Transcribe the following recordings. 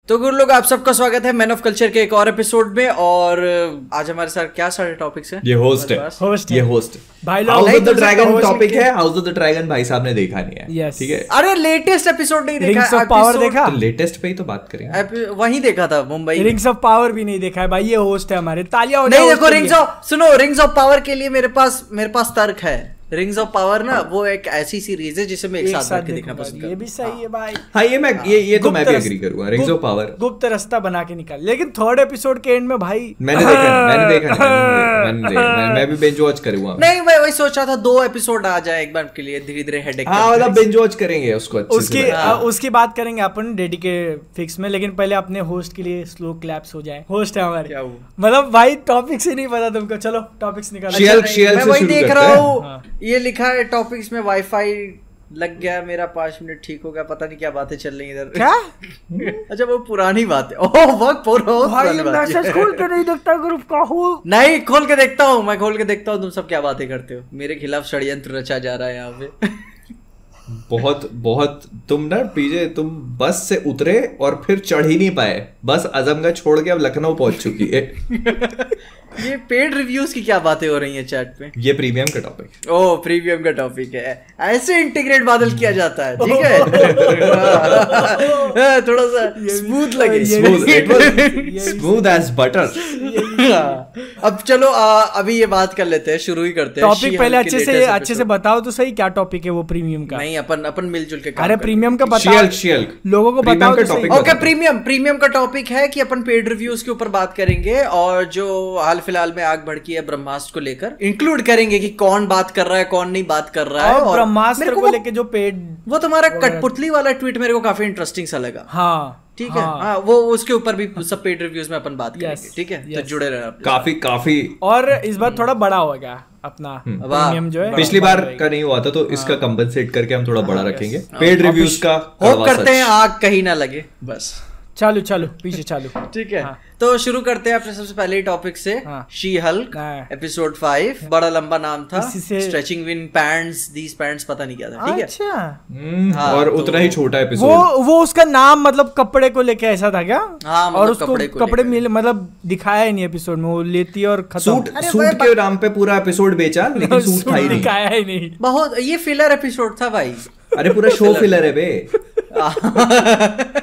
तो गुरु लोग, आप सबका स्वागत है मैन ऑफ कल्चर के एक और एपिसोड में। और आज हमारे साथ क्या सारे टॉपिक्स हैं? ये होस्ट है भाई लोग। House of the Dragon topic है। हाउस ऑफ द ड्रैगन भाई साहब ने देखा नहीं है, ठीक है? अरे लेटेस्ट एपिसोड नहीं देखा? रिंग्स ऑफ पावर देखा? तो लेटेस्ट पे ही तो बात करेंगे। वहीं देखा था मुंबई। रिंग्स ऑफ पावर भी नहीं देखा है भाई। ये होस्ट है हमारे। तालियां हो नहीं देखो, रिंग्स ऑफ पावर के लिए मेरे पास तर्क है। रिंग्स ऑफ पावर ना वो एक ऐसी सीरीज है जिसे मैं एक साथ बैठ के देखना पसंद करता हूं। ये भी सही है भाई। हाँ, ये तो मैं भी एग्री करूंगा। रिंग्स ऑफ पावर गुप्त रास्ता बना के निकाल, लेकिन थर्ड एपिसोड के एंड में भाई मैंने देखा मैं भी बेंच वॉच करूंगा। नहीं, मैं वही सोच रहा था 2 एपिसोड आ जाए एक बार के लिए, धीरे धीरे हेडेक। हाँ, मतलब बेंच वॉच करेंगे उसको अच्छे से। उसकी बात करेंगे अपन डेडी के फिक्स में, लेकिन पहले अपने होस्ट के लिए स्लो क्लैप्स हो जाए। होस्ट है हमारे, मतलब भाई टॉपिक्स ही नहीं पता तुमको। चलो टॉपिक्स निकालो। मैं वही देख रहा हूँ, ये लिखा है टॉपिक्स में वाईफाई लग गया मेरा, 5 मिनट ठीक हो गया। पता नहीं क्या बातें चल रही इधर। क्या? अच्छा, वो पुरानी बात है। ओह वर्क फॉर भाई मैसेज खोल के नहीं देखता ग्रुप का हूँ। नहीं, खोल के देखता हूँ, मैं खोल के देखता हूँ। तुम सब क्या बातें करते हो? मेरे खिलाफ षड्यंत्र रचा जा रहा है यहाँ पे। बहुत तुम ना पीजे, तुम बस से उतरे और फिर चढ़ ही नहीं पाए। बस आजमगढ़ छोड़ के अब लखनऊ पहुंच चुकी है। ये पेड रिव्यूज की क्या बातें हो रही हैं चैट पे? ये प्रीमियम का टॉपिक। ओह, प्रीमियम का टॉपिक है। ऐसे इंटीग्रेट बादल किया जाता है, ठीक है? थोड़ा सा स्मूथ लगे, स्मूथ एज बटर। अब चलो अभी ये बात कर लेते हैं, शुरू ही करते हैं। टॉपिक पहले अच्छे से बताओ तो सही, क्या टॉपिक है वो प्रीमियम का? नहीं, अपन मिलजुल के। अरे प्रीमियम का बताओ, लोगों को बताओ तो सही। ओके, प्रीमियम का टॉपिक है कि अपन पेड रिव्यूज के ऊपर बात करेंगे, और जो हाल फिलहाल में आग भड़की है ब्रह्मास्त्र को लेकर इंक्लूड करेंगे कि कौन बात कर रहा है, कौन नहीं बात कर रहा है। और ब्रह्मास्त्र को लेके जो पेड, वो तुम्हारा कठपुतली वाला ट्वीट मेरे को काफी इंटरेस्टिंग सा लगा। हाँ ठीक है। हाँ, वो उसके ऊपर भी सब पेड रिव्यूज में अपन बात करेंगे, ठीक है? तो जुड़े रहना। काफी और इस बार थोड़ा बड़ा हो गया अपना प्रीमियम जो है। पिछली बार का नहीं हुआ था, तो इसका कंपनसेट करके हम थोड़ा बड़ा रखेंगे। पेड रिव्यूज का होप करते हैं आग कहीं ना लगे। बस चालू पीछे चालू। ठीक है। तो शुरू करते हैं अपने सबसे पहले टॉपिक से। She Hulk episode 5। बड़ा लंबा नाम था, stretching win pants, these pants, पता नहीं क्या था। ठीक है। अच्छा। और उतना ही छोटा एपिसोड। वो उसका नाम मतलब कपड़े को लेके ऐसा था क्या? हाँ, और उसको कपड़े मिले, मतलब दिखाया ही नहीं एपिसोड में। वो लेती और सूट के नाम पे पूरा एपिसोड बेचा, लेकिन सूट था ही नहीं, दिखाया ही नहीं। बहुत ये फिलर एपिसोड था भाई। अरे पूरा शो फिलर है बे।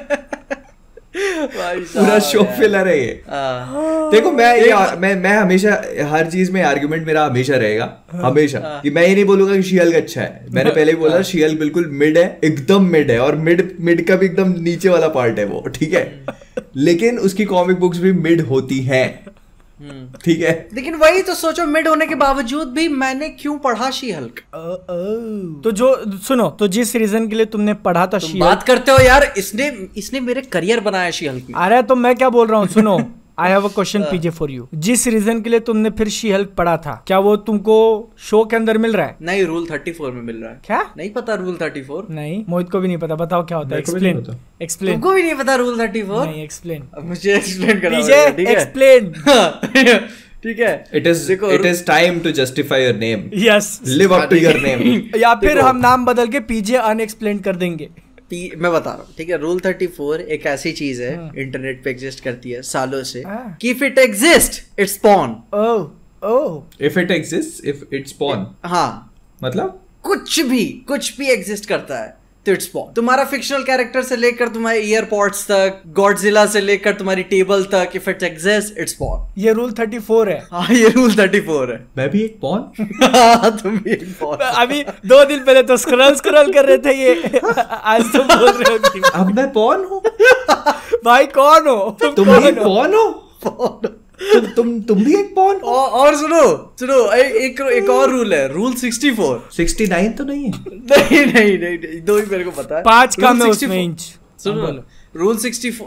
पूरा शो फिलर है ये। देखो, मैं हमेशा हर चीज में आर्गुमेंट मेरा हमेशा रहेगा, हमेशा, कि मैं ये नहीं बोलूंगा कि शी हल्क अच्छा है। मैंने पहले भी बोला शी हल्क बिल्कुल मिड है, एकदम मिड है, और मिड का भी एकदम नीचे वाला पार्ट है वो, ठीक है? लेकिन उसकी कॉमिक बुक्स भी मिड होती हैं, ठीक है? लेकिन वही तो सोचो, मिड होने के बावजूद भी मैंने क्यों पढ़ा शी हल्क। तो जो सुनो, तो जिस रीजन के लिए तुमने पढ़ा था शी हल्क, बात करते हो यार, इसने मेरे करियर बनाया शी हल्क में। अरे तो मैं क्या बोल रहा हूँ, सुनो। I have a question PJ for you. जिस रीजन के लिए तुमने फिर शी हल्क पढ़ा था, क्या वो तुमको शो के अंदर मिल रहा है? नहीं, रूल 34 में मिल रहा है। क्या नहीं पता? रूल 34 नहीं, मोहित को भी नहीं पता। बताओ क्या होता है, एक्सप्लेन। तुमको भी नहीं पता रूल 34? नहीं, एक्सप्लेन। मुझे एक्सप्लेन करना पीजे, एक्सप्लेन। ठीक है। It is time to justify your name. Yes. Live up to your name. या फिर हम नाम बदल के पीजे अनएक्सप्लेन कर देंगे। मैं बता रहा हूँ, ठीक है? रूल 34 एक ऐसी चीज है, इंटरनेट पे एग्जिस्ट करती है सालों से, कि if it exist it's porn. If it exists, if it's porn. हाँ, मतलब कुछ भी एग्जिस्ट करता है तो इट्स पॉर्न। तुम्हारा फिक्शनल कैरेक्टर से लेकर तुम्हारे ईयरपॉड्स तक, गॉडजिला से लेकर तुम्हारी टेबल तक, if it exist it's porn. ये रूल 34 है। हाँ, ये रूल 34 है। मैं भी एक पॉर्न। तुम भी एक पॉर्न। अभी 2 दिन पहले तो स्क्रॉल कर रहे थे ये। आज तो बोल रहे हो कि अब मैं पॉर्न हूँ। भाई कौन हो तुम? भी पॉर्न हो? तुम भी एक पॉर्न हो? और सुनो एक और रूल है, रूल 64। 69 तो नहीं है? नहीं, 2 ही मेरे को पता है। 5 का में उसमें इंच। सुनो, रूल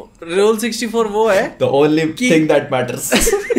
64 वो है, the only thing that matters।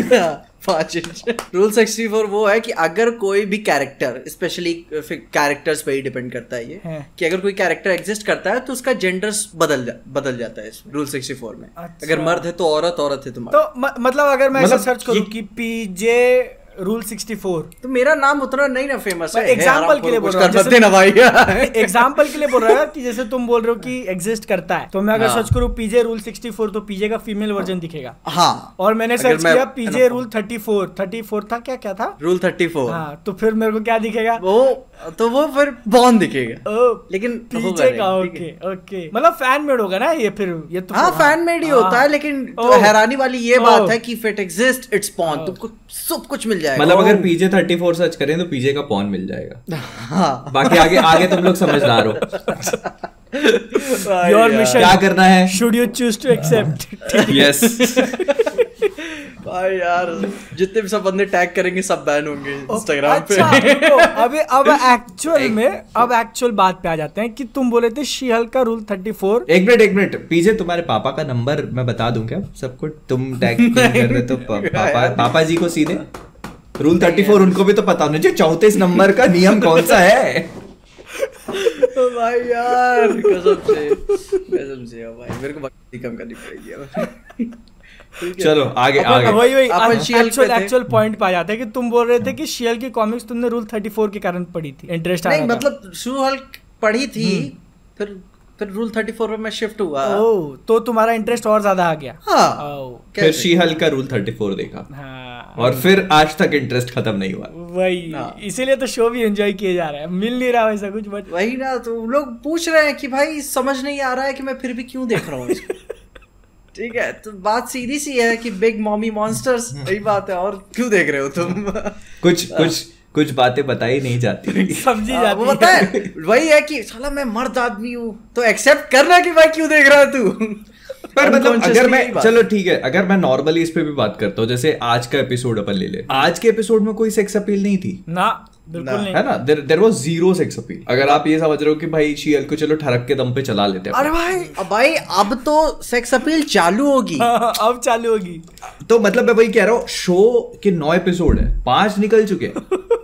5 inch. Rule 64 वो है कि अगर कोई भी कैरेक्टर, स्पेशली कैरेक्टर्स पे ही डिपेंड करता है ये, कि अगर कोई कैरेक्टर एग्जिस्ट करता है तो उसका जेंडर बदल जाता है इसमें, रूल 64 में। अगर मर्द है तो औरत है तो मर्द। तो मतलब अगर मैं ऐसा सर्च करूं कि पीजे रूल 64। तो मेरा नाम उतना नहीं ना फेमस है। एग्जाम्पल के लिए बोल रहा हूँ, ना भाई एग्जाम्पल के लिए बोल रहा है कि जैसे तुम बोल रहे हो कि एग्जिस्ट करता है, तो मैं अगर सर्च करूँ पीजे रूल 64 तो पीजे का फीमेल वर्जन दिखेगा। हाँ, और मैंने सर्च किया पीजे रूल 34 था, क्या था रूल 34। हाँ, तो फिर मेरे को क्या दिखेगा? वो फिर बॉन्ड दिखेगा, लेकिन पीजे का। ओके, मतलब फैन मेड होगा ना ये फिर, ये तो हाँ फैन मेड ही होता है, लेकिन हैरानी वाली ये बात है कि फिट एग्जिस्ट इट्स पॉन, तुमको सब कुछ मिल जाएगा। मतलब अगर पीजे 34 सर्च करें तो पीजे का पॉन मिल जाएगा। हाँ। बाकी आगे तुम लोग समझदार हो। योर मिशन क्या करना है, should you choose to accept. Yes भाई यार, जितने भी सब बंदे टैग करेंगे सब बैन होंगे इंस्टाग्राम पे। अब एक्चुअल बात पे आ जाते हैं कि तुम बोले थे शी हल्क का रूल 34। एक मिनट पीजे, तुम्हारे पापा का नंबर मैं बता दूं क्या सबको? तुम टैग कर रहे तो पापा जी को सीधे रूल 34 उनको भी तो पता होना चाहिए 34 नंबर का नियम कौन सा है। भाई यार कसम से भाई मेरे को बात कम करनी पड़ेगी। चलो आगे वही एक्चुअल पॉइंट पे आ जाते हैं कि तुम बोल रहे थे कि शी हल्क की कॉमिक्स तुमने रूल 34 के कारण पढ़ी थी, इंटरेस्ट नहीं मतलब शी हल्क पढ़ी थी, फिर रूल 34 पे मैं शिफ्ट हुआ। तो तुम्हारा इंटरेस्ट और ज्यादा आ गया। हाँ, फिर शी हल्क का रूल 34 देखा। हाँ, और फिर आज तक इंटरेस्ट खत्म नहीं हुआ। वही इसीलिए तो शो भी एंजॉय किया जा रहा है, मिल नहीं रहा वैसा कुछ, बट वही ना, तो लोग पूछ रहे हैं कि भाई समझ नहीं आ रहा है कि मैं फिर भी क्यों देख रहा हूँ इसको। ठीक है, तो बात सीधी सी है कि बिग मॉमी मॉन्स्टर्स, यही बात है, और क्यों देख रहे हो तुम? कुछ बातें बताई नहीं जाती, समझी जाती। वो पता है, वही है कि साला मैं मर्द आदमी हूँ तो एक्सेप्ट करना कि भाई क्यों देख रहा है तू। पर मतलब अगर मैं, चलो ठीक है, अगर मैं नॉर्मली इस पे भी बात करता हूँ, जैसे आज का एपिसोड अपन ले ले, आज के एपिसोड में कोई सेक्स अपील नहीं थी ना, बिल्कुल नहीं है ना, there was zero sex appeal. अगर आप ये समझ रहे हो कि भाई शी हल्क को चलो ठरक के दम पे चला लेते हैं, अरे भाई अब तो सेक्स अपील चालू होगी। अब चालू होगी, तो मतलब मैं वही कह रहा हूँ, शो के 9 एपिसोड है, 5 निकल चुके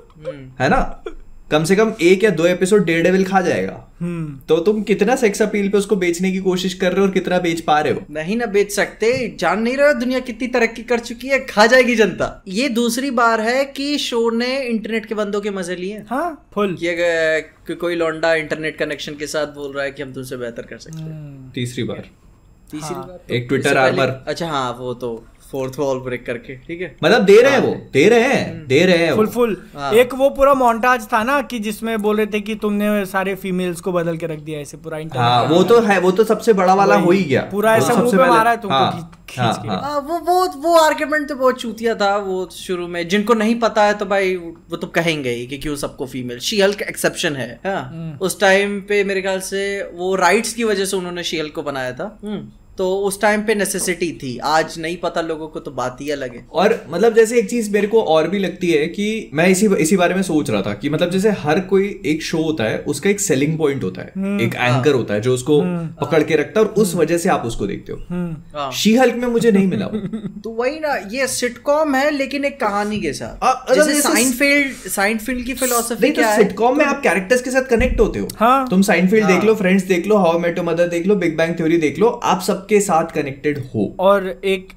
है ना, कम से कम 1 या 2 एपिसोड डेयरडेविल खा जाएगा। तो तुम कितना सेक्स अपील पे उसको बेचने की कोशिश कर रहे हो और कितना बेच पा रहे हो? नहीं ना बेच सकते, जान नहीं रहे हो दुनिया कितनी तरक्की कर चुकी है, खा जाएगी जनता। ये दूसरी बार है कि शो ने इंटरनेट के बंदों के मजे लिए। हाँ, फुल कि कोई लौंडा इंटरनेट कनेक्शन के साथ बोल रहा है कि हम तुमसे बेहतर कर सकते हैं। तीसरी बार तो एक ट्विटर आर्मर। अच्छा हाँ, वो तो फोर्थ वॉल ब्रेक करके, ठीक है, मतलब दे रहे हैं, वो दे रहे हैं फुल। एक वो पूरा मोन्टाज था ना कि जिसमें बोल रहे थे कि तुमने सारे फीमेल्स को बदल के रख दिया ऐसे पूरा इंटरनेट। हाँ, वो तो है, वो तो सबसे बड़ा वाला हो ही गया, पूरा ऐसा मुंह पे मारा है तुमको खींच के। वो आर्गुमेंट तो बहुत चूतिया था वो शुरू में। जिनको नहीं पता है तो भाई वो तो कहेंगे ही कि क्यों सबको फीमेल, शी हल्क एक्सेप्शन है। उस टाइम पे मेरे ख्याल से वो राइट्स की वजह से उन्होंने शी हल्क को बनाया था, तो उस टाइम पे नेसेसिटी थी, आज नहीं पता लोगों को तो बात ही अलग है। और मतलब जैसे एक चीज मेरे को और भी लगती है कि मैं इसी बारे में सोच रहा था कि मतलब जैसे हर कोई एक शो होता है, उसका एक सेलिंग पॉइंट होता है, एक एंकर होता है जो उसको पकड़ के रखता है और उस वजह से आप उसको देखते हो। शी हल्क में मुझे नहीं मिला। तो वही ना, ये सिटकॉम है लेकिन एक कहानी के साथ, जैसे साइनफील्ड की फिलॉसफी क्या है, सिटकॉम में आप कैरेक्टर्स के साथ कनेक्ट होते हो। तुम साइनफील्ड देख लो, फ्रेंड्स देख लो, How I Met Your Mother देख लो, बिग बैंग थ्योरी देख लो, आप सब के साथ कनेक्टेड हो। और एक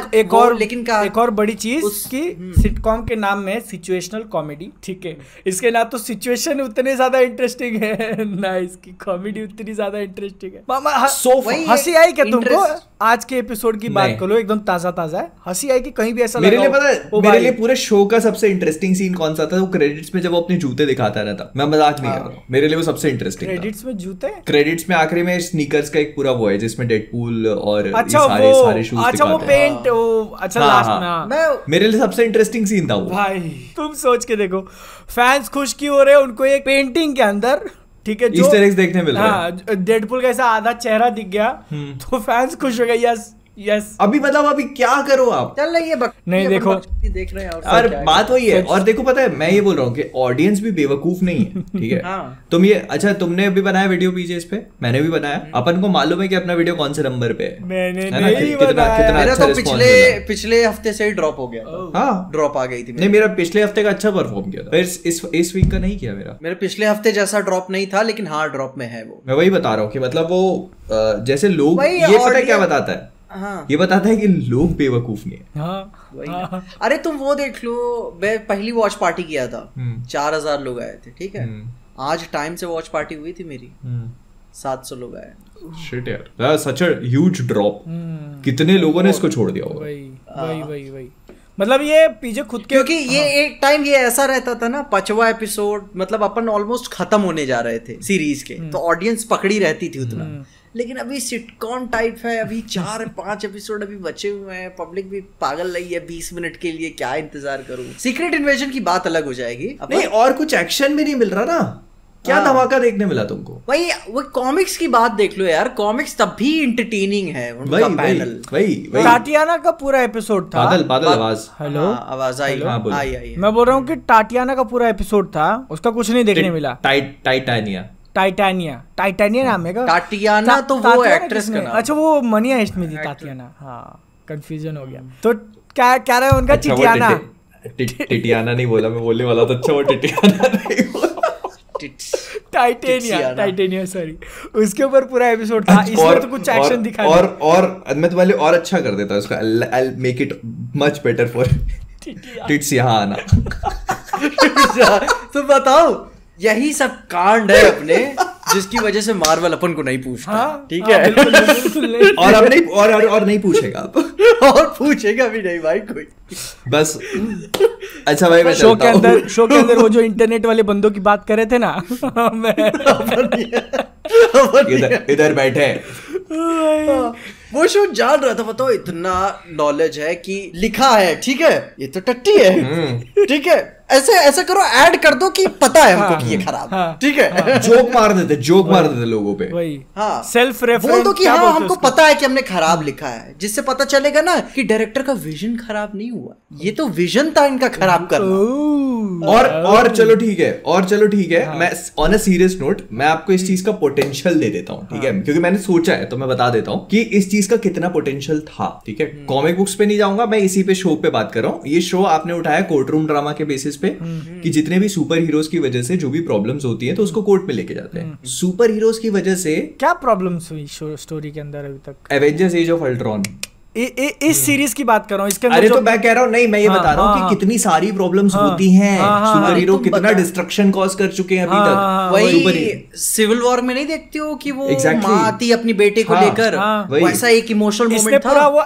और बड़ी चीज कि सिटकॉम के नाम में सिचुएशनल कॉमेडी, ठीक है, इसके ना तो सिचुएशन उतने ज्यादा इंटरेस्टिंग है ना इसकी कॉमेडी उतनी ज्यादा इंटरेस्टिंग है। मामा हंसी आई क्या तुमको? आज के एपिसोड की बात करो, एकदम ताजा है, हंसी आई कि कहीं भी ऐसा मेरे लिए पता है, मेरे लिए पूरे शो का सबसे इंटरेस्टिंग सीन कौन सा था? वो क्रेडिट्स में जब वो अपने जूते दिखाता रहता, मैं मजाक नहीं कर रहा हूँ, मेरे लिए वो सबसे इंटरेस्टिंग। क्रेडिट्स में जूते, क्रेडिट्स में आखिरी में स्नीकर्स का एक पूरा वो है जिसमें डेडपूल और सारे शूज दिखाते हैं। लास्ट में मेरे लिए सबसे इंटरेस्टिंग सीन था वो। भाई तुम सोच के देखो, फैंस खुश क्यों हो रहे हैं, उनको एक पेंटिंग के अंदर, ठीक है, जो ईस्टर एग्स देखने मिल रहा है, डेडपूल का ऐसा आधा चेहरा दिख गया तो फैंस खुश हो गए। यस अभी मतलब अभी क्या करो आप, चल रही है नहीं देखो देख रहे हैं और बात वही है। और देखो पता है, मैं ये बोल रहा हूँ कि ऑडियंस भी बेवकूफ नहीं है, ठीक है। तुम ये, अच्छा तुमने अभी बनाया वीडियो पीछे इस पे, मैंने भी बनाया, अपन को मालूम है कि अपना वीडियो कौन से नंबर पे है। मैंने नहीं बनाया, मेरा तो पिछले हफ्ते से ही ड्रॉप हो गया। हाँ, ड्रॉप आ गई थी। नहीं, मेरा पिछले हफ्ते का अच्छा परफॉर्म किया था, इस वीक का नहीं किया मेरा पिछले हफ्ते जैसा ड्रॉप नहीं था, लेकिन हाँ ड्रॉप में है वो। मैं वही बता रहा हूँ कि मतलब वो जैसे लोग, ये पता है क्या बताता है, हाँ। ये बताता है कि लोग बेवकूफ नहीं है। हाँ। अरे तुम वो देख लो, मैं पहली वॉच पार्टी किया था, 4000 लोग आए थे, ठीक है। आज टाइम से वॉच पार्टी हुई थी मेरी, 700 लोग आए। शिट यार, सच अ ह्यूज ड्रॉप। कितने लोगों ने इसको छोड़ दिया होगा। वही मतलब ये पीछे खुद के, क्योंकि ये एक टाइम ये ऐसा रहता था ना, 5वां एपिसोड मतलब अपन ऑलमोस्ट खत्म होने जा रहे थे सीरीज के, तो ऑडियंस पकड़ी रहती थी उतना। लेकिन अभी सिटकॉम टाइप है, अभी 4-5 एपिसोड अभी बचे हुए हैं, पब्लिक भी पागल रही है 20 मिनट के लिए, क्या इंतजार करूं। सीक्रेट इन्वेजन की बात अलग हो जाएगी। नहीं, और कुछ एक्शन भी नहीं मिल रहा ना, क्या धमाका देखने मिला तुमको। वही वो कॉमिक्स की बात देख लो यार, कॉमिक्स तब भी इंटरटेनिंग है उनका पैनल। वही टाटियाना का पूरा एपिसोड था। बादल आवाज, हेलो आवाज आई। मैं बोल रहा हूँ कि टाटियाना का पूरा एपिसोड था, उसका कुछ नहीं देखने मिला। टाइटानिया नाम है का? टाटियाना तो वो एक्ट्रेस का नाम। अच्छा, वो मनी हाइस्ट में थी टाटियाना। हाँ, कंफ्यूजन हो गया। तो क्या कह रहा है उनका? टिटियाना। टिटियाना नहीं बोला, मैं बोलने वाला था। अच्छा, वो टिटियाना नहीं बोला, टाइटेनिया सॉरी। उसके ऊपर पूरा एपिसोड था। इसमें तो कुछ एक्शन दिखा। और मैं तुम्हारे और अच्छा कर देता उसका। I'll make it much better for tits यहाँ आना। तो बताओ, यही सब कांड है अपने, जिसकी वजह से मार्वल अपन को नहीं पूछता। ठीक है। और अब नहीं, और नहीं पूछेगा अब। और पूछेगा भी नहीं भाई कोई। बस अच्छा भाई, मैं शो के अंदर वो जो इंटरनेट वाले बंदों की बात कर रहे थे ना, इधर बैठे वो शो जान रहा था। बताओ, इतना नॉलेज है कि लिखा है, ठीक है, ये तो टट्टी है, ठीक है, ऐसे करो, ऐड कर दो कि पता है हमको कि ये खराब, ठीक है। जोक मार देते लोगों पे। हाँ, सेल्फ रेफरेंस बोल दो कि हाँ हमको पता है कि हमने खराब लिखा है, जिससे पता चलेगा ना कि डायरेक्टर का विजन खराब नहीं हुआ, ये तो विजन था इनका खराब करना। और चलो ठीक है, मैं ऑन अ सीरियस नोट, मैं आपको इस चीज का पोटेंशियल दे देता हूँ, ठीक है, क्योंकि मैंने सोचा है तो मैं बता देता हूँ कि इस चीज का कितना पोटेंशियल था। ठीक है, कॉमिक बुक्स पे नहीं जाऊंगा मैं, इसी पे शो पे बात कर रहा हूँ। ये शो आपने उठाया कोर्ट रूम ड्रामा के बेसिस पे, कि जितने भी सुपर हीरोज की वजह से जो भी प्रॉब्लम्स होती है तो उसको कोर्ट में लेके जाते हैं। सुपर हीरोज की वजह से क्या प्रॉब्लम्स हुई स्टोरी के अंदर अभी तक? एवेंजर्स एज ऑफ अल्ट्रॉन, इस सीरीज की बात कर रहा हूँ, इसके अरे तो मैं कह रहा हूँ, नहीं मैं ये बता रहा हूँ कि कितनी सारी प्रॉब्लम्स होती हैं। सुपर हीरो कितना डिस्ट्रक्शन कॉज कर चुके हैं अभी तक। वही सिविल वॉर में नहीं देखते हो कि वो माँ आती अपनी बेटे को लेकर, वैसा एक इमोशनल मोमेंट था। वो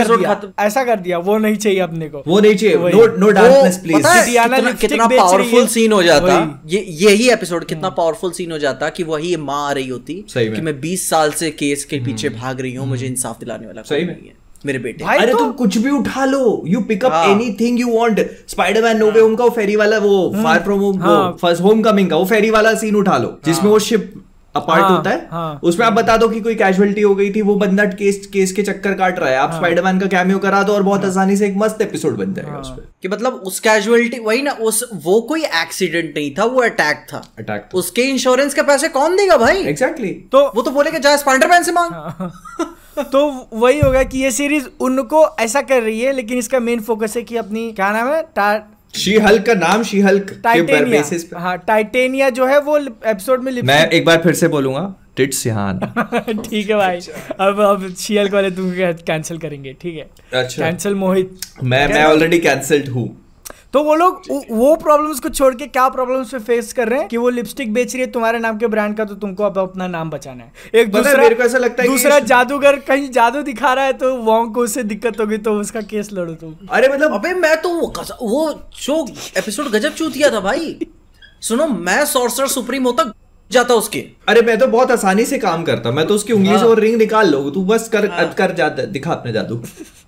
ऐसा कर दिया, वो नहीं चाहिए अपने को, वो नहीं चाहिए। No darkness please. कितना पावरफुल सीन हो जाता यही एपिसोड, कितना पावरफुल सीन हो जाता कि वही माँ आ रही होती कि मैं 20 साल से केस के पीछे भाग रही हूँ, मुझे इंसाफ दिलाने वाला कोई नहीं है, मेरे बेटे। अरे तुम कुछ भी उठा लो, you pick up anything you want. Spiderman No Way Home का वो फेरी वाला, वो Far From Home, first Homecoming का वो फेरी वाला सीन उठा लो, जिसमें वो शिप अपार्ट होता है, उसमें आप बता दो कि कोई कैजुअलिटी हो गई थी, वो बंदा केस के चक्कर काट रहा है, आप स्पाइडरमैन का कैमियो करा दो और बहुत आसानी से एक मस्त एपिसोड बन जाएगा उस पे। कि मतलब उस कैजुअलिटी, वही ना, वो कोई एक्सीडेंट नहीं था, वो अटैक था। उसके इंश्योरेंस के पैसे कौन देगा भाई? एग्जैक्टली। तो वो तो बोलेगा जा स्पाइडरमैन से मांग। तो वही होगा कि ये सीरीज उनको ऐसा कर रही है, लेकिन इसका मेन फोकस है कि अपनी क्या नाम है, शी हल्क का नाम, शी हल्क के बेसिस पे। हाँ, टाइटेनिया जो है वो एपिसोड में मैं एक बार फिर से बोलूंगा, टिट्स यहाँ आना। ठीक है भाई, अब शी हल्क वाले तुम कैंसिल करेंगे, ठीक है? अच्छा, कैंसिल मोहित। मैं ऑलरेडी कैंसिल्ड हूँ। तो वो लोग वो प्रॉब्लम्स को छोड़ के क्या प्रॉब्लम्स पे फेस कर रहे हैं कि वो लिपस्टिक बेच रही है तुम्हारे नाम के ब्रांड का, तो तुमको अब अपना नाम बचाना है। एक दूसरा, मेरे को ऐसा लगता है दूसरा जादूगर कहीं जादू दिखा रहा है तो वॉन्ग को उससे दिक्कत होगी तो उसका केस लड़ो तुम। अरे मतलब अबे मैं तो वो शो एपिसोड गजब चूतिया था भाई। सुनो, मैं सॉर्सरर सुप्रीम होता जाता उसके। अरे मैं तो बहुत आसानी से काम करता, मैं तो उसकी उंगली से वो रिंग निकाल लो, तू बस कर जाता, दिखा अपने जादू।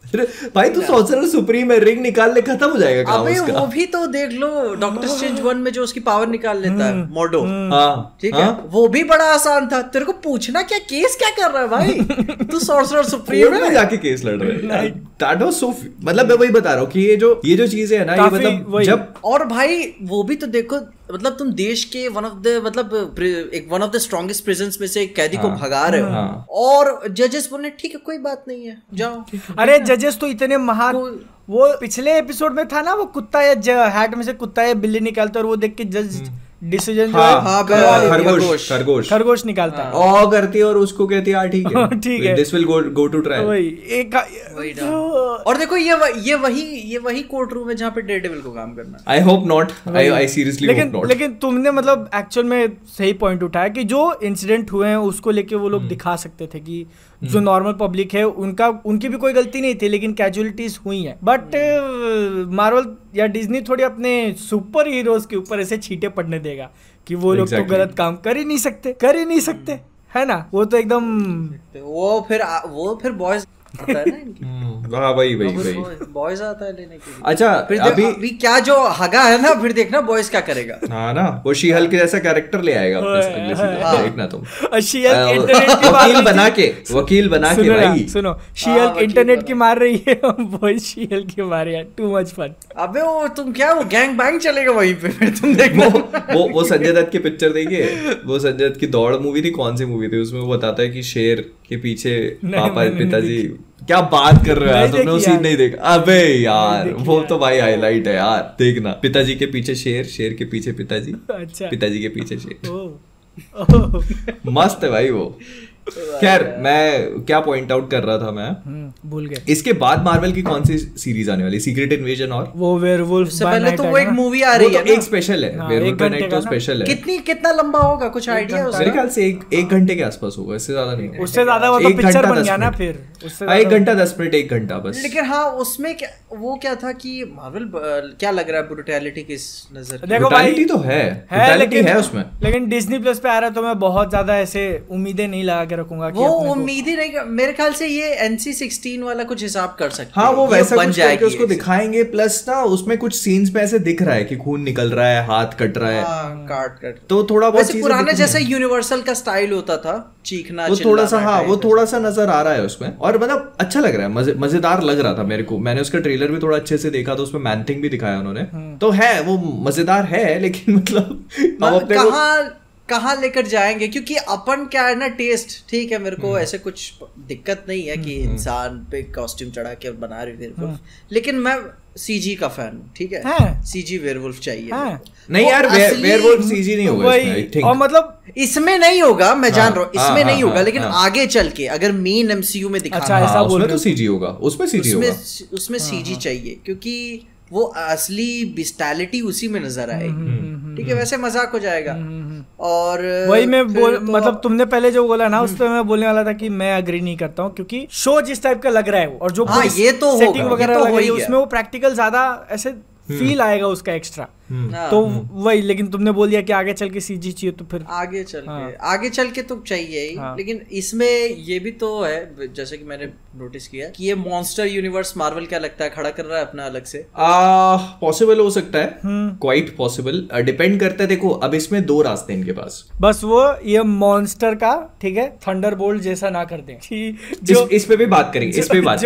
भाई तू सॉर्सरर सुप्रीम है, रिंग निकाल ले, खत्म हो जाएगा काम उसका। वो भी तो देख लो, डॉक्टर स्ट्रेंज 1 में जो उसकी पावर निकाल लेता है मोर्डो, ठीक है, वो भी बड़ा आसान था। तेरे को पूछना क्या, केस क्या कर रहा है भाई? तू सॉर्सरर सुप्रीम है, जाके केस लड़ रहा है। दैट वाज सो, मतलब मैं वही बता रहा हूँ कि ये जो चीजें है ना, ये मतलब जब, और भाई वो भी तो देखो, मतलब तुम देश के one of the strongest prisons में से एक कैदी को भगा रहे हो, और जजेस बोले ठीक है कोई बात नहीं है, जाओ। अरे जजेस तो इतने महान, वो पिछले एपिसोड में था ना, वो कुत्ता या हैट में से कुत्ता या बिल्ली निकालता और वो देख के जज डिसीजन जो खरगोश खरगोश निकालता है, ओ करती है और उसको कहती है ठीक है, ठीक है, this will go to trial. और देखो ये वही कोर्ट रूम है जहाँ पे डेयरडेविल को काम करना। I hope not, I seriously hope not. लेकिन तुमने मतलब एक्चुअल में सही पॉइंट उठाया कि जो इंसिडेंट हुए हैं उसको लेके वो लोग दिखा सकते थे कि जो नॉर्मल पब्लिक है उनकी भी कोई गलती नहीं थी, लेकिन कैजुअलिटीज हुई हैं। बट मार्वल या डिज्नी थोड़ी अपने सुपर हीरोज के ऊपर ऐसे छींटे पड़ने देगा कि वो लोग तो गलत काम कर ही नहीं सकते, है ना? वो तो एकदम वो फिर बॉयज आता है ना, वही बॉयज आता है लेने के लिए। अच्छा फिर अभी क्या जो हगा है ना, फिर देखना बॉयज क्या करेगा। हाँ ना, वो शी हल्क जैसा कैरेक्टर ले आएगा अगले सीजन, देखना तुम। वकील बना के भाई सुनो, शी हल्क इंटरनेट की मार रही है, बॉयज शी हल्क की मार रही है, टू मच फन। अबे वो तुम क्या, वो गैंग बैंग चलेगा वहीं पे, फिर तुम देखना। वो संजय दत्त की पिक्चर देखिए, वो संजय दत्त की दौड़ मूवी थी, कौन सी मूवी थी, उसमें वो बताता है कि शेर के पीछे पापा पिताजी। क्या बात कर रहे हो यार, तुमने वो सीन नहीं देखा? अबे यार वो तो भाई हाईलाइट है यार, देखना। पिताजी के पीछे शेर, शेर के पीछे पिताजी, पिताजी के पीछे शेर, मस्त है भाई वो। खैर मैं क्या पॉइंट आउट कर रहा था, मैं भूल गया। इसके बाद मार्वल की कौन सी सीरीज आने वाली? सीक्रेट इन्वेजन और वो वेयरवुल्फ से पहले तो वो एक मूवी आ रही है ना, एक स्पेशल है, वेयरवुल्फ बाय नाइट तो स्पेशल है। कितना लंबा होगा, कुछ आइडिया है? मेरे ख्याल से एक घंटे के आसपास होगा, इससे ज्यादा नहीं होगा। उससे ज्यादा वो तो पिक्चर बन गया ना फिर, उससे 1 घंटा 10 मिनट, 1 घंटा बस। लेकिन हाँ उसमें क्या था कि मार्वल क्या लग रहा है ब्रूटैलिटी किस नजर? देखो ब्रूटैलिटी तो है उसमें, लेकिन डिज्नी प्लस पे आ रहा है तो मैं बहुत ज्यादा ऐसे उम्मीदें नहीं लगा के रखूंगा। वो उम्मीद ही नहीं, मेरे ख्याल से ये NC-16 वाला कुछ हिसाब कर सकते हैं। हाँ वो वैसा बन जाएगा, उसको दिखाएंगे। प्लस ना उसमें कुछ सीन्स में ऐसे दिख रहा है कि खून निकल रहा है, हाथ कट रहा है, काट तो थोड़ा बहुत पुराने जैसे यूनिवर्सल का स्टाइल होता था, चीखना वो थोड़ा सा, हाँ वो थोड़ा सा नजर आ रहा है उसमें। और मतलब अच्छा लग रहा है, मजेदार लग रहा था मेरे को। मैंने उसका ट्रेलर भी थोड़ा अच्छे से देखा, तो उसमें मैन थिंग भी दिखाया उन्होंने, तो है वो मजेदार है। लेकिन मतलब कहाँ लेकर जाएंगे, क्योंकि अपन क्या है ना, टेस्ट ठीक है, मेरे को ऐसे कुछ दिक्कत नहीं है कि इंसान पे कॉस्ट्यूम चढ़ा के बना रही वेयरवुल्फ, लेकिन मैं सीजी का फैन हूँ, ठीक है? सीजी वेयरवुल्फ चाहिए। नहीं यार, वेयरवुल्फ सीजी नहीं होगा इसमें, और मतलब इसमें नहीं होगा, मैं जान रहा हूँ इसमें नहीं होगा, लेकिन आगे चल के अगर मेन MCU में दिखाना, उसमें तो सीजी होगा, उसमें सीजी होगा, उसमें सीजी चाहिए, क्योंकि वो असली बिस्टैलिटी उसी में नजर आएगी। ठीक है, वैसे मजाक हो जाएगा। और वही मैं मतलब तुमने पहले जो बोला ना, उस पर मैं बोलने वाला था कि मैं अग्री नहीं करता हूँ, क्योंकि शो जिस टाइप का लग रहा है और जो ये तो सेटिंग वगैरह लग रही है उसमें, वो प्रैक्टिकल ज्यादा ऐसे फील आएगा उसका एक्स्ट्रा। तो वही, लेकिन तुमने बोल दिया कि आगे चल के सीजी चाहिए, तो फिर आगे चल के तो चाहिए ही। लेकिन इसमें ये भी तो है, जैसे कि मैंने नोटिस किया कि ये मॉन्स्टर यूनिवर्स मार्वल क्या लगता है खड़ा कर रहा है अपना अलग से। पॉसिबल हो सकता है, क्वाइट पॉसिबल, डिपेंड करता है। देखो अब इसमें 2 रास्ते इनके पास, बस वो ये मॉन्स्टर का, ठीक है, थंडरबोल्ट जैसा ना कर दें। इस पे भी बात करेंगे, इस पे बात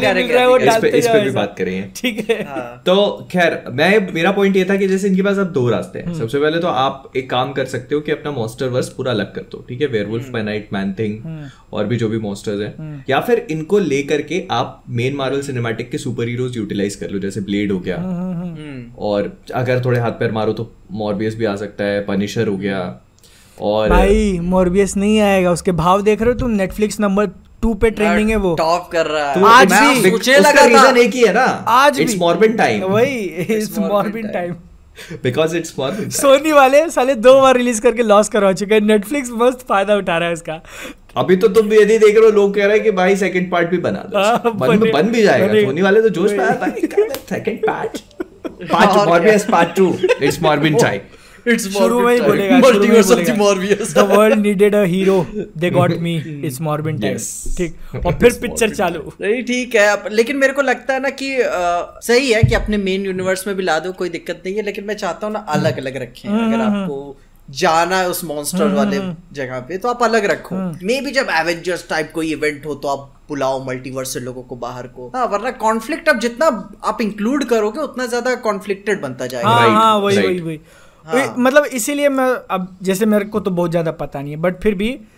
करेंगे, ठीक है। तो खैर मेरा पॉइंट ये था कि जैसे इनके पास अब 2 रास्ते हैं। सबसे पहले तो आप एक काम कर सकते हो कि अपना मॉन्स्टर वर्स पूरा अलग कर दो, ठीक है, Werewolf by Night, Man Thing और भी जो भी मॉन्स्टर्स हैं, या फिर इनको लेकर के आप मेन मार्वल सिनेमैटिक के सुपर हीरोज यूटिलाइज कर लो, जैसे ब्लेड हो गया, और अगर थोड़े हाथ पैर मारो तो मॉर्बियस भी आ सकता है, पनिशर हो गया। और भाई मॉर्बियस नहीं आएगा, उसके भाव देख रहे हो तुम? नेटफ्लिक्स नंबर 2 पे ट्रेंडिंग है, वो टॉप कर रहा है। आज भी मुझे लगा रीजन एक ही है ना, आज इट्स मॉर्बिन टाइम। वही it's Morbin time, because it's Morbin. Sony वाले साले 2 बार रिलीज करके लॉस करवा चुके हैं, नेटफ्लिक्स मस्त फायदा उठा रहा है इसका। अभी तो तुम यदि देख रहे हो, लोग कह रहे हैं कि भाई सेकंड पार्ट भी बना दो, बन भी जाएगा। सोनी वाले तो जोश में आया भाई, second part Morbius part 2, it's Morbin time. शुरू में ही बोलेगा, The world needed a hero, they got me, it's Morbin time, ठीक। और फिर पिक्चर चालू। नहीं ठीक है, लेकिन मेरे को लगता है ना कि सही है कि अपने मेन यूनिवर्स में भी ला दो, कोई दिक्कत नहीं है, लेकिन मैं चाहता हूँ ना अलग अलग रखें। अगर आपको जाना है उस मॉन्स्टर वाले जगह पे तो आप अलग रखो। मे बी जब एवेंजर्स टाइप कोई इवेंट हो तो आप बुलाओ मल्टीवर्स से लोगों को बाहर को, हाँ, वरना कॉन्फ्लिक्ट अब जितना आप इंक्लूड करोगे उतना ज्यादा कॉन्फ्लिक्टेड बनता जाएगा। वही मतलब इसीलिए मैं अब, जैसे मेरे को तो बहुत ज्यादा पता नहीं है, बट फिर भी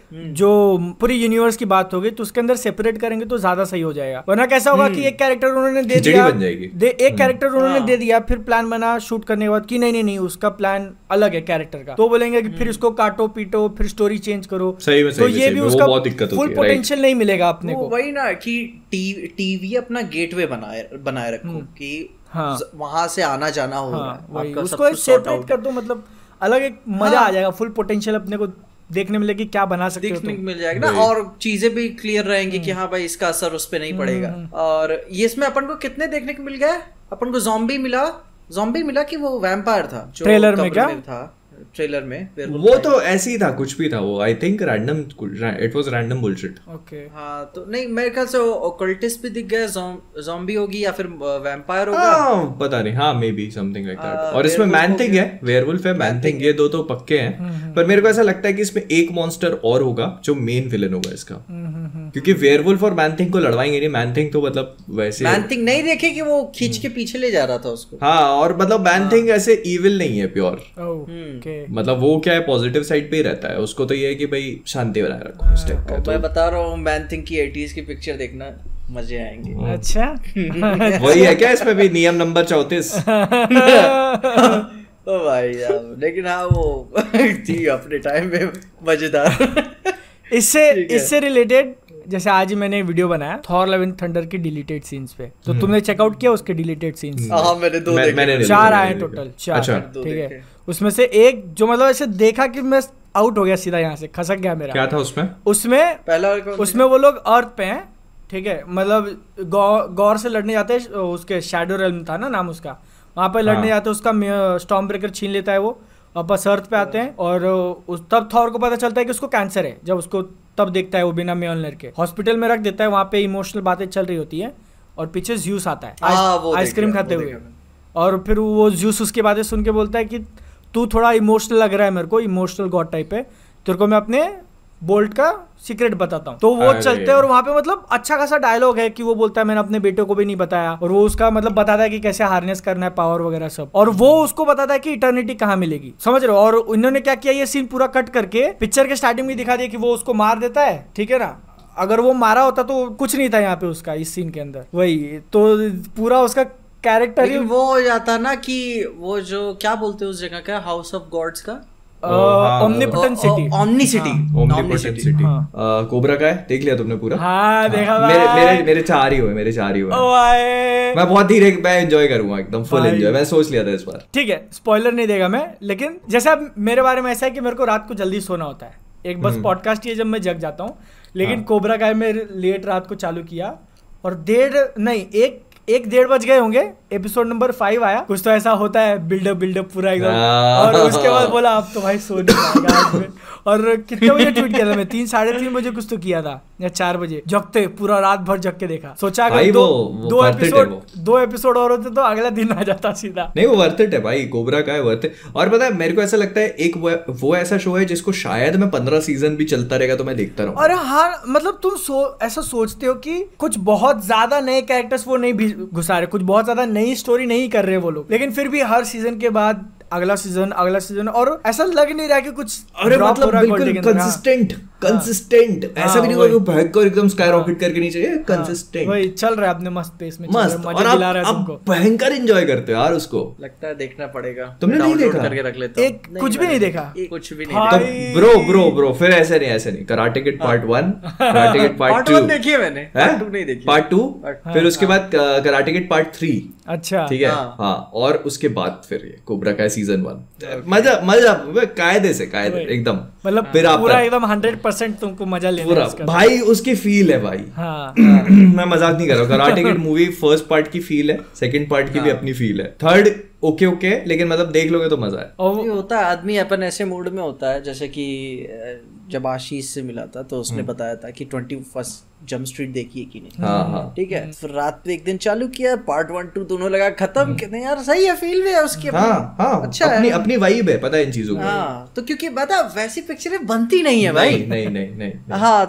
जो पूरी यूनिवर्स की बात होगी तो उसके अंदर सेपरेट करेंगे तो ज्यादा सही हो जाएगा। वरना कैसा होगा कि एक कैरेक्टर उन्होंने दे दिया, एक कैरेक्टर उन्होंने दे दिया, फिर प्लान बना शूट करने के बाद कि नहीं उसका प्लान अलग है कैरेक्टर का, तो बोलेंगे कि फिर इसको काटो पीटो, फिर स्टोरी चेंज करो, तो ये भी उसका फुल पोटेंशियल नहीं मिलेगा अपने को। वही ना कि टीवी अपना गेटवे बनाए रखो कि वहां से आना जाना होगा, उसको सेपरेट कर दो, मतलब अलग एक मजा आ जाएगा, फुल पोटेंशियल अपने को देखने मिलेगी क्या बना सकते हो, मिल जाएगा ना, और चीजें भी क्लियर रहेंगी कि हाँ भाई इसका असर उस पे नहीं पड़ेगा। और ये इसमें अपन को कितने देखने को मिल गया, अपन को ज़ॉम्बी मिला कि वो वैम्पायर था जो ट्रेलर में क्या था, ट्रेलर में वो तो ऐसे ही था, कुछ भी था वो, I think random, it was random bullshit. Okay हाँ, तो नहीं मेरे ख्याल से ओकल्टिस्ट भी दिख गया, ज़ॉम्बी होगी या फिर वैम्पायर होगा, पता नहीं, हाँ maybe something like that. और इसमें मैन थिंग है, वेयरवुल्फ है, मैन थिंग, ये दो तो पक्के हैं, पर मेरे को ऐसा लगता है कि इसमें एक मॉन्स्टर और होगा जो मेन विलन होगा इसका, क्योंकि वेयरवुल्फ और मैन थिंग को लड़वाएंगे नहीं, मैन थिंग तो मतलब वैसे मैन थिंग नहीं देखे कि वो खींच के पीछे ले जा रहा था उसको, हाँ, और मतलब मैन थिंग ऐसे इविल नहीं है प्योर, मतलब वो क्या है पॉजिटिव साइड पे ही रहता है, उसको तो ये है कि भाई शांति बनाए रखो इस टाइप का। मैं बता रहा हूँ मैन थिंग की 80s की पिक्चर देखना, मजे आएंगे। अच्छा वही है क्या इसमें भी नियम नंबर 34? ओ भाई यार, लेकिन हाँ वो थी अपने टाइम में मजेदार। इससे रिलेटेड जैसे आज ही मैंने वीडियो बनाया थॉर लव एंड थंडर के डिलीटेड सीन्स पे, तो तुमने चेकआउट किया उसके डिलीटेड सीन्स? हाँ मैंने 2 देखे, 4 आए टोटल, 4, ठीक है। उसमें से एक जो मतलब ऐसे देखा कि मैं आउट हो गया सीधा, यहाँ से खसक गया मेरा। क्या था उसमें वो लोग अर्थ पे हैं, ठीक है, मतलब गौर से लड़ने जाते हैं, उसके शैडो रेल्म था ना नाम उसका, वहां पे लड़ने जाते हैं, उसका स्टॉर्म ब्रेकर छीन लेता है वो, वापस अर्थ पे आते हैं, और तब थॉर को पता चलता है कि उसको कैंसर है, जब उसको तब देखता है वो बिना म्योलनर के, हॉस्पिटल में रख देता है, वहां पे इमोशनल बातें चल रही होती है, और पीछे ज़्यूस आता है आइसक्रीम खाते हुए, और फिर वो ज़्यूस उसकी बातें सुन के बोलता है कि तू थोड़ा इमोशनल लग रहा है मेरे को, इमोशनल गॉड टाइप है, तेरे को मैं अपने बोल्ट का सीक्रेट बताता हूँ। तो वो चलते हैं और वहां पे मतलब अच्छा खासा डायलॉग है कि वो बोलता है मैंने अपने बेटे को भी नहीं बताया, और वो उसका मतलब बताता है कि कैसे हार्नेस करना है पावर वगैरह सब, और वो उसको बताता है कि इटर्निटी कहाँ मिलेगी, समझ रहे हो। और उन्होंने क्या किया, ये सीन पूरा कट करके पिक्चर के स्टार्टिंग में दिखा दिया कि वो उसको मार देता है, ठीक है ना, अगर वो मारा होता तो कुछ नहीं था यहाँ पे उसका इस सीन के अंदर, वही तो पूरा उसका कैरेक्टर ही वो हो जाता ना कि वो जो क्या बोलते हैं उस जगह का, हाउस ऑफ गॉड्स का Omnipotent City, Omnipotent City. Cobra का है, देख लिया तुमने पूरा? हाँ देखा। मेरे 4 ही हुए, मैं बहुत धीरे, मैं एंजॉय करूंगा एकदम फुल एंजॉय, मैं सोच लिया था इस बार। ठीक है, स्पॉइलर नहीं देगा मैं, लेकिन जैसा मेरे बारे में ऐसा है कि मेरे को रात को जल्दी सोना होता है, एक बस पॉडकास्ट ही है जब मैं जग जाता हूँ, लेकिन कोबरा का में लेट रात को चालू किया और 1:30 बज गए होंगे, एपिसोड नंबर 5 आया, कुछ तो ऐसा होता है बिल्डअप पूरा एकदम, और उसके बाद बोला अब तो भाई सो नहीं पाएगा आज में, और कितने बजे ट्वीट किया था मैं, 3-3:30 बजे कुछ तो किया था, या 4 बजे, जगते पूरा रात भर जग के देखा, सोचा अगर दो एपिसोड और होते तो अगला दिन आ जाता सीधा। नहीं वो वर्थ इट है भाई, कोबरा का है वर्थ इट। और पता है मेरे को ऐसा लगता है एक वो ऐसा शो है जिसको शायद मैं 15 सीजन भी चलता रहेगा तो मैं देखता रहूं। अरे हाँ, मतलब तुम ऐसा सोचते हो कि कुछ बहुत ज्यादा नए कैरेक्टर्स वो नहीं घुसा रहे, कुछ बहुत ज्यादा नई स्टोरी नहीं कर रहे वो लोग, लेकिन फिर भी हर सीजन के बाद अगला सीजन, और ऐसा लग नहीं रहा कि कुछ, अरे मतलब बिल्कुल कंसिस्टेंट, ऐसा भी नहीं होगा कि भयंकर एकदम स्काई रॉकेट करके नहीं चाहिए, कंसिस्टेंट वही चल रहा है अपने मस्त पेस में, मस्त, और आप भयंकर एंजॉय करते हो यार उसको, लगता है देखना पड़ेगा। तुमने नहीं देखा? करके रख लेता हूं, कुछ भी नहीं देखा, कुछ भी नहीं। तो ब्रो फिर ऐसे नहीं, Karate Kid part 1, Karate Kid part 2 देखी है मैंने, पार्ट 2 नहीं देखी, पार्ट 2, फिर उसके बाद कराटे किड पार्ट 3, अच्छा ठीक है, हाँ, और उसके बाद फिर ये कोबरा का सीजन 1, मजा कायदे एकदम, मतलब पूरा एकदम 100% तुमको मजा लेना है भाई, उसकी फील है भाई। हाँ। मैं मजाक नहीं कर रहा हूँ, Karate Kid movie first part की फील है, सेकंड पार्ट की भी अपनी फील है, थर्ड ओके लेकिन मतलब देख लोगे तो मजा है। और होता है आदमी अपन ऐसे मूड में होता है, जैसे कि जब आशीष से मिला था तो उसने बताया था कि 21 जंप स्ट्रीट देखी है कि नहीं, हाँ। ठीक है, फिर रात पे एक दिन चालू किया, पार्ट 1-2 दोनों लगा खत्म, कहते यार सही है, फील भी है उसकी, अच्छा है, अपनी वाइब है, पता है इन चीजों की। हाँ, तो क्योंकि बता वैसी पिक्चरें बनती नहीं है भाई, नहीं। हाँ, तो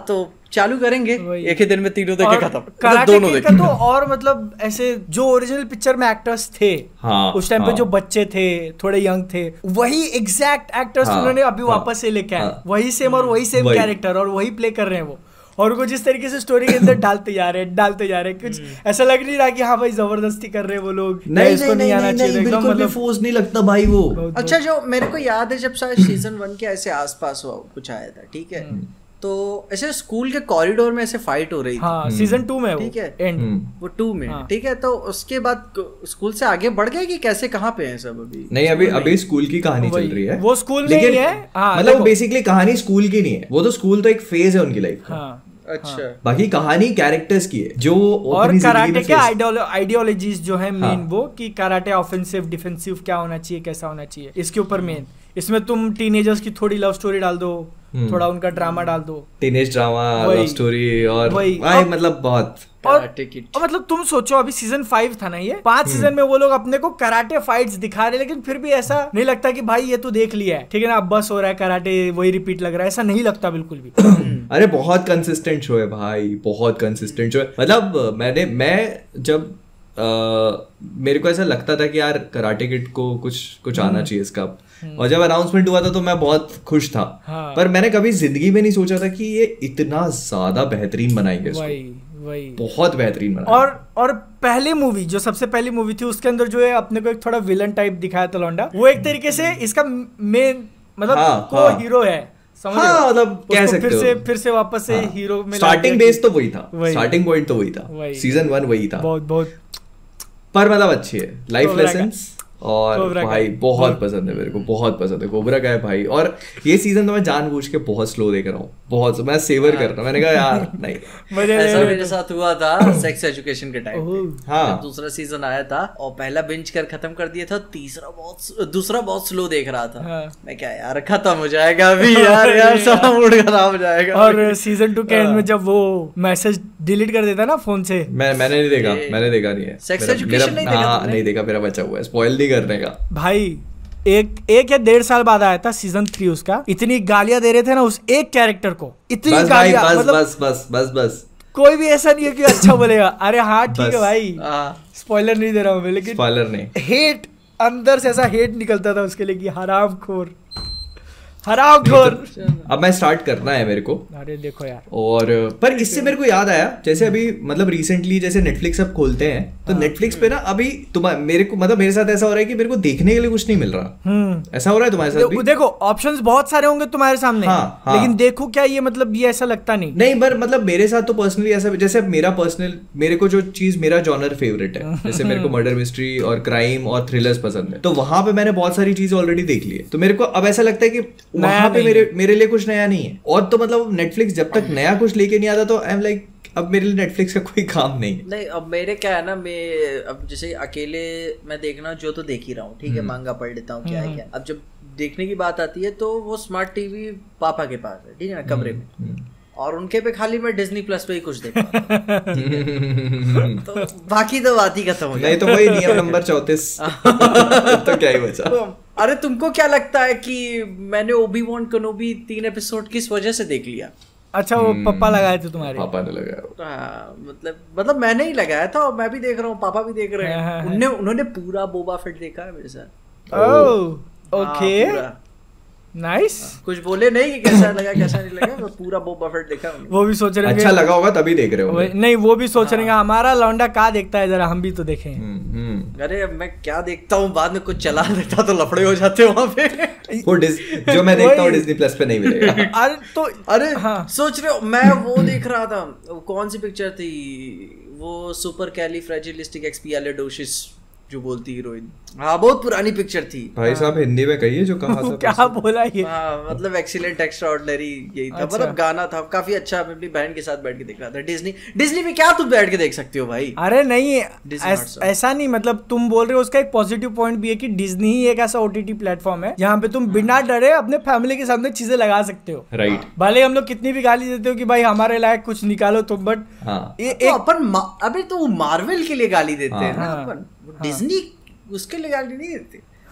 चालू करेंगे एक ही दिन में तीनों देखे खत्म, कराटे किड का तो और मतलब ऐसे जो ओरिजिनल पिक्चर में एक्टर्स थे उस टाइम पे जो बच्चे थे थोड़े यंग थे वही एग्जैक्ट एक्टर्स उन्होंने अभी वापस से लेके आए, वही सेम और वही सेम कैरेक्टर और वही प्ले कर रहे हैं वो, और वो जिस तरीके से स्टोरी के अंदर डालते जा रहे हैं कुछ ऐसा लग नहीं रहा कि हाँ भाई जबरदस्ती कर रहे हैं वो लोग, नहीं आना चाहिए, बिल्कुल भी फोर्स नहीं लगता भाई वो। अच्छा जो मेरे को याद है जब शायद सीजन 1 के ऐसे आसपास हुआ कुछ आया था, ठीक है, तो ऐसे स्कूल के कॉरिडोर में ऐसे फाइट हो रही थी। हाँ, सीजन 2 में ठीक है, एंड वो 2 में ठीक है, तो उसके बाद स्कूल से आगे बढ़ गए कि कैसे कहाँ पे हैं सब अभी? नहीं अभी स्कूल की कहानी चल रही है, वो स्कूल में ही है, मतलब बेसिकली कहानी स्कूल की नहीं है, वो तो स्कूल तो एक फेज है उनकी लाइफ का। अच्छा बाकी कहानी कैरेक्टर्स की है जो और कराटे के आइडियोलॉजीज जो है मेन वो कि कराटे ऑफेंसिव डिफेंसिव क्या होना चाहिए कैसा होना चाहिए, इसके ऊपर मेन। इसमें तुम टीनेजर्स की थोड़ी लव स्टोरी डाल दो, थोड़ा उनका ड्रामा डाल दो, टीनेज ड्रामा लव स्टोरी और भाई मतलब बहुत और मतलब तुम सोचो अभी सीजन 5 था ना, ये 5 सीजन में वो लोग अपने को कराटे फाइट्स दिखा रहे, लेकिन फिर भी ऐसा नहीं लगता कि भाई ये तो देख लिया है, ठीक है ना, अब बस हो रहा है कराटे वही रिपीट लग रहा है, ऐसा नहीं लगता बिल्कुल भी। अरे बहुत कंसिस्टेंट शो है भाई, बहुत कंसिस्टेंट शो है। मतलब मैं जब मेरे को ऐसा लगता था कि यार कराटे किड को कुछ आना चाहिए इसका, और जब अनाउंसमेंट हुआ था तो मैं बहुत खुश था। पर मैंने कभी जिंदगी में नहीं सोचा था कि ये इतना ज्यादा बेहतरीन बनाएंगे इसको। बहुत बेहतरीन बना। और पहली मूवी जो सबसे पहली मूवी थी उसके अंदर जो है अपने को एक थोड़ा विलन टाइप दिखाया था लौंडा, वो एक तरीके से इसका मेन मतलब को हीरो है, हाँ, मतलब कह सकते हो फिर से वापस से हीरो में स्टार्टिंग बेस तो वही था, स्टार्टिंग पॉइंट तो वही था, सीजन 1 वही था, बहुत पर मतलब अच्छी है लाइफ लेसन्स, और भाई बहुत पसंद है मेरे को, बहुत पसंद है कोबरा का है भाई। और ये सीजन तो मैं जानबूझ के बहुत स्लो देख रहा हूँ, बहुत मैं सेवर कर रहा हूँ, मैंने कहा यार नहीं। ऐसा मेरे साथ हुआ था सेक्स एजुकेशन के टाइम, हाँ दूसरा सीजन आया था और पहला बिंज कर खत्म कर दिया था, दूसरा बहुत स्लो देख रहा था, मैं क्या यार खत्म हो जाएगा अभी यार सब मूड खराब हो जाएगा। और सीजन 2 के एंड में जब वो मैसेज डिलीट कर देता ना फोन से, मैंने नहीं देखा, मैंने देखा नहीं है सेक्स एजुकेशन, नहीं देखा, मेरा बचा हुआ है स्पॉइल नहीं करने का भाई। एक या 1.5 साल बाद आया था सीजन 3 उसका, इतनी गालियां दे रहे थे ना उस एक कैरेक्टर को, इतनी गालियां, मतलब बस कोई भी ऐसा नहीं है कि अच्छा बोलेगा, अरे हाँ ठीक है भाई, स्पॉइलर नहीं दे रहा हूँ मैं, लेकिन स्पॉइलर नहीं, हेट अंदर से ऐसा हेट निकलता था उसके लिए कि हरामखोर। अब मैं स्टार्ट करना है मेरे को, अरे देखो यार। और पर इससे मेरे को याद आया, जैसे अभी मतलब रिसेंटली जैसे नेटफ्लिक्स अब खोलते हैं तो नेटफ्लिक्स पे ना अभी मेरे को मतलब मेरे साथ ऐसा हो रहा है कि मेरे को देखने के लिए कुछ नहीं मिल रहा। ऐसा हो रहा है तुम्हारे साथ भी? देखो ऑप्शंस बहुत सारे होंगे तुम्हारे सामने, लेकिन देखो क्या ये मतलब ये ऐसा लगता नहीं पर मतलब मेरे साथ तो पर्सनली ऐसा, जैसे मेरे को जो चीज मेरा जॉनर फेवरेट है, जैसे मेरे को मर्डर मिस्ट्री और क्राइम और थ्रिलर्स पसंद है, तो वहां पे मैंने बहुत सारी चीजें ऑलरेडी देख ली है, तो मेरे को अब ऐसा लगता है कि वहां पे मेरे लिए कुछ नया नहीं है। और तो मतलब नेटफ्लिक्स जब तक नया कुछ लेके नहीं आता तो आई एम लाइक अब मेरे लिए नेटफ्लिक्स का कोई काम नहीं है। नहीं अब मेरे क्या है ना, मैं अब जैसे अकेले मैं देखना जो तो देख ही रहा हूँ, ठीक है, मांगा पढ़ लेता हूँ क्या है क्या। अब जब देखने की बात आती है तो वो स्मार्ट टीवी पापा के पास है, ठीक है ना, कमरे में, और उनके पे खाली मैं डिज्नी प्लस पे ही कुछ देखता तो बाकी तो बात ही खत्म हो जाए। नहीं तो वही नियम नंबर 34 तो क्या ही बचा। तो, अरे तुमको क्या लगता है कि मैंने ओबी-वॉन केनोबी 3 एपिसोड किस वजह से देख लिया? अच्छा वो पापा लगाए थे तुम्हारे? पापा ने लगाया। हाँ मतलब मैंने ही लगाया था और मैं भी देख रहा हूँ, पापा भी देख रहे हैं। उन्होंने पूरा बोबा फेट देखा है मेरे साथ। Oh okay nice. कुछ बोले नहीं कि कैसा लगा कैसा नहीं लगा, तो पूरा बोबा फेट देखा। वो भी सोच रहे अच्छा लगा होगा तभी देख रहे हो। नहीं वो भी सोच रहे हमारा लौंडा क्या देखता है, जरा हम भी तो देखें। अरे मैं क्या देखता हूँ, बाद में कुछ चला देता तो लफड़े हो जाते वहाँ पे। वो जो मैं देखता हूँ डिज्नी प्लस पे नहीं मिलेगा। अरे सोच रहे हो, मैं वो देख रहा था, कौन सी पिक्चर थी वो, सुपर कैलीफ्रैजिलिस्टिक एक्सपियालिडोसिस जो बोलती हीरोइन, हाँ बहुत पुरानी पिक्चर थी भाई साहब, हिंदी में कहिए जो कहा था। क्या बोला ये? मतलब एक्सीलेंट एक्स्ट्राऑर्डिनरी यही था। मतलब गाना था काफी अच्छा, मैं अपनी बहन के साथ बैठ के देख रहा था। डिज्नी में क्या तुम बैठ के देख सकते हो भाई? अरे नहीं ऐसा नहीं, मतलब तुम बोल रहे हो उसका एक पॉजिटिव पॉइंट भी है कि डिज्नी ही एक ऐसा ओटीटी प्लेटफॉर्म है जहाँ पे तुम बिना डरे अपने फैमिली के सामने चीजें लगा सकते हो। राइट, भले हम लोग कितनी भी गाली देते हो कि भाई हमारे लायक कुछ निकालो तुम, बट अपन अभी तो मार्वल के लिए गाली देते हैं ना अपन, डिज्नी उसके लिए गाली नहीं देते।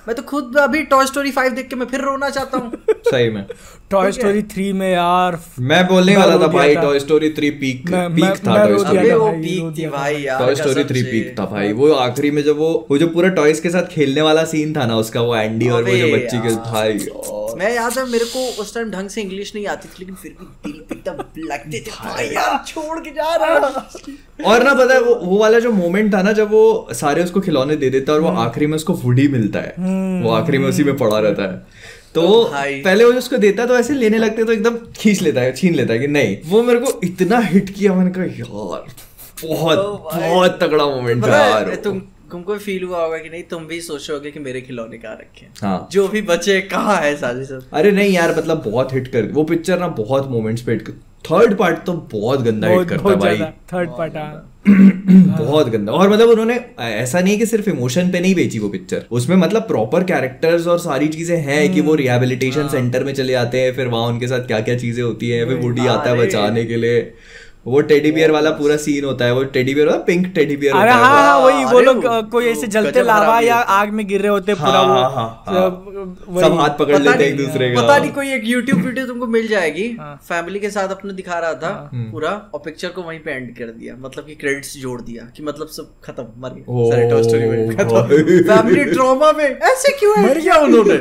मैं तो खुद अभी टॉय स्टोरी 5 देख के मैं फिर रोना चाहता हूँ। सही में टॉय स्टोरी 3 में यार मैं बोलने वाला था भाई, टॉय स्टोरी 3 पीक था। टॉय स्टोरी वो पीक थी भाई यार, टॉय स्टोरी 3 पीक था भाई। वो आखिरी में जब वो जो पूरा टॉयज के साथ खेलने वाला सीन था ना उसका, वो एंडी और वो जो बच्ची के भाई, मैं याद है मेरे को उस टाइम ढंग से इंग्लिश नहीं आती थी, लेकिन फिर भी दिल एकदम लगते थे भाई यार छोड़ के जा रहा है। और ना पता है वो वाला जो मोमेंट था ना जब वो सारे उसको खिलौने दे देता है और वो आखिरी में उसको वुडी मिलता है, वो आखिरी में उसी में पड़ा रहता है, तो पहले वो उसको देता तो ऐसे लेने लगते तो एकदम खींच लेता है, छीन लेता है कि नहीं। वो मेरे को इतना हिट किया, मैंने कहा यार बहुत तगड़ा मोमेंट था यार। तुमको फील हुआ होगा कि नहीं, तुम भी सोचोगे कि मेरे खिलौने कहाँ रखे हैं, हाँ। जो भी बचे कहाँ है साले सब। अरे नहीं यार, मतलब बहुत हिट कर वो पिक्चर ना, बहुत मोमेंट्स पे हिट कर। थर्ड पार्ट तो बहुत गंदा हिट करता है भाई, थर्ड पार्ट बहुत गंदा। और मतलब उन्होंने ऐसा नहीं कि सिर्फ इमोशन पे नहीं बेची वो पिक्चर, उसमें मतलब प्रॉपर कैरेक्टर्स और सारी चीजें हैं कि वो रिहैबिलिटेशन सेंटर में चले जाते हैं, फिर वहां उनके साथ क्या क्या चीजें होती हैं, फिर वुडी आता है बचाने के लिए, वो टेडी बियर वाला पूरा सीन होता है, वो टेडी बियर होता है, पिंक टेडी बियर होता है। हाँ वही, वो लोग कोई ऐसे जलते लावा या आग में गिर रहे होते हैं, पूरा वो सब हाथ पकड़ लेते हैं एक दूसरे का। पता नहीं कोई एक YouTube वीडियो तुमको मिल जाएगी, फैमिली के साथ अपने दिखा रहा था पूरा, और पिक्चर को वहीं पे एंड कर दिया, मतलब कि क्रेडिट्स जोड़ दिया कि मतलब सब खत्म, मर गए सारे टॉय स्टोरी में खत्म, फैमिली ट्रॉमा में ऐसे क्यों मर गया उन्होंने।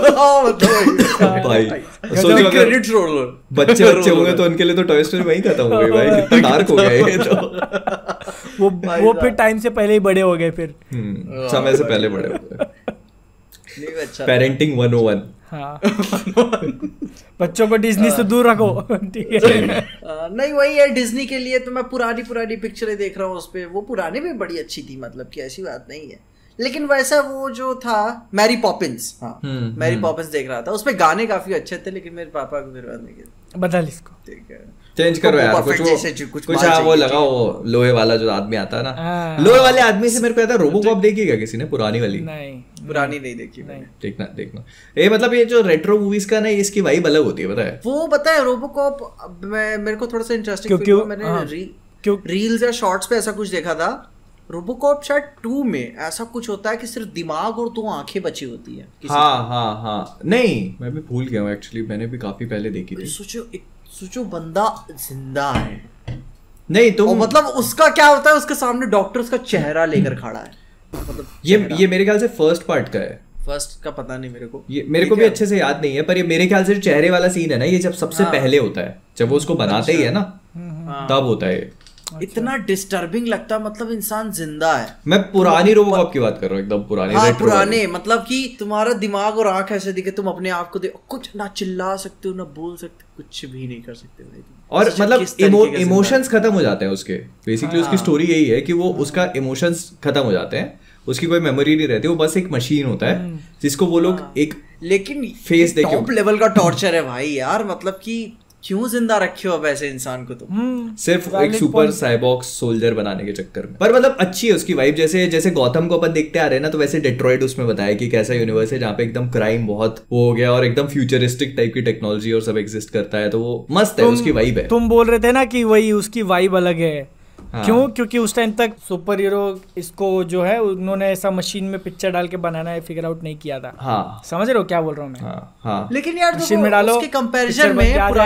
भाई सोचो क्रेडिट्स जोड़ लो, बच्चे होंगे तो उनके लिए तो टॉय स्टोरी वहीं खत्म हो गई भाई, कितना डार्क हो गया ये तो। वो फिर टाइम से पहले ही बड़े हो गए, फिर समय से पहले बड़े हो गए। पेरेंटिंग 101। हाँ बच्चों को डिज्नी से दूर रखो, ठीक है। नहीं वही है, डिज्नी के लिए तो मैं पुरानी पिक्चरें देख रहा हूँ, उस पे वो पुरानी भी बड़ी अच्छी थी, मतलब कि ऐसी बात नहीं है। लेकिन वैसा वो जो था मैरी पॉपिंस, हाँ मैरी पॉपिंस देख रहा था, उसपे गाने काफी अच्छे थे, लेकिन मेरे पापा को मेरे नहीं, बदल इसको, ठीक है चेंज करो यार, कुछ वो लगाओ, वो लोहे वाला जो आदमी आता है ना, लोहे वाले आदमी से मेरे को याद है रोबोकॉप देखी क्या किसी ने? पुरानी वाली? नहीं पुरानी नहीं देखी मैंने। देखना ये मतलब ये जो रेट्रो मूवीज का ना, इसकी वाइब अलग होती है, पता है वो, पता है रोबोकॉप मेरे को थोड़ा सा इंटरेस्टिंग फील हुआ, मैंने रील्स या शॉर्ट्स पे ऐसा कुछ देखा था। रोबोकॉप शायद 2 में ऐसा कुछ होता है कि सिर्फ दिमाग और 2 आंखें बची होती है। हाँ नहीं मैं भी भूल गया हूँ एक्चुअली, मैंने भी काफी पहले देखी थी। सोचो बंदा जिंदा है, नहीं तो मतलब उसका क्या होता है, उसके सामने डॉक्टर उसका चेहरा लेकर खड़ा है, मतलब ये मेरे ख्याल से फर्स्ट पार्ट का है, फर्स्ट का पता नहीं मेरे को, ये मेरे को भी अच्छे से याद नहीं है, पर ये मेरे ख्याल से चेहरे वाला सीन है ना, ये जब सबसे पहले होता है, जब वो उसको बनाते ही है ना, तब होता है। इतना डिस्टर्बिंग लगता है, मतलब इंसान जिंदा है। मैं पुरानी रोबोकॉप की बात कर रहा हूँ, एकदम पुरानी। हाँ पुराने, मतलब कि तुम्हारा दिमाग और आंख ऐसे दिखे, तुम अपने आप को कुछ ना चिल्ला सकते हो ना बोल सकते, कुछ भी नहीं कर सकते भाई। और मतलब इमोशंस खत्म हो जाते हैं उसके, बेसिकली उसकी स्टोरी यही है कि वो उसका इमोशंस खत्म हो जाते हैं, उसकी कोई मेमोरी नहीं रहती, वो बस एक मशीन होता है जिसको वो लोग एक, लेकिन फेस देके टॉप लेवल का टॉर्चर है भाई यार, मतलब कि क्यों जिंदा रखे हो वैसे इंसान को, तो सिर्फ एक सुपर साइबॉर्ग सोल्जर बनाने के चक्कर में। पर मतलब अच्छी है उसकी वाइब, जैसे गौतम को अपन देखते आ रहे हैं ना, तो वैसे डेट्रॉइड उसमें बताया कि कैसा यूनिवर्स है जहाँ पे एकदम क्राइम बहुत वो हो गया और एकदम फ्यूचरिस्टिक टाइप की टेक्नोलॉजी और सब एग्जिस्ट करता है, तो वो मस्त है, उसकी वाइब है। तुम बोल रहे थे ना कि वही उसकी वाइब अलग है। हाँ। क्यों? क्योंकि उस टाइम तक सुपर हीरो इसको जो है उन्होंने ऐसा मशीन में पिक्चर डाल के बनाना है फिगर आउट नहीं किया था। हाँ। समझ रहे हो क्या बोल रहा हूँ मैं? हाँ। लेकिन यार मशीन में डालो, उसके कंपैरिजन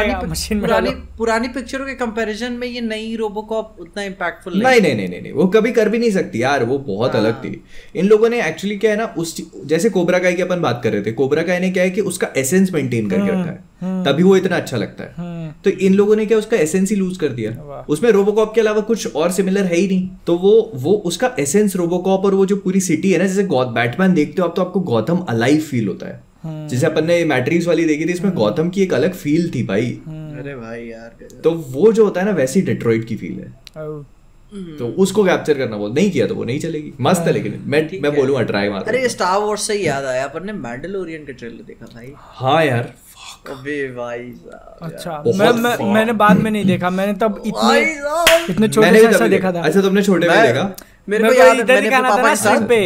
में पुरानी पिक्चरों के कंपैरिजन में ये नई रोबोकॉप उतना इम्पैक्टफुल नहीं, वो कभी कर भी नहीं सकती यार, वो बहुत अलग थी। इन लोगों ने एक्चुअली क्या है ना, उस जैसे कोबरा काय की अपन बात कर रहे थे, कोबरा काय ने क्या है कि उसका एसेंस मेंटेन करके रखा है, तभी वो इतना अच्छा लगता है। तो इन लोगों ने क्या उसका एसेंस ही लूज कर दिया, उसमें रोबोकॉप के अलावा कुछ और सिमिलर है ही नहीं, तो वो उसका एसेंस रोबोकॉप और वो जो पूरी सिटी है ना, जैसे बैटमैन देखते हो आप तो आपको गौतम अलाइव फील होता है, जैसे अपन ने मैट्रिक्स वाली देखी थी, इसमें गौतम की एक अलग फील थी भाई। अरे भाई यार, तो वो जो होता है ना वैसी डेट्रॉइट की फील है, तो उसको कैप्चर करना बोल नहीं किया तो वो नहीं चलेगी। मस्त है, लेकिन मैं बोलूंगा ट्राई मार। अरे स्टार वॉर्स से याद आया, अपन ने मैंडलोरियन का ट्रेलर देखा भाई। हाँ यार, अबे भाई अच्छा, मैंने बाद में नहीं देखा, मैंने तब इतने छोटे से ऐसा देखा था। अच्छा तुमने छोटे में देखा? मेरे को याद है मैंने पापा के साथ पे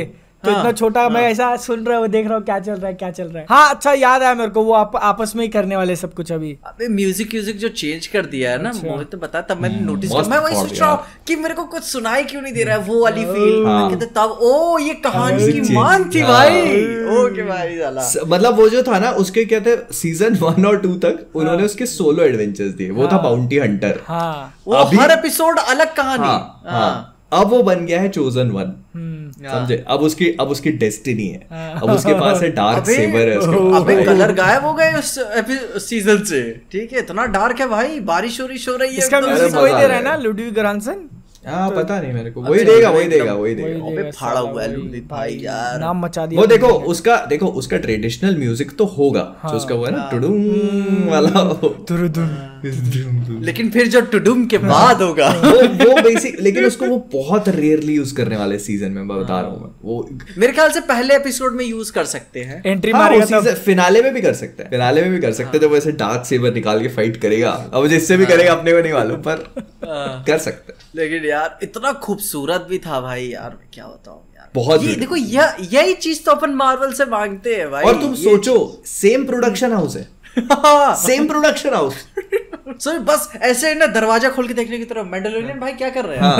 तो इतना छोटा मैं ऐसा सुन रहा हूँ, देख रहा हूँ क्या चल रहा है। हाँ अच्छा याद आया मेरे को, वो आपस में ही करने वाले सब कुछ। अभी अबे म्यूजिक जो चेंज कर दिया है ना, मोहित तो बता, तब मैंने नोटिस किया। मैं वही सोच रहा हूँ कि मेरे को कुछ सुनाई क्यों नहीं दे रहा है वो वाली फील। तब ओ ये कहानी की मान थी भाई। ओके भाई मतलब वो जो था ना उसके क्या थे, सीजन 1 और 2 तक उन्होंने उसके सोलो एडवेंचर्स दिए। वो था बाउंटी हंटर, वो हर एपिसोड अलग कहानी। अब वो बन गया है चोजन वन, समझे? अब उसकी डेस्टिनी है, अब उसके पास है डार्क सेबर है। अबे कलर गायब हो गए उस सीजन से, ठीक है? इतना डार्क है भाई, बारिश हो रही है। इसका म्यूजिक वही दे रहा है ना, लुडविग göransson। हाँ पता नहीं मेरे को, वही देगा। अबे फाड़ा हुआ है लुडविग भाई यार, नाम मचा दिया। वो देखो उसका ट्रेडिशनल म्यूजिक तो होगा, जो उसका वो है ना टुडुम वाला, लेकिन फिर जो टुडुम के बाद होगा वो बेसिक, लेकिन उसको वो बहुत रेयरली यूज करने वाले सीजन में, मैं बता रहा हूँ। वो मेरे ख्याल से पहले एपिसोड में यूज कर सकते हैं, एंट्री मारेगा तब। फिनाले में भी कर सकते हैं, जब वैसे डार्क सेबर निकाल के फाइट करेगा। अब जिससे भी करेगा अपने को नहीं मालूम, पर कर सकते हैं। लेकिन यार इतना खूबसूरत भी था भाई यार, मैं क्या बताऊं यार। बहुत ये देखो, यही चीज तो अपन मार्वल से मांगते हैं भाई। और तुम सोचो, सेम प्रोडक्शन हाउस है, सेम प्रोडक्शन हाउस। सो बस ऐसे ना दरवाजा खोल के देखने की तरफ, मैंडलोरियन भाई क्या कर रहे हैं?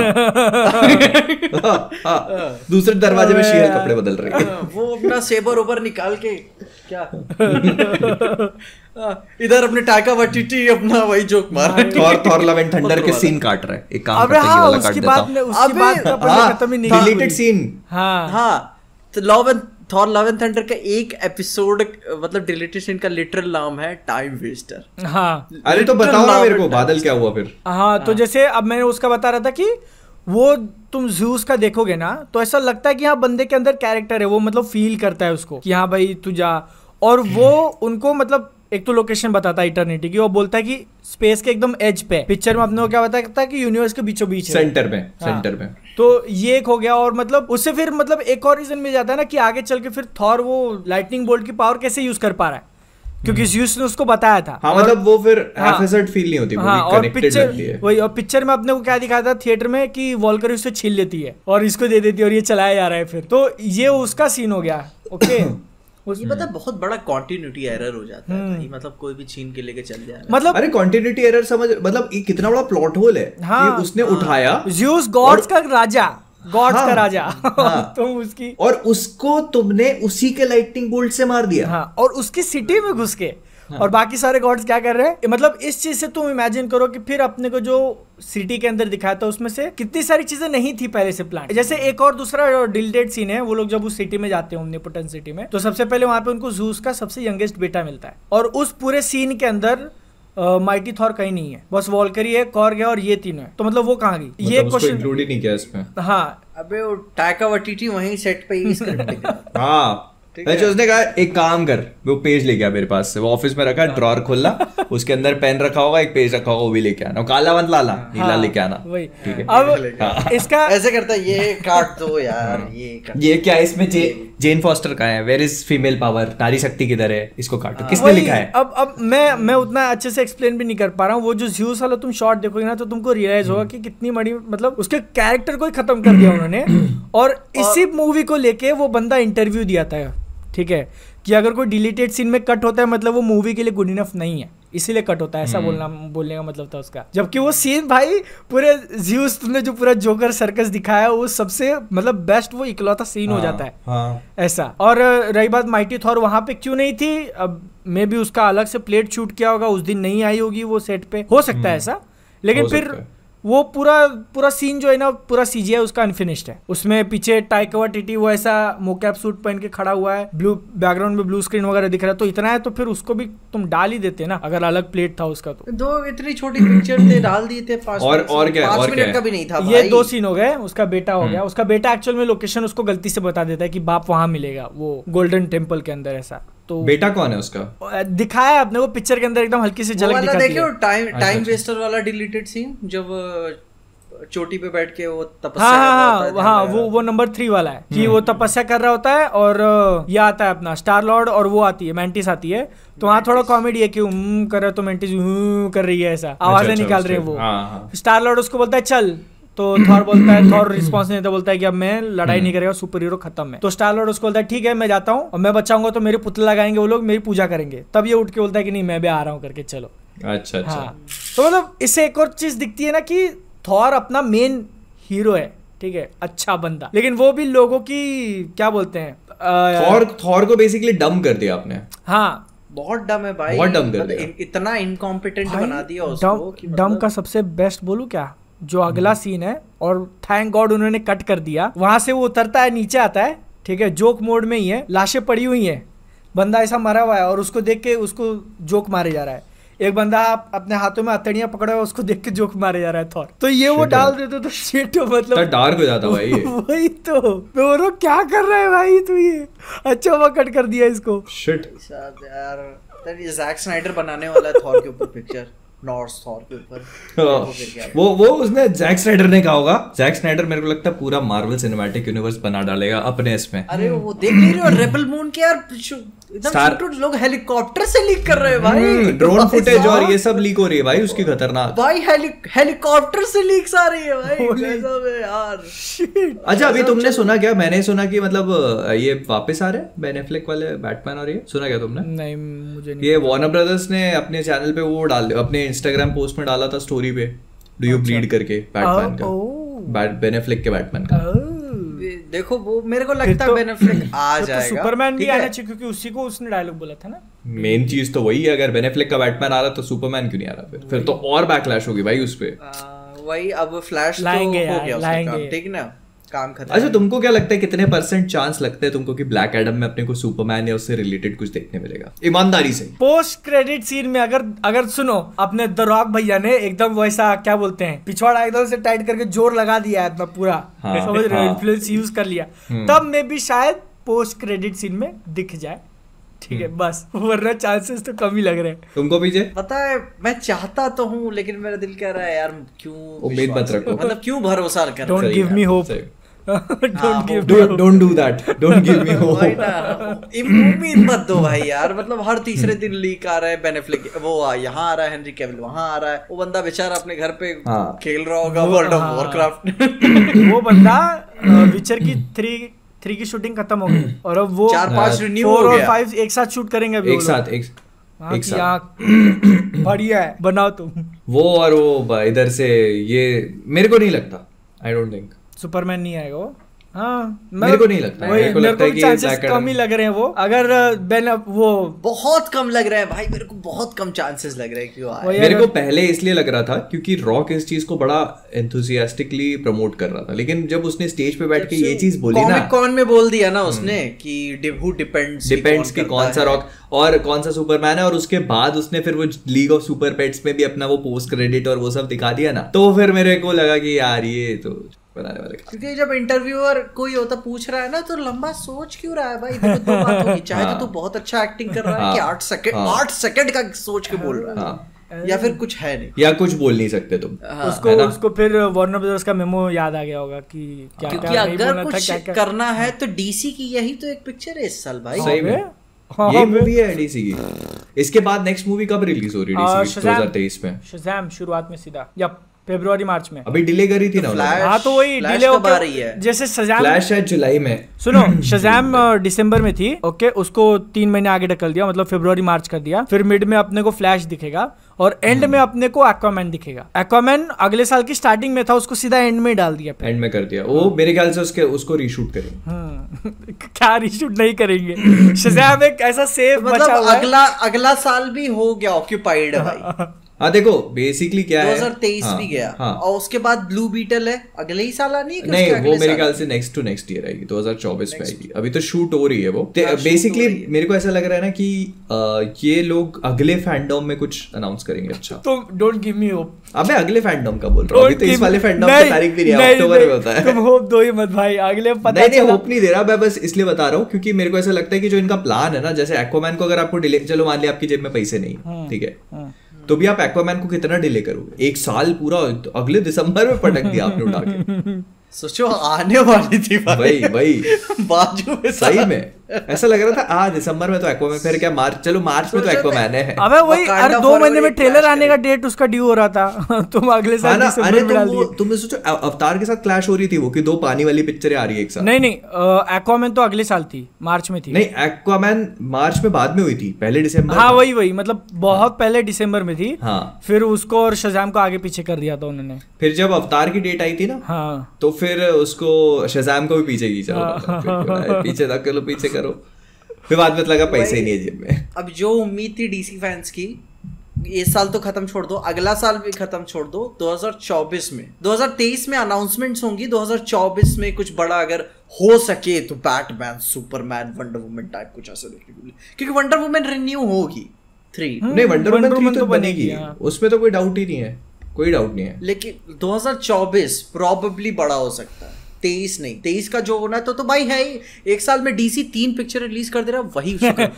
दूसरे दरवाजे में शी-हल्क कपड़े बदल रही है, वो अपना सेबर ओबर निकाल के क्या इधर अपने टाइका वाइटिटी अपना वही जोक मार रहे हैं। थॉर लव एंड थंडर के सीन काट रहे हैं। एक काम करते हैं, ये वाला काट देता हूं। खत्म ही नहीं, डिलीटेड सीन। हाँ तो थॉर लव एंड थंडर का एक एपिसोड, मतलब डिलीटेड सीन का लिटरल नाम है टाइम वेस्टर। हाँ अरे तो बताओ ना मेरे को, बादल क्या हुआ फिर? हाँ तो जैसे अब मैंने उसका बता रहा था कि वो तुम ज़्यूस का देखोगे ना तो ऐसा लगता है कि हाँ बंदे के अंदर कैरेक्टर है, वो मतलब फील करता है उसको कि हाँ भाई तू जा। और वो उनको मतलब एक तो लोकेशन बताता है इटर्निटी की, वो बोलता है कि स्पेस के एकदम एज पे। पिक्चर में अपने को क्या बताता है कि यूनिवर्स के बीचों बीच सेंटर में। तो ये एक हो गया। और मतलब उससे फिर मतलब एक और रीजन मिल जाता है ना कि आगे चल के फिर थॉर वो लाइटनिंग बोल्ट की पावर कैसे यूज कर पा रहा है, क्योंकि ज़्यूस ने उसको बताया था। हाँ, मतलब वो फिर हाफ-एजड फील नहीं होती, वो और पिक्चर में अपने को क्या दिखाया था थिएटर में कि वॉल्कर उससे छीन लेती है और इसको दे देती है और ये चलाया जा रहा है फिर। तो ये उसका सीन हो गया। ओके ये मतलब बहुत बड़ा कंटिन्यूटी एरर हो जाता है भाई, मतलब कोई भी छीन के लेके चल जाए। मतलब अरे कंटिन्यूटी एरर समझ, मतलब ये कितना बड़ा प्लॉट होल है कि उसने उठाया ज़्यूस गॉड्स का राजा, का राजा। तुम उसकी, और उसको तुमने उसी के लाइटनिंग बोल्ट से मार दिया। और उसकी सिटी में घुस के। और बाकी सारे गॉड्स क्या कर रहे हैं? मतलब इस चीज से तुम इमेजिन करो कि फिर अपने को जो सिटी के अंदर दिखाया था उसमें से कितनी सारी चीजें नहीं थी पहले से प्लान। जैसे एक और दूसरा डिलीटेड सीन है, वो लोग जब उस सिटी में जाते हैं, ओमनिपोटेंट सिटी में, तो सबसे पहले वहां पे उनको ज़्यूस का सबसे यंगेस्ट बेटा मिलता है। और उस पूरे सीन के अंदर माइटी थॉर कहीं नहीं है, बस वॉल्करी है, कॉर्ग है और ये तीनों है। तो मतलब वो कहाँ गई? मतलब ये क्वेश्चन इंक्लूड ही नहीं किया इसमें। हाँ अबे वो टाइका वाइटिटी वहीं सेट पे ही स्क्रिप्ट हाँ उसने कहा एक काम कर, वो पेज लेके आ मेरे पास से, वो ऑफिस में रखा, ड्रॉर खोलना, उसके अंदर पेन रखा होगा, एक पेज रखा होगा, वो भी लेके आना, काला मत लाना, नीला लेके आना। वही ठीक है। अब इसका ऐसे करता है, ये काट दो यार, ये क्या इसमें जेन फॉस्टर का है, वेयर इज फीमेल पावर, नारी शक्ति किधर है, इसको काटो, किसने लिखा है? अब मैं उतना अच्छे से एक्सप्लेन भी नहीं कर पा रहा हूँ। वो जो ज़्यूस वाला तुम शॉट देखोगे ना तो तुमको रियलाइज होगा कि कितनी बड़ी, मतलब उसके कैरेक्टर को ही खत्म कर दिया उन्होंने। और इसी मूवी को लेके वो बंदा इंटरव्यू दिया था, ठीक है, कि अगर कोई डिलीटेड सीन में कट होता है मतलब वो मूवी के लिए गुड इनफ नहीं है, इसीलिए कट होता है, ऐसा बोलने का मतलब था उसका। जबकि वो सीन भाई पूरे ज़्यूस, तुमने जो पूरा जोकर सर्कस दिखाया वो सबसे मतलब बेस्ट, वो इकलौता सीन हो जाता है ऐसा। और रही बात माइटी थॉर वहां पे क्यों नहीं थी, अब मे भी उसका अलग से प्लेट शूट किया होगा, उस दिन नहीं आई होगी वो सेट पे, हो सकता है ऐसा। लेकिन फिर वो पूरा सीन जो है ना, पूरा सीजीआई उसका अनफिनिश्ड है। उसमें पीछे टाइका वाइटिटी वो ऐसा मोकैप सूट पहन के खड़ा हुआ है, ब्लू बैकग्राउंड में ब्लू स्क्रीन वगैरह दिख रहा है, तो इतना है तो फिर उसको भी तुम डाल ही देते ना, अगर अलग प्लेट था उसका। तो दो इतनी छोटी पिक्चर थे, डाल दिए थे, 5 मिनट का भी नहीं था। ये 2 सीन हो गए, उसका बेटा हो गया। उसका बेटा एक्चुअल में लोकेशन उसको गलती से बता देता है कि बाप वहां मिलेगा, वो गोल्डन टेम्पल के अंदर, ऐसा। तो बेटा कौन है उसका दिखाया आपने वो पिक्चर के अंदर, एकदम हल्की सी झलक दिखाती है। टाइम वेस्टर वाला डिलीटेड सीन, जब चोटी पे बैठ के वो तपस्या कर रहा होता है। हाँ वो नंबर 3 वाला है कि वो तपस्या कर रहा होता है और ये आता है अपना स्टार लॉर्ड और वो आती है, मैंटिस आती है। तो वहाँ थोड़ा कॉमेडी है कि कर रहा है तो मैंटिस कर रही है, ऐसा आवाजें निकाल रहे हैं वो। स्टार लॉर्ड उसको बोलता है चल तो थॉर बोलता है, थॉर रिस्पॉन्स नहीं देता, बोलता है कि अब मैं लड़ाई नहीं करेगा, सुपर हीरो खत्म है। तो स्टार लॉर्ड उसको बोलता है ठीक है मैं जाता हूँ, और मैं बचाऊंगा तो मेरे पुतले लगाएंगे वो लोग, मेरी पूजा करेंगे। तब ये उठ के बोलता है कि नहीं मैं भी आ रहा हूँ करके, चलो। अच्छा अच्छा। हाँ, तो मतलब इससे एक और चीज दिखती है ना कि थॉर अपना मेन हीरो है, ठीक है, अच्छा बंदा, लेकिन वो भी लोगों की क्या बोलते हैं, थॉर को बेसिकली डम कर दिया आपने। हाँ बहुत डम है भाई, बहुत डम कर दिया, इतना इनकॉम्पिटेंट बना दिया उसको कि डम का सबसे बेस्ट बोलूं क्या, जो अगला सीन है, और थैंक गॉड उन्होंने कट कर दिया, वहां से वो उतरता है नीचे आता है, ठीक है, जोक मोड में ही है, लाशें पड़ी हुई हैं, बंदा ऐसा मरा हुआ है और उसको देख के उसको जोक मारे जा रहा है। एक बंदा अपने हाथों में हथेलियां पकड़ा हुआ, उसको देख के जोक मारे जा रहा है थॉर। तो ये वो डाल देते तो शिट, मतलब डार्क हो जाता भाई। वही तो मैं बोल रहा हूं, क्या कर रहा है भाई तू, ये अच्छा हुआ कट कर दिया इसको। शिट यार, जैक स्नाइडर बनाने वाला है थॉर के ऊपर पिक्चर, नॉर्थ थॉर के ऊपर। वो उसने जैक स्नाइडर ने कहा होगा, जैक स्नाइडर मेरे को लगता है पूरा मार्वल सिनेमैटिक यूनिवर्स बना डालेगा अपने इसमें। अरे वो देख नहीं रहे हो रेबल मून के यार, एकदम लोग हेलीकॉप्टर से लीक कर रहे हैं भाई, ड्रोन फुटेज और ये सब लीक हो रही है भाई उसकी, खतरनाक भाई, हेलीकॉप्टर से लीक्स आ रही है भाई, गजब है यार। अच्छा अभी तुमने सुना क्या, मैंने सुना कि मतलब ये वापस आ रहे हैं बेन एफ्लेक वाले बैटमैन, और ये सुना क्या तुमने? नहीं मुझे नहीं। ये वार्नर ब्रदर्स ने अपने चैनल पे वो डाल, अपने इंस्टाग्राम पोस्ट में डाला था स्टोरी पे, डू यू ब्लीड करके बैटमैन का, बेन एफ्लेक के बैटमैन का। देखो वो मेरे को लगता है बेन एफ्लेक आ जाएगा, सुपरमैन भी आना चाहिए क्योंकि उसी को उसने डायलॉग बोला था ना। मेन चीज तो वही है, अगर बेन एफ्लेक का बैटमैन आ रहा तो सुपरमैन क्यों नहीं आ रहा? फिर तो और बैकलैश होगी भाई उस पे। वही अब फ्लैश तो लाएंगे हो गया उसका काम, ठीक ना, काम खत्म। अच्छा तुमको क्या लगता है कितने % चांस लगते हैं तुमको कि ब्लैक एडम में अपने को सुपरमैन या उससे रिलेटेड कुछ देखने मिलेगा, ईमानदारी से? पोस्ट क्रेडिट सीन में अगर सुनो, अपने द रॉक भैया ने एकदम वैसा क्या बोलते हैं, पिछवाड़ा एकदम से टाइट करके जोर लगा दिया है अपना पूरा, समझ रहे हो, इन्फ्लुएंस यूज कर लिया, तब में भी शायद पोस्ट क्रेडिट सीन में दिख जाए, ठीक है, बस, वरना चांसेस तो कम ही लग रहे हैं। तुमको पीछे पता है मैं चाहता तो हूँ, लेकिन मेरा दिल कह रहा है यार क्यों उम्मीद मत रखो, मतलब क्यों भरोसा कर, don't give me hope, don't do that, don't give me hope. उम्मीद मत दो भाई यार, मतलब हर तीसरे दिन लीक आ रहा है बेन एफ्लेक, वो यहाँ आ रहा है, हेनरी कैविल वहाँ आ रहा है, वो बंदा बेचारा अपने घर पे खेल रहा होगा वर्ल्ड ऑफ वॉरक्राफ्ट। वो बंदा विचर की 3 की शूटिंग खत्म हो गई और अब वो 4-5 रिन्यू हो 4 और गया, 5 एक साथ शूट करेंगे अभी, एक साथ बढ़िया है, बनाओ तुम वो। और वो इधर से ये मेरे को नहीं लगता, आई डोंट थिंक सुपरमैन नहीं आएगा वो। हाँ मेरे को नहीं लगता, मेरे को लगता है कि चांसेस कम ही लग रहे हैं वो, अगर बेन वो बहुत कम लग रहा है भाई, मेरे को बहुत कम चांसेस लग रहे हैं क्यों आए। मेरे को पहले इसलिए लग रहा था क्योंकि रॉक इस चीज को बड़ा एंथुसियास्टिकली प्रमोट कर रहा था, लेकिन जब उसने स्टेज पे बैठ के ये चीज बोली ना, कॉन में बोल दिया ना उसने कि हु डिपेंड्स कि कौन सा रॉक और कौन सा सुपरमैन है, और उसके बाद उसने फिर वो लीग ऑफ सुपर पेट्स में भी अपना वो पोस्ट क्रेडिट और वो सब दिखा दिया ना, तो फिर मेरे को लगा कि यार ये तो बनाने वाले, क्योंकि जब इंटरव्यूअर कोई होता पूछ रहा है ना, तो लंबा सोच क्यों रहा है भाई, दो बात होगी, चाहे तो तू बहुत अच्छा एक्टिंग कर रहा है कि 8 सेकंड का सोच के बोल रहा है, या फिर कुछ है नहीं, या कुछ बोल नहीं सकते तुम। उसको फिर वार्नर ब्रदर्स का मेमो याद आ गया होगा कि क्या क्योंकि अगर कुछ करना है तो डीसी की यही तो एक पिक्चर है इस साल भाई, सही में ये मूवी है डीसी की। इसके बाद नेक्स्ट मूवी कब रिलीज हो रही है डीसी की? 2023 में शज़ाम शुरुआत में सीधा, या फरवरी मार्च में, अभी डिले करी थी ना। हाँ तो वही डिले हो रही है, जैसे शज़ाम फ्लैश है जुलाई में, सुनो शज़ाम दिसंबर में थी, ओके, उसको 3 महीने आगे ढकल दिया, मतलब फरवरी मार्च कर दिया, फिर मिड में अपने को फ्लैश दिखेगा और एंड में अपने को एक्वामैन दिखेगा। एक्वामैन अगले साल की स्टार्टिंग में था, उसको सीधा एंड में डाल दिया, एंड में कर दिया वो, मेरे ख्याल से उसको रीशूट करेंगे। क्या रीशूट नहीं करेंगे, शज़ाम एक ऐसा सेफ मतलब अगला साल भी हो गया ऑक्यूपाइड है भाई। हाँ देखो बेसिकली क्या है 2023 भी गया, और उसके बाद ब्लू बीटल है अगले ही साल आनी है, नहीं वो मेरे ख्याल से नेक्स्ट टू नेक्स्ट ईयर आएगी, 2024 में आएगी, अभी तो शूट हो रही है वो। बेसिकली मेरे को ऐसा लग रहा है ना कि ये लोग अगले फैंडम में कुछ अनाउंस करेंगे। अच्छा तो डोंट गिव मी होप। अबे अगले फैंडम का बोल रहा हूँ, अभी तो इस वाले फैंडम की तारीख भी नहीं है, अक्टूबर में होता है। तुम होप दो ही मत भाई, अगले पता नहीं होप नहीं दे रहा, मैं बस इसलिए बता रहा हूँ क्योंकि मेरे को ऐसा लगता है कि जो इनका प्लान है ना, जैसे एक्वामैन को अगर आपको डिले, चलो मान लिया आपकी जेब में पैसे नहीं, ठीक है, तो भी आप एक्वामैन को कितना डिले करोगे? 1 साल पूरा, अगले दिसंबर में पटक दिया आपने उठा के। सोचो आने वाली थी भाई बाजू में सही में ऐसा लग रहा था दिसंबर में तो एक्वामैन, फिर क्या मार्च में तो एक्वामैन है। अबे वही, अरे 2 महीने में ट्रेलर आने का डेट उसका ड्यू हो रहा था। तुम अगले साल दिसंबर में डाल दिए। तुमने सोचो अवतार के साथ क्लैश हो रही थी वो कि 2 पानी वाली पिक्चरें आ रही है एक साथ। नहीं एक्वामैन तो अगले साल थी, मार्च में थी। नहीं एक्वामैन मार्च में बाद में हुई थी, पहले दिसंबर। हाँ वही मतलब बहुत पहले दिसंबर में थी। हाँ फिर उसको और शज़ाम को आगे पीछे कर दिया था उन्होंने। फिर जब अवतार की डेट आई थी ना, हाँ तो फिर उसको शज़ाम को भी पीछे खींचा, पीछे तक करो, पीछे करो। फिर बाद में लगा पैसे ही नहीं है जेब में। अब जो उम्मीद थी डीसी फैंस की, ये साल तो खत्म छोड़ दो, अगला साल भी खत्म छोड़ दो, 2024 में 2023 में अनाउंसमेंट्स होंगी, 2024 में कुछ बड़ा अगर हो सके तो Batman, Superman, Wonder Woman type कुछ ऐसा देखने को मिले, क्योंकि वंडर वुमन रिन्यू होगी 3। नहीं वंडर वुमन 3 तो बनेगी, उसमें तो कोई डाउट ही नहीं है, कोई डाउट नहीं है। लेकिन 2024 प्रोबेबली बड़ा हो सकता है, 23 नहीं। 23 का जो होना है तो भाई है ही, एक साल में डीसी 3 पिक्चर रिलीज कर दे रहा, वही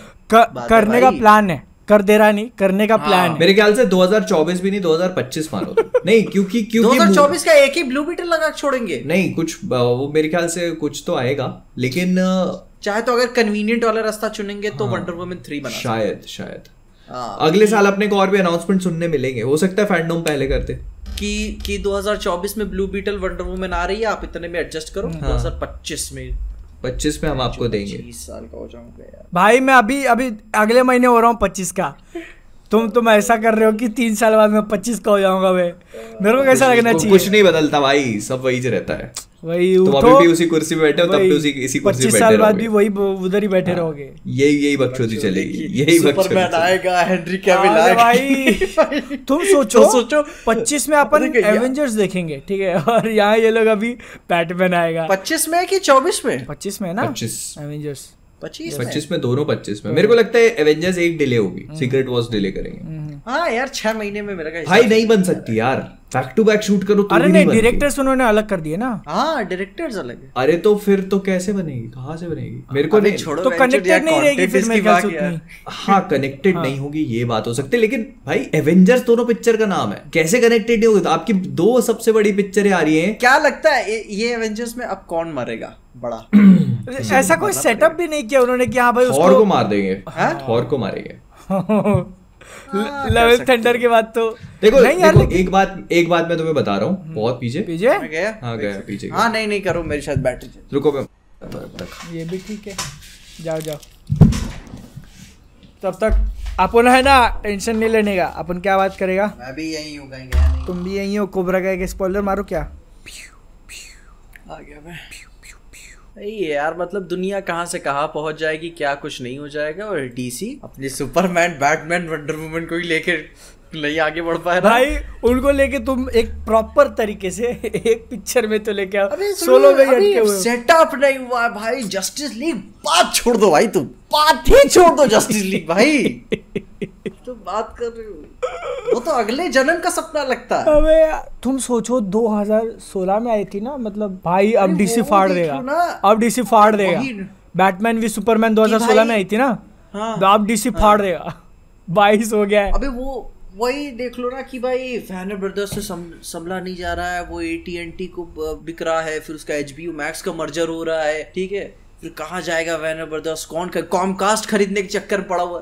करने का प्लान है, कर दे रहा नहीं, करने का प्लान है। मेरे ख्याल से 2024 भी नहीं, 2025 मानो। नहीं क्योंकि 2024 का एक ही ब्लू बीटल लगा छोड़ेंगे। नहीं कुछ वो मेरे ख्याल से कुछ तो आएगा, लेकिन चाहे तो अगर कन्वीनियंट वाला रास्ता चुनेंगे तो वंडर वुमन 3 बना शायद अगले साल अपने को और भी अनाउंसमेंट सुनने मिलेंगे। हो सकता है फैंडम पहले करते कि 2024 में ब्लू बीटल वंडर वुमन आ रही है, आप इतने में एडजस्ट करो। 2025 में हम आपको देंगे। 20 साल का हो जाऊंगा यार भाई। मैं अभी अगले महीने हो रहा हूँ 25 का। तुम ऐसा कर रहे हो कि 3 साल बाद मैं 25 का हो जाऊंगा। मेरे को कैसा लगना चाहिए? कुछ नहीं बदलता भाई, सब वही से रहता है। वही तुम अभी भी उसी कुर्सी पे बैठे हो, तब भी इसी कुर्सी पे बैठे 25 साल बाद भी वही उधर ही बैठे रहोगे। यही बकचोदी चलेगी, यही सुपरमैन आएगा, हेनरी कैविल आएगा। भाई तुम सोचो 25 में अपन एवेंजर्स देखेंगे, ठीक है, और यहाँ ये लोग अभी बैटमैन आएगा। 25 में कि 24 में? 25 में ना, 25 एवेंजर्स 25 में दोनों 25 में। मेरे को लगता है एवेंजर्स एक डिले होगी, सीक्रेट वॉर्स डिले करेंगे। हाँ यार 6 महीने में मेरा भाई नहीं बन सकती यार, बैक टू बैक शूट करो तो। अरे नहीं, डायरेक्टर्स उन्होंने अलग कर दिए ना। हाँ डायरेक्टर्स अलग है। अरे तो फिर तो कैसे बनेगी, कहाँ से बनेगी? मेरे को नहीं छोड़ो, तो कनेक्टेड नहीं रहेगी फिर मेरे ख्याल से उतनी। हाँ कनेक्टेड नहीं होगी, ये बात हो सकती है, लेकिन भाई एवेंजर्स दोनों पिक्चर का नाम है, कैसे कनेक्टेड नहीं होगी? तो आपकी 2 सबसे बड़ी पिक्चरें आ रही हैं। क्या लगता है ये एवेंजर्स में अब कौन मरेगा बड़ा? ऐसा कोई सेटअप भी नहीं किया उन्होंने कि हाँ भाई थॉर को मार देंगे, थॉर को मारेंगे। लेवल थंडर के बाद तो देखो एक बात मैं तुम्हें बता रहा हूँ, बहुत पीछे गया पीछे। हाँ नहीं करो, मेरे साथ बैटरी रुको, मैं ये भी ठीक है, जाओ तब तक अपन है ना, टेंशन नहीं लेने का। अपन क्या बात करेगा? मैं भी यहीं हूँ, कहीं गया नहीं। तुम भी यहीं हो? कोबरा का एक स्पॉइलर मारो क्या? आ गया मैं। यार मतलब दुनिया कहाँ से कहाँ पहुंच जाएगी, क्या कुछ नहीं हो जाएगा, और डीसी अपनी सुपरमैन, बैटमैन, वंडर वुमन को ही लेके नहीं आगे बढ़ पाए भाई। उनको लेके तुम एक प्रॉपर तरीके से एक पिक्चर में तो लेके आओ, सोलो में अटके हुए। सेटअप नहीं हुआ है भाई। जस्टिस लीग बात छोड़ दो भाई, तुम बात ही छोड़ दो जस्टिस लीग भाई। तो बात कर रहे हो, वो तो अगले जन्म का सपना लगता है। अबे तुम सोचो 2016 में आई थी ना, मतलब भाई अब डीसी फाड़ देगा, अब डीसी फाड़ देगा। बैटमैन वी सुपरमैन 2016 में आई थी ना, अब डीसी फाड़ देगा। 22 हो गया है। अबे वो वही देख लो ना कि भाई वॉर्नर ब्रदर्स से संभला नहीं जा रहा है, वो AT&T को बिक रहा है, फिर उसका HBO Max का मर्जर हो रहा है, ठीक है, फिर कहाँ जाएगा वॉर्नर ब्रदर्स? कॉमकास्ट खरीदने के चक्कर पड़ा हुआ,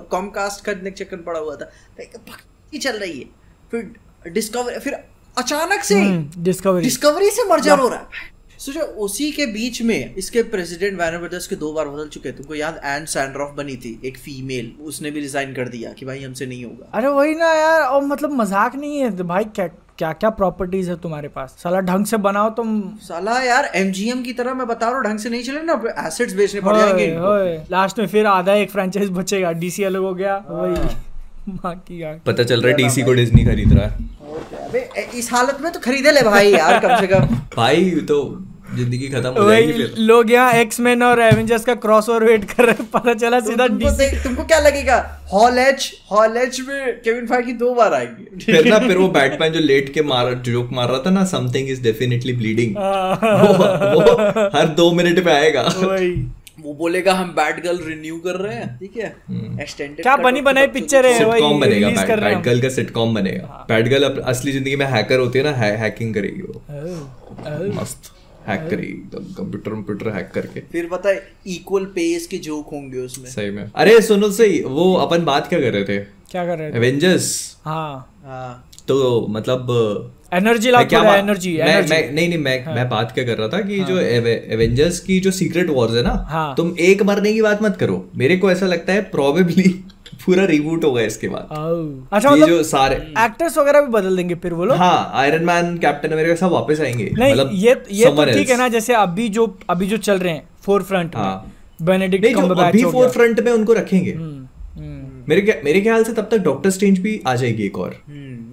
था, चल रही है। फिर डिस्कवरी, फिर अचानक से डिस्कवरी से मर्जर हो रहा है। सोचो उसी के बीच में इसके प्रेसिडेंट वॉर्नर ब्रदर्स के 2 बार बदल चुके हैं। तुमको याद, एन सैंड्रॉफ बनी थी एक फीमेल, उसने भी रिजाइन कर दिया कि भाई हमसे नहीं होगा। अरे वही ना यार, और मतलब मजाक नहीं है भाई, क्या प्रॉपर्टीज है तुम्हारे पास, साला ढंग से बनाओ तुम। साला यार MGM की तरह मैं बता रहा हूँ, ढंग से नहीं चले ना, एसेट्स बेचने पड़ जाएंगे। लास्ट में फिर आधा एक फ्रेंचाइज बचेगा, डीसी अलग हो गया। वही पता चल रहा है डीसी को डिज्नी खरीद रहा है। अबे इस हालत में तो खरीदे ले भाई यार, कम से कम भाई तो जिंदगी खत्म हो जाएगी फिर। लोग यहाँ एक्समैन और एवेंजर्स का क्रॉसओवर वेट कर रहे हैं, पता चला सीधा डीसी। तुमको क्या लगेगा हॉल एच में केविन फाइगी 2 बार आएंगे फिर वो बैटमैन जो लेट के जोक मार रहा था ना, समथिंग इज डेफिनेटली ब्लीडिंग, वो हर 2 मिनट पे आएगा। वो बोलेगा हम बैटगर्ल रिन्यू कर रहे हैं, ठीक है, एक्सटेंडेड क्या बनी बनाई पिक्चर है, सिटकॉम बनेगा, बैटगर्ल का सिटकॉम बनेगा। बैटगर्ल असली जिंदगी में हैकर होती है ना, हैकिंग करेगी वो, मस्त। हैक करी एकदम, कंप्यूटर हैक करके। फिर पता है इक्वल पेस के जोक होंगे उसमें। सही में। अरे सुनो सही, वो अपन बात क्या कर रहे थे? क्या कर रहे थे? एवेंजर्स। हाँ तो मतलब एनर्जी लाता है, एनर्जी नहीं मैं बात क्या कर रहा था कि जो एवेंजर्स की जो सीक्रेट वॉर्स है ना, तुम एक मरने की बात मत करो। मेरे को ऐसा लगता है प्रोबेबली पूरा रिबूट होगा इसके बाद। अच्छा, मतलब जो सारे एक्टर्स वगैरह भी बदल देंगे फिर वो लोग। हाँ, आयरन मैन, कैप्टन अमेरिका सब वापस आएंगे। नहीं मतलब ये तो ठीक है ना, जैसे अभी जो चल रहे हैं फोर फ्रंट में, बेनेडिक्ट कम्बरबैच अभी फोर फ्रंट में उनको रखेंगे। मेरे ख्याल से तब तक डॉक्टर स्ट्रेंज भी आ जाएगी एक और।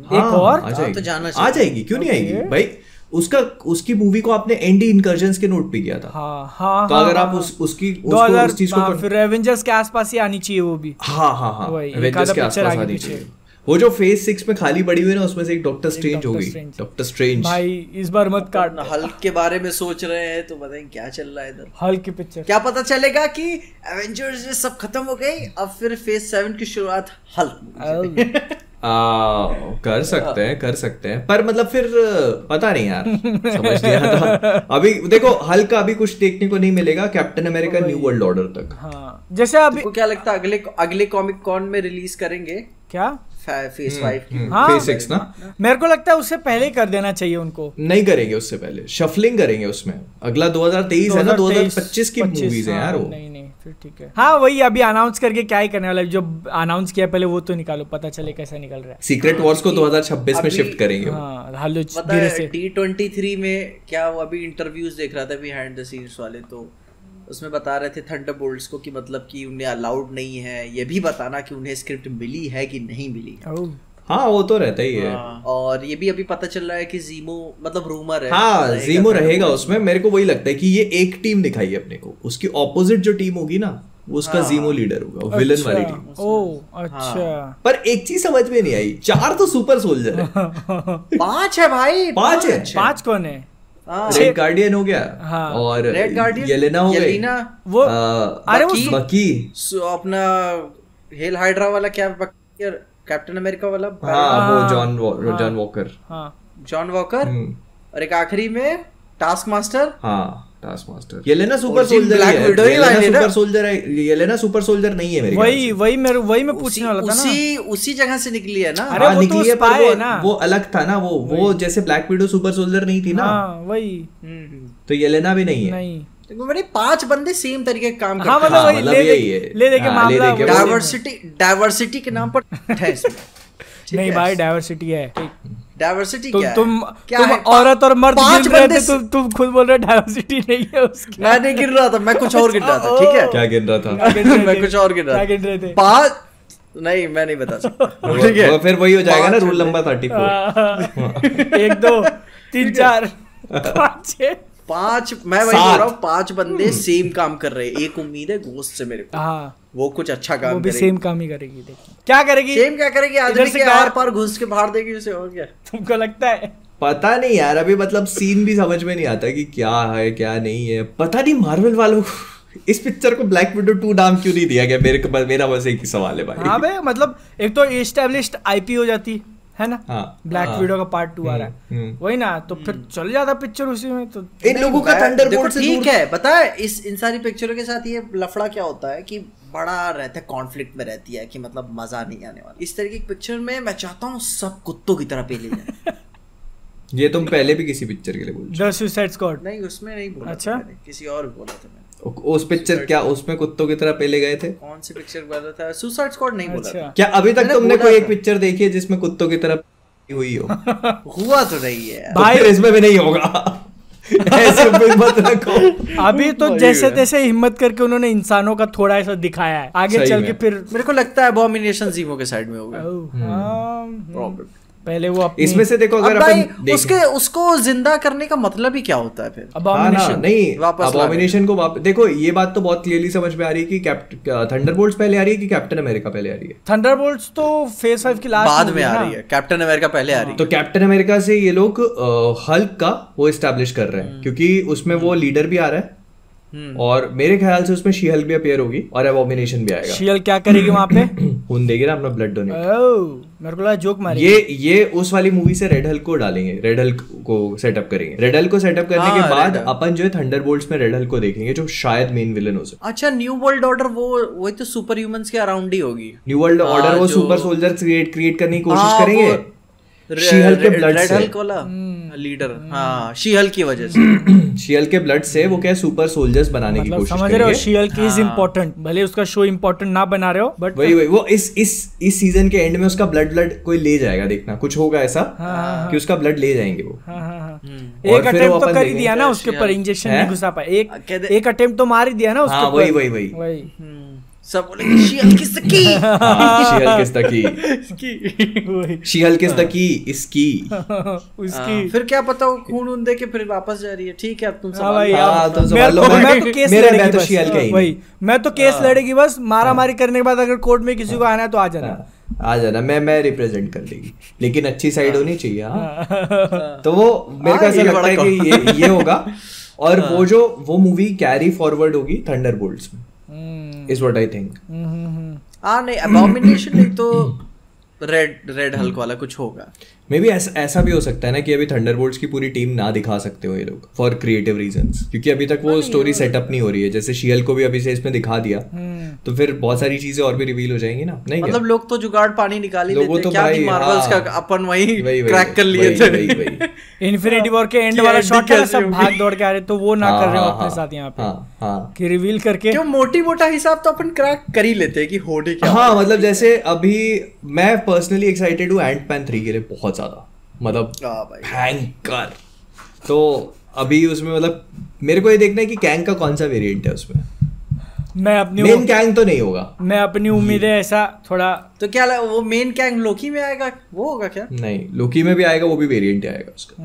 आ जाएगी, क्यों नहीं आएगी भाई? उसकी मूवी को आपने एंडी इनकर्जन्स के नोट पे किया था। तो अगर आप उस चीज को फिर एवेंजर्स के आसपास ही आनी चाहिए वो भी। हाँ एवेंजर्स के आसपास आनी चाहिए। वो जो फेज 6 में खाली पड़ी हुई है ना, उसमें से एक डॉक्टर स्ट्रेंज होगी। डॉक्टर स्ट्रेंज भाई इस बार मत काटना। हल्क के बारे में सोच रहे हैं तो बताएं क्या चल रहा है इधर। हल्क की पिक्चर क्या पता चलेगा कि एवेंजर्स में सब खत्म हो गई, अब फिर फेज 7 की शुरुआत हल्क। कर सकते हैं पर मतलब फिर पता नहीं यार, समझ लिया था। अभी देखो हल्क का अभी कुछ देखने को नहीं मिलेगा Captain America New world Order तक। हाँ, जैसे अभी क्या लगता है अगले कॉमिक कॉन में रिलीज करेंगे क्या फेज 5 की? फेज 6 ना, मेरे को लगता है उससे पहले ही कर देना चाहिए उनको। नहीं करेंगे उससे पहले, शफलिंग करेंगे उसमें। अगला 2023 है ना, 2025 की मूवीज है यार वो। नहीं फिर ठीक है। हाँ वही अभी अनाउंस करके क्या ही करने वाला है, जो अनाउंस किया पहले वो तो निकालो, पता चले कैसा निकल रहा है। सीक्रेट वॉर्स को 2026 में शिफ्ट करेंगे। D23 में क्या वो अभी इंटरव्यूज देख रहा था बिहाइंड द सीन्स वाले, तो उसमें बता रहे थे थंडरबोल्ट्स को कि मतलब कि उन्हें अलाउड नहीं है, ये भी बताना कि उन्हें स्क्रिप्ट मिली है कि नहीं मिली। हाँ वो तो रहता ही है। और ये भी अभी पता चल रहा है कि ज़ीमो, मतलब रूमर है, हाँ ज़ीमो रहेगा उसमें। मेरे को वही लगता है कि ये एक टीम दिखाई है अपने को, उसकी ऑपोजिट जो टीम होगी ना वो उसका ज़ीमो लीडर होगा, विलन वाली टीम। ओह अच्छा। पर एक चीज समझ में नहीं आई, 4 तो सुपर सोल्जर है। 5 है भाई, 5 है। 5 कौन है? रेड गार्डियन हो गया। हाँ। और रेड गार्डियन, येलेना हो गई, वो अरे वो बकी, अपना हेल हाइड्रा वाला, क्या कैप्टन अमेरिका वाला, वो जॉन वॉकर, जॉन वॉकर। और एक आखिरी में Task Master. Task Master. Yelena super soldier है, सुपर सोल्जर है। येलेना सुपर सोल्जर नहीं है मेरे ख्याल से। वही मैं पूछने वाला था ना, उसी जगह से निकली है ना। अरे वो निकली है पर वो अलग था ना, वो जैसे ब्लैक विडो सुपर सोल्जर नहीं थी ना, वही। तो येलेना भी नहीं है। नहीं 5 बंदे सेम तरीके का काम करते हैं। हाँ मतलब ले के मामला डाइवर्सिटी के नाम पर नहीं भाई, डाइवर्सिटी है। डाइवर्सिटी क्या तुम औरत और मर्द गिन रहे थे, तुम खुद बोल रहे हो डाइवर्सिटी नहीं है उसकी। मैं नहीं गिन रहा था, मैं कुछ और गिन रहा था। ठीक है, क्या गिन रहा था? मैं कुछ और गिन रहा था। 5 नहीं, मैं नहीं बता सकता। ठीक है, फिर वही हो जाएगा ना रूल नंबर 34। 1 2 3 4 5 6 5। मैं वही बोल रहा हूँ, 5 बंदे सेम काम कर रहे हैं। एक उम्मीद है घोस्ट से मेरे को, वो कुछ अच्छा काम करेगी। सेम काम ही करेगी। देखो क्या करेगी, सेम क्या करेगी, आदमी के आर पार घुस के फाड़ देगी उसे, और क्या तुमको लगता है? पता नहीं यार, अभी मतलब सीन भी समझ में नहीं आता कि क्या है क्या नहीं है। पता नहीं मार्वल वालों को इस पिक्चर को ब्लैक विडो 2 नाम क्यों नहीं दिया गया? मेरा बस एक ही सवाल है भाई। हाँ भाई, मतलब एक तो एस्टैब्लिश्ड आईपी हो जाती है ना। ब्लैक विडो का पार्ट 2 आ रहा है, वही ना, तो फिर चल जाता पिक्चर उसी में। तो इन लोगों का थंडरबोल्ट ठीक है, पता है इन सारी पिक्चरों के साथ ये लफड़ा क्या होता है कि बड़ा रहता है, कॉन्फ्लिक्ट में रहती है कि मतलब मजा नहीं आने वाला। इस तरीके की पिक्चर में मैं चाहता हूँ सब कुत्तों की तरह पेले जाए। ये तुम पहले भी किसी पिक्चर के लिए बोल द सुसाइड स्क्वाड? नहीं, उसमें नहीं बोला। अच्छा, किसी और बोला था मैंने। उस पिक्चर क्या उसमें कुत्तों की तरह पेले गए थे? कौन सी पिक्चर बोला था? सुसाइड स्क्वाड नहीं बोला था क्या? अभी तक तुमने कोई एक पिक्चर देखी है जिसमें कुत्तों की तरह हुई हो? हुआ तो नहीं है भाई, तो इसमें भी नहीं होगा। ऐसे मत रखो। अभी तो जैसे तैसे हिम्मत करके उन्होंने इंसानों का थोड़ा ऐसा दिखाया है, आगे चल के फिर मेरे को लगता है अबॉमिनेशन ज़ीमो के साइड में होगा प्रॉब्लम। पहले वो इसमें से देखो, अगर अपन उसको जिंदा करने का मतलब ही क्या होता है फिर? अबॉमिनेशन नहीं, अबॉमिनेशन को वापस देखो। ये बात तो बहुत क्लियरली समझ में आ रही है कि थंडरबोल्ट्स पहले आ रही है कि कैप्टन अमेरिका पहले आ रही है? थंडरबोल्ट्स तो फेज 5 की लास्ट बाद में आ रही है, कैप्टन अमेरिका पहले आ रही है। तो कैप्टन अमेरिका से ये लोग हल्क का वो एस्टैब्लिश कर रहे हैं, क्योंकि उसमें वो लीडर भी आ रहा है और मेरे ख्याल से उसमें शी हल्क भी अपीयर होगी और एबॉमिनेशन भी आएगा। शी हल्क क्या करेगी वहाँ पे? खून देगी ना अपना, ब्लड डोनेट। मेरे को लगा जोक मारेगी। ये उस वाली मूवी से रेड हल्क को डालेंगे, रेड हल्क को सेटअप करेंगे। रेड हल्क को सेटअप करने के बाद अपन जो है थंडरबोल्ट्स में रेड हल्क को देखेंगे, जो शायद मेन विलन हो सकता है। अच्छा, न्यू वर्ल्ड ऑर्डर वो तो सुपर ह्यूमंस के अराउंड ही होगी। न्यू वर्ल्ड ऑर्डर वो सुपर सोल्जर क्रिएट करने की कोशिश करेंगे। शी हल्क के ब्लड से, रेड हल्क वाला लीडर, हाँ शी हल्क की वजह से, शी हल्क के ब्लड से वो क्या सुपर सोल्जर्स बनाने की कोशिश करेंगे। समझ रहे हो, शी हल्क इज इम्पोर्टेंट, भले उसका शो इम्पोर्टेंट ना बना रहे हो, बट वही वो इस सीजन के एंड में उसका ब्लड कोई ले जाएगा, देखना कुछ होगा ऐसा कि उसका ब्लड ले जाएंगे वो। एक अटेम्प्ट तो कर ही दिया ना उसके ऊपर, इंजेक्शन नहीं घुसा पाए, एक अटेम्प्ट तो मार ही दिया ना उसके ऊपर। वही सब बोलेंगे She Hulk is the key, She Hulk is the key, She Hulk is the key, इसकी उसकी। फिर क्या पता वो खून दे के फिर वापस जा रही है। ठीक है, अब तुम संभाल लो। मैं तो शी हल्क है, वही मैं तो केस लड़ेगी बस, मारा मारी करने के बाद अगर कोर्ट में किसी को आना है तो आ जाना, मैं रिप्रेजेंट कर लेगी, लेकिन अच्छी साइड होनी चाहिए। तो वो मेरे को ऐसा लगता है कि ये होगा, और वो मूवी कैरी फॉरवर्ड होगी थंडरबोल्ट्स में, is what I think। नहीं, abomination नहीं तो रेड हल्क वाला कुछ होगा। मे बी ऐसा भी हो सकता है ना कि अभी थंडरबोल्ट्स की पूरी टीम ना दिखा सकते हो ये लोग फॉर क्रिएटिव रीजंस, क्योंकि अभी तक वो स्टोरी सेटअप नहीं हो रही है। जैसे शी हल्क को भी अभी से इसमें दिखा दिया, तो फिर बहुत सारी चीजें और भी रिवील हो जाएंगी ना। नहीं मतलब लोग तो जुगाड़ पानी निकाल ही लेते हैं, क्या मार्वल्स का अपन वही क्रैक कर लिए थे। इन्फिनिटी वॉर के एंड वाला शॉट है, सब भाग दौड़ के आ रहे, तो वो ना कर रहे हो अपने साथ यहाँ पे कि रिवील करके, क्यों मोटी मोटा हिसाब तो अपन क्रैक कर ही लेते हैं कि होने क्या। हाँ, मतलब जैसे अभी मैं पर्सनली एक्साइटेड हूँ एंटमैन 3 के लिए बहुत ज्यादा, मतलब भयंकर। तो अभी उसमें मतलब मेरे को ये देखना है कि कैंग का कौन सा वेरिएंट है उसमें। मैं अपनी मेन कैंग तो नहीं होगा, मैं अपनी उम्मीद है ऐसा थोड़ा। तो क्या वो मेन कैंग लोकी में आएगा, वो होगा क्या? नहीं, लोकी में भी आएगा, वो भी वेरिएंट आएगा उसका।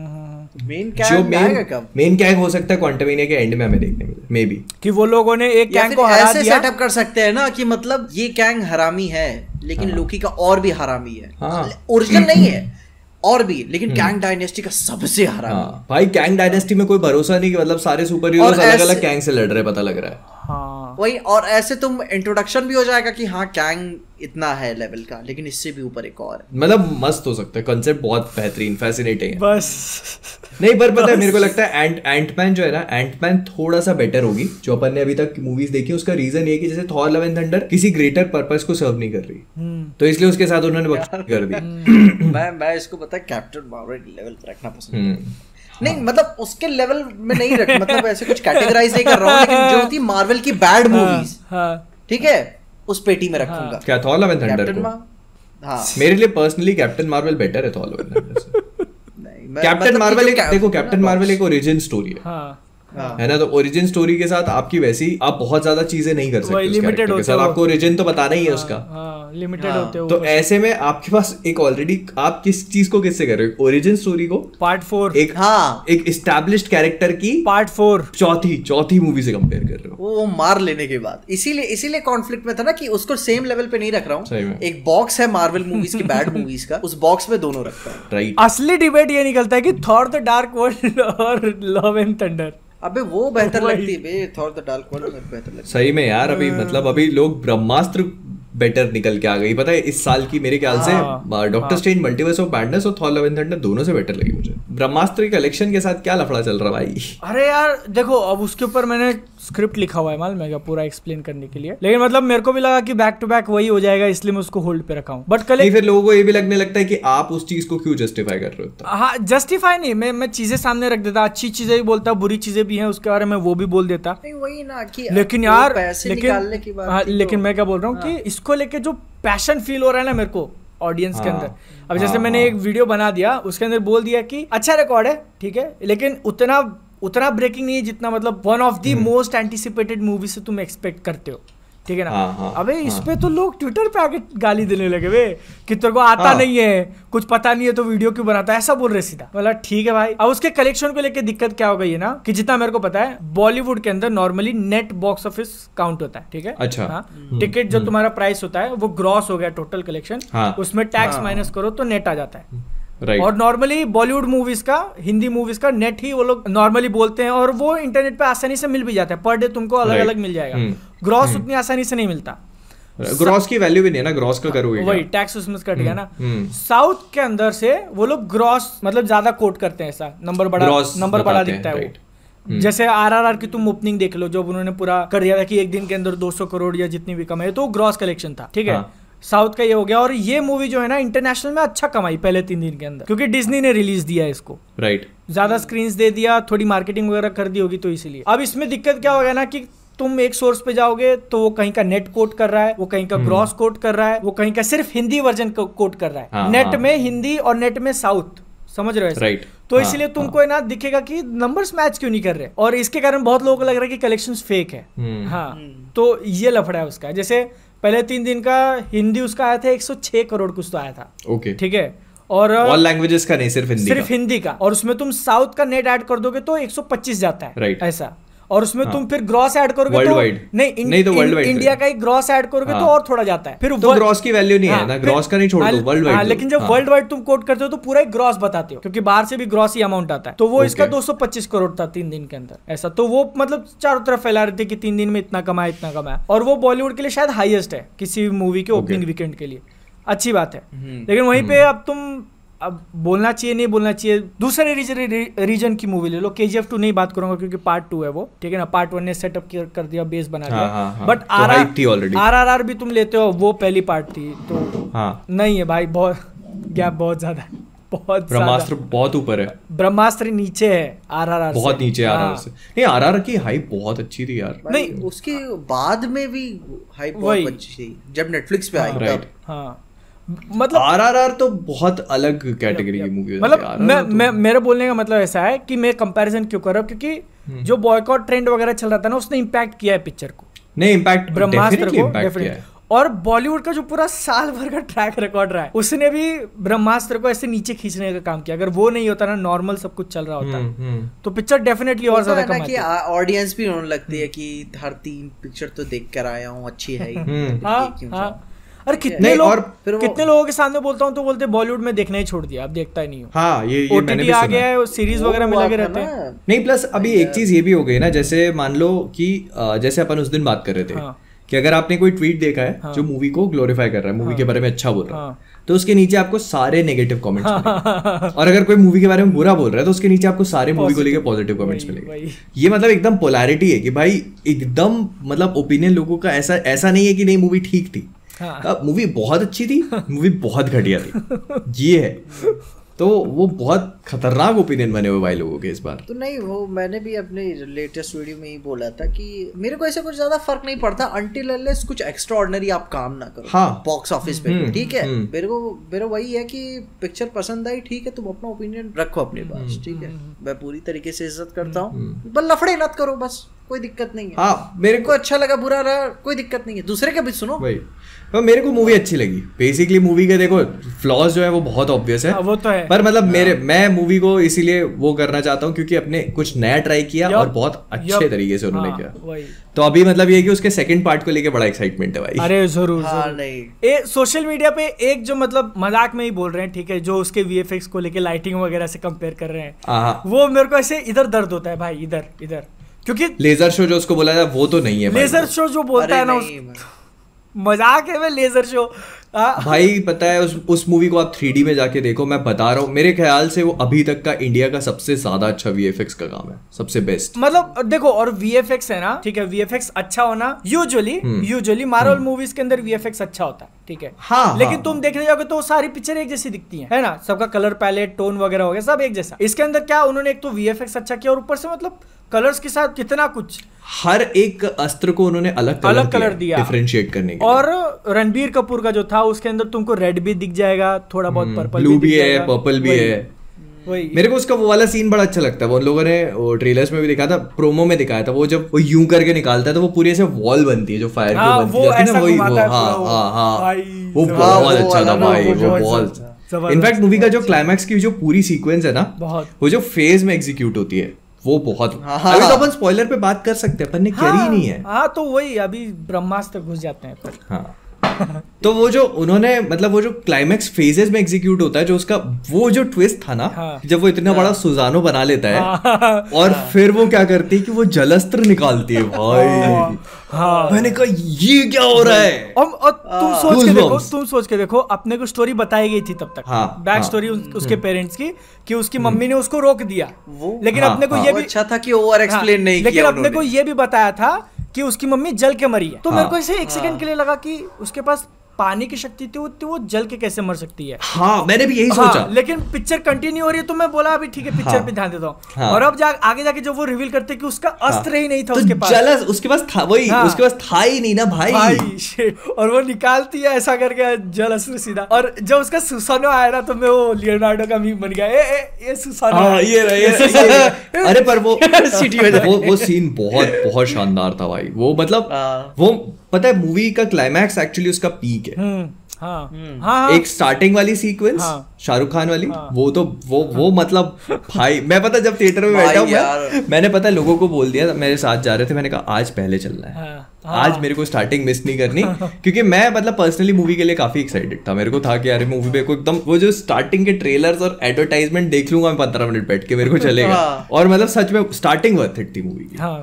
मेन कैंग आएगा कब? मेन कैंग हो सकता है क्वांटमania के एंड में हमें देखने मिले, मे बी कि वो लोगों ने एक कैंग को हरा दिया। सेटअप कर सकते हैं ना कि मतलब ये कैंग हरामी है, लेकिन लोकी का और भी हरामी है, ओरिजिनल नहीं है और भी, लेकिन कैंग डायनेस्टी का सबसे हरामी। भाई कैंग डायनेस्टी में कोई भरोसा नहीं कि मतलब सारे सुपर हीरोज अलग अलग कैंग से लड़ रहे, पता लग रहा है। वही, और ऐसे तुम इंट्रोडक्शन भी हो जाएगा कि हाँ कैंग इतना है लेवल का, लेकिन इससे भी ऊपर एक और, मतलब मस्त हो सकता है कंसेप्ट, बहुत बेहतरीन, फैसिनेटिंग है बस। नहीं, पर पता है मेरे को लगता है एंटमैन जो है ना, एंटमैन थोड़ा सा बेटर होगी जो अपन ने अभी तक मूवीज देखी। उसका रीजन ये कि जैसे थॉर लव एंड थंडर किसी ग्रेटर पर्पस को सर्व नहीं कर रही, तो इसलिए उसके साथ उन्होंने बकचोदी कर दी। मैं इसको पता है कैप्टन मार्वल लेवल पर रखना पसंद नहीं, मतलब उसके लेवल में नहीं रख, मतलब ऐसे कुछ कैटेगराइज नहीं कर रहा हूँ, लेकिन जो थी मार्वल की बैड मूवीज, ठीक है, उस पेटी में रखूंगा। क्या थॉर लव एंड थंडर को? हाँ, मेरे लिए पर्सनली कैप्टन मार्वल बेटर है थॉर लव एंड थंडर से। कैप्टन मार्वल देखो, कैप्टन मार्वल एक ओरिजिन स्टोरी है, है ना, तो ओरिजिन स्टोरी के साथ आपकी वैसी आप बहुत ज्यादा चीजें नहीं कर सकते, लिमिटेड होते हैं, आपको ओरिजिन तो बताना ही है उसका, लिमिटेड होते हो। तो ऐसे में आपके पास एक ऑलरेडी, आप किस चीज को किससे कर रहे हो? ओरिजिन स्टोरी को पार्ट 4 एक एस्टैब्लिश्ड कैरेक्टर की पार्ट 4 चौथी मूवी से कंपेयर कर रहे हो, वो मार लेने के बाद। इसीलिए कॉन्फ्लिक्ट में था ना कि उसको सेम लेवल पे नहीं रख रहा हूँ। एक बॉक्स है मार्वल मूवीज की बैड मूवीज का, उस बॉक्स में दोनों रखता है। राइट, असली डिबेट ये निकलता है कि थॉर द डार्क वर्ल्ड और लव एंड थंडर, अबे वो बेहतर लगती है बे, थॉर द डार्क वर्ल्ड बेहतर लगती है सही में यार। अभी मतलब अभी लोग ब्रह्मास्त्र बेटर निकल के आ गई, पता है इस साल की मेरे ख्याल से Doctor Strange Multiverse of Madness और थॉर लव एंड थंडर दोनों से बेटर लगी मुझे। ब्रह्मास्त्र की कलेक्शन के साथ क्या लफड़ा चल रहा भाई। अरे यार देखो, अब उसके ऊपर मैंने स्क्रिप्ट लिखा हुआ है माल मेगा पूरा एक्सप्लेन करने के लिए, लेकिन मतलब मेरे को भी लगा कि बैक टू बैक वही हो जाएगा, इसलिए मैं उसको होल्ड पे रखा हूँ। बट कल फिर लोगों को ये भी लगने लगता है कि आप उस चीज को क्यों जस्टिफाई कर रहे हो। हाँ, जस्टिफाई नहीं, मैं चीजें सामने रख देता, अच्छी चीजें भी बोलता, बुरी चीजें भी हैं उसके बारे में वो भी बोल देता। वही ना कि लेकिन यार लेकिन मैं क्या बोल रहा हूँ कि इसको लेके जो पैशन फील हो रहा है ना मेरे को ऑडियंस के अंदर, अब जैसे मैंने एक वीडियो बना दिया, उसके अंदर बोल दिया कि अच्छा रिकॉर्ड है, ठीक है, लेकिन उतना ब्रेकिंग नहीं है जितना मतलब one of the most anticipated movie से तुम एक्सपेक्ट करते हो, ठीक है ना। अबे इस पे तो लोग ट्विटर पे आके गाली देने लगे बे कि तेरे को आता नहीं है, कुछ पता नहीं है तो वीडियो क्यों बनाता है, ऐसा बोल रहे सीधा। मतलब ठीक है भाई, अब उसके कलेक्शन को लेके दिक्कत क्या हो गई है ना, कि जितना मेरे को पता है बॉलीवुड के अंदर normally net box office count होता है, ठीक है। अच्छा, हाँ, टिकट जो तुम्हारा प्राइस होता है वो ग्रॉस हो गया टोटल कलेक्शन, उसमें टैक्स माइनस करो तो नेट आ जाता है। Right. और नॉर्मली बॉलीवुड मूवीज का, हिंदी मूवीज का नेट ही वो लोग नॉर्मली बोलते हैं, और वो इंटरनेट पे आसानी से मिल भी जाता है, पर डे तुमको अलग अलग मिल जाएगा। ग्रॉस उतनी आसानी से नहीं मिलता, ग्रॉस की वैल्यू भी नहीं है ना, ग्रॉस का करोगे वही टैक्स उसमें कट गया ना। साउथ के अंदर से वो लोग ग्रॉस मतलब ज्यादा कोट करते हैं, ऐसा नंबर बड़ा दिखता है वो। जैसे आरआरआर की तुम ओपनिंग देख लो, जब उन्होंने पूरा कर दिया था कि एक दिन के अंदर 200 करोड़ या जितनी भी कमाई, तो ग्रॉस कलेक्शन था, ठीक है। साउथ का ये हो गया, और ये मूवी जो है ना इंटरनेशनल में अच्छा कमाई पहले 3 दिन के अंदर, क्योंकि डिज्नी ने रिलीज दिया है इसको, राइट। ज्यादा स्क्रीन्स दे दिया, थोड़ी मार्केटिंग वगैरह कर दी होगी, तो इसीलिए। अब इसमें दिक्कत क्या हो गया ना कि तुम एक सोर्स पे जाओगे तो वो कहीं का नेट कोट कर रहा है, वो कहीं का ग्रॉस कोट कर रहा है, वो कहीं का सिर्फ हिंदी वर्जन कोट कर रहा है, नेट में हिंदी और नेट में साउथ, समझ रहे हो? राइट। तो इसलिए तुमको ना दिखेगा कि नंबर्स मैच क्यों नहीं कर रहे, और इसके कारण बहुत लोगों को लग रहा है कि कलेक्शंस फेक है। हाँ, तो ये लफड़ा है उसका। जैसे पहले 3 दिन का हिंदी उसका आया था 106 करोड़ कुछ तो आया था, ओके, ठीक है। और ऑल लैंग्वेजेस का नहीं, सिर्फ हिंदी का, और उसमें तुम साउथ का नेट ऐड कर दोगे तो 125 जाता है, राइट, ऐसा। और उसमें तुम फिर ग्रॉस ऐड करोगे तो नहीं तो वर्ल्ड वाइड इंडिया का ही ग्रॉस ऐड करोगे तो और थोड़ा जाता है, फिर तो ग्रॉस की वैल्यू नहीं है ना, ग्रॉस का नहीं छोड़ दो, वर्ल्ड वाइड। लेकिन जब वर्ल्ड वाइड तुम कोट करते हो तो पूरा एक ग्रॉस बताते हो, क्योंकि बाहर से भी ग्रॉस ही अमाउंट आता है, तो वो इसका 225 करोड़ था 3 दिन के अंदर, ऐसा। तो वो मतलब चारों तरफ फैला रहे थे कि 3 दिन में इतना कमाया, और वो बॉलीवुड के लिए शायद हाईएस्ट है किसी भी मूवी के ओपनिंग वीकेंड के लिए, अच्छी बात है। लेकिन वहीं पे अब बोलना चाहिए नहीं बोलना चाहिए, दूसरे रीजन की मूवी ले लो, KGF 2 नहीं बात करूंगा क्योंकि पार्ट 2 है वो, ठीक है ना, पार्ट 1 ने सेटअप कर दिया, बेस बना दिया, बट RRR भी तुम लेते हो, वो पहली पार्ट थी, तो नहीं है भाई, बहुत गैप बहुत ज्यादा है, बहुत ब्रह्मास्त्र बहुत ऊपर है, ब्रह्मास्त्र नीचे है RRR बहुत नीचे है RRR से। नहीं, RRR की हाइप बहुत अच्छी थी यार, नहीं उसके बाद में भी हाइप बहुत अच्छी थी जब नेटफ्लिक्स पे आई तब। हाँ, मतलब RRR तो बहुत अलग कैटेगरी की मूवी है, मतलब मेरे बोलने का मतलब ऐसा है कि मैं कंपैरिजन क्यों कर रहा हूँ, क्योंकि जो बॉयकॉट ट्रेंड वगैरह चल रहा था ना, उसने इम्पैक्ट किया है पिक्चर को, नहीं इम्पैक्ट ब्रह्मास्त्र को डेफिनेटली। और बॉलीवुड का जो पूरा साल भर का ट्रैक रिकॉर्ड रहा है, उसने भी ब्रह्मास्त्र को ऐसे नीचे खींचने का काम किया। अगर वो नहीं होता ना, नॉर्मल सब कुछ चल रहा होता, तो पिक्चर डेफिनेटली और ज्यादा कमाती है। ऑडियंस भी होने लगती है कि हर 3 पिक्चर तो देख कर आया हूँ, अच्छी है। अरे कितने लोगों के सामने बोलता हूँ तो बोलते बॉलीवुड में देखना ही छोड़ दिया, अब देखता ही नहीं हूँ। हाँ, ये मैंने भी आ गया है, सीरीज वगैरह में लगे रहते हैं। नहीं, प्लस अभी एक चीज ये भी हो गई ना, जैसे मान लो कि जैसे अपन उस दिन बात कर रहे थे कि अगर आपने कोई ट्वीट देखा है जो मूवी को ग्लोरीफाई कर रहा है, मूवी के बारे में अच्छा बोल रहा है, तो उसके नीचे आपको सारे नेगेटिव कमेंट्स मिलेंगे, और अगर कोई मूवी के बारे में बुरा बोल रहा है तो उसके नीचे आपको सारे मूवी को लेकर पॉजिटिव कमेंट्स मिलेंगे। ये मतलब एकदम पोलैरिटी है कि भाई एकदम मतलब ओपिनियन लोगों का ऐसा नहीं है कि नहीं मूवी ठीक थी, मूवी बहुत अच्छी थी, मूवी बहुत घटिया थी, ये है। तो वो बहुत खतरनाक ओपिनियन बने हुए भाई लोगों के इस बार। तो नहीं, वो मैंने भी अपने लेटेस्ट वीडियो में ही बोला था कि मेरे को ऐसे कुछ ज्यादा फर्क नहीं पड़ता अंटिल अनलेस कुछ एक्स्ट्रा ऑर्डिनरी आप काम ना करो। हाँ, बॉक्स ऑफिस पे ठीक है, मेरे वही है कि पिक्चर पसंद आई, ठीक है, तुम अपना ओपिनियन रखो अपने पास, ठीक है, मैं पूरी तरीके से इज्जत करता हूँ, बस लफड़े मत करो, बस कोई दिक्कत नहीं है। हाँ, मेरे को अच्छा लगा, बुरा रहा, कोई दिक्कत नहीं है, दूसरे का भी सुनो भाई। तो मेरे को मूवी अच्छी लगी। बेसिकली मूवी के देखो फ्लॉज जो है वो बहुत ऑब्वियस है, वो तो है, पर मतलब मैं मूवी को इसीलिए वो करना चाहता हूँ क्योंकि अपने कुछ नया ट्राई किया और बहुत अच्छे तरीके से उन्होंने किया। तो अभी मतलब ये कि उसके सेकंड पार्ट को लेके बड़ा एक्साइटमेंट है भाई। अरे जरूर नहीं, सोशल मीडिया पे एक जो मतलब मजाक में ही बोल रहे हैं, ठीक है, जो उसके VFX को लेके लाइटिंग वगैरह से कंपेयर कर रहे हैं, वो मेरे को ऐसे इधर दर्द होता है भाई, इधर क्योंकि लेजर शो जो उसको बोला था वो तो नहीं है। लेजर शो जो बोलता है ना, मजाक है, मैं लेजर शो भाई पता है उस मूवी को आप 3D में जाके देखो, मैं बता रहा हूँ, मेरे ख्याल से वो अभी तक का इंडिया का सबसे ज्यादा अच्छा VFX का काम है, सबसे बेस्ट। मतलब देखो, और VFX है ना, ठीक है, VFX अच्छा होना यूजुअली मार्वल मूवीज के अंदर VFX अच्छा होता है, ठीक है। हाँ, लेकिन तुम देखने जाओगे तो सारी पिक्चर एक जैसी दिखती है ना, सबका कलर पैलेट टोन वगैरह हो गया सब एक जैसा। इसके अंदर क्या उन्होंने एक तो VFX अच्छा किया और ऊपर से मतलब कलर्स के साथ कितना कुछ, हर एक अस्त्र को उन्होंने अलग कलर दिया डिफरेंशिएट करने के लिए। और रणबीर कपूर का जो था उसके अंदर तुमको रेड भी दिख जाएगा, थोड़ा बहुत पर्पल ब्लू भी है, पर्पल भी है। मेरे को उसका वो वाला सीन बड़ा अच्छा लगता है, वो उन लोगों ने वो ट्रेलर्स में भी दिखाया था, प्रोमो में दिखाया था, वो जब वो यूं करके निकालता है तो वो पूरी ऐसे वॉल बनती है जो फायर की बनती है ना, वही वो बहुत अच्छा था भाई, वो बहुत। इनफैक्ट मूवी का जो क्लाइमैक्स की जो पूरी सीक्वेंस है ना, वो जो फेज में एग्जीक्यूट होती है वो बहुत। अभी तो अपन स्पॉइलर पे बात कर सकते हैं, अपन ने करी ही नहीं है। हाँ, तो वही अभी ब्रह्मास्त्र घुस जाते हैं पर। हाँ, तो वो जो उन्होंने मतलब वो जो क्लाइमैक्स फेजेस में एग्जीक्यूट होता है, जो उसका वो जो ट्विस्ट था ना, जब वो इतना बड़ा सुजानो बना लेता है और फिर वो क्या करती है कि वो जलस्त्र निकालती है भाई। मैंने कहा ये क्या हो रहा है। और तुम सोच के देखो अपने को स्टोरी बताई गई थी तब तक, बैक स्टोरी उसके पेरेंट्स की, कि उसकी मम्मी ने उसको रोक दिया, लेकिन अपने को ये भी अच्छा था कि ओवर एक्सप्लेन नहीं किया, लेकिन अपने को ये भी बताया था कि उसकी मम्मी जल के मरी है। तो मेरे को ऐसे एक सेकंड के लिए लगा कि उसके पास पानी की शक्ति थी तो वो जल के कैसे मर सकती है। हाँ, मैंने भी यही सोचा। लेकिन पिक्चर कंटिन्यू हो रही है तो मैं बोला अभी ठीक है पिक्चर पे ध्यान देता हूँ। और अब आगे जाके जब वो रिवील करते कि उसका अस्त्र ही नहीं था उसके पास, जलस उसके पास था, वही उसके पास था ही नहीं ना भाई। और वो निकालती है ऐसा करके जल अस्त्र सीधा। और जब उसका सुसानो आया ना तो मैं वो लियोनार्डो का मीम बन गया, ये सुसानो ये अरे पर वो सीन बहुत शानदार था भाई। वो मतलब वो पता है मूवी का क्लाइमैक्स एक्चुअली उसका पीक है। एक स्टार्टिंग वाली सीक्वेंस शाहरुख खान वाली, वो तो वो मतलब भाई मैं पता जब थिएटर में बैठा हूँ मैंने पता लोगों को बोल दिया, मेरे साथ जा रहे थे, मैंने कहा आज पहले चलना है, आज मेरे को स्टार्टिंग मिस नहीं करनी। क्योंकि मैं मतलब पर्सनली मूवी के लिए काफी एक्साइटेड था। मेरे को था कि अरे मूवी पे को एकदम वो जो स्टार्टिंग के ट्रेलर्स और एडवर्टाइजमेंट देख लूंगा मैं 15 मिनट बैठ के, मेरे को चलेगा। और मतलब सच में स्टार्टिंग वर्थ इट थी मूवी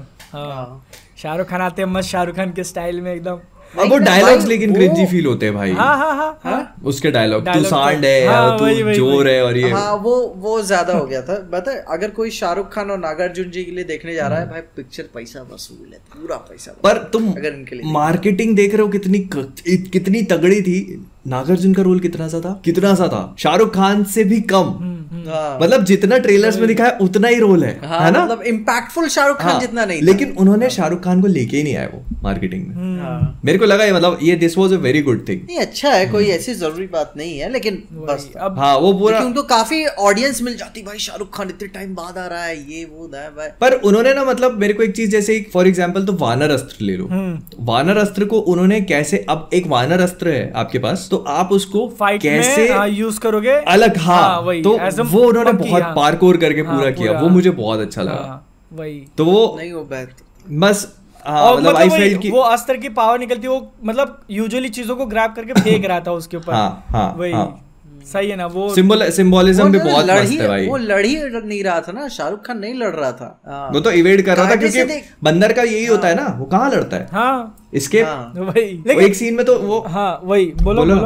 की। शाहरुख खान आते हैं मस्त शाहरुख खान के स्टाइल में एकदम। अब वो डायलॉग्स लेकिन क्रिंजी फील होते हैं भाई। उसके डायलॉग तू सांड है, तू जोर है, और ये वो ज्यादा हो गया था। बता अगर कोई शाहरुख खान और नागार्जुन जी के लिए देखने जा रहा है भाई, पिक्चर पैसा वसूल है, पूरा पैसा। पर तुम अगर इनके लिए मार्केटिंग देख रहे हो कितनी तगड़ी थी। नागार्जुन का रोल कितना सा था, शाहरुख खान से भी कम। मतलब जितना ट्रेलर्स में दिखाया उतना ही रोल है ना, मतलब इम्पैक्टफुल शाहरुख खान जितना नहीं। लेकिन उन्होंने शाहरुख खान को लेके ही नहीं आए वो मार्केटिंग में। मेरे को लगा ये मतलब ये this was a very good thing. नहीं अच्छा है, कोई ऐसी जरूरी बात नहीं है, लेकिन बस अब वो पूरा उनको काफी ऑडियंस मिल जाती भाई, शाहरुख खान इतने टाइम बाद आ रहा है, ये वो भाई। पर उन्होंने ना मतलब मेरे को एक चीज जैसे फॉर एग्जांपल तो वानर अस्त्र ले लो। वानर अस्त्र को उन्होंने कैसे, अब एक वानर अस्त्र है आपके पास तो आप उसको फाइट कैसे यूज करोगे अलग। तो वो उन्होंने बहुत पार्कोर करके पूरा किया, वो मुझे बहुत अच्छा लगा। वही तो वो नहीं वो बस मतलब आई फेल्ट कि वो अस्त्र की पावर निकलती, वो मतलब यूजुअली चीजों को ग्रैब करके फेंक रहा था उसके ऊपर। वही सही है ना, वो सिंबोलिज्म भी बहुत मस्त है भाई। वो लड़ ही नहीं रहा था ना, शाहरुख खान नहीं लड़ रहा था, वो तो इवेड कर रहा था, क्योंकि बंदर का यही होता है ना, वो कहाँ लड़ता है इसके। वही एक सीन में तो वो वही बोलो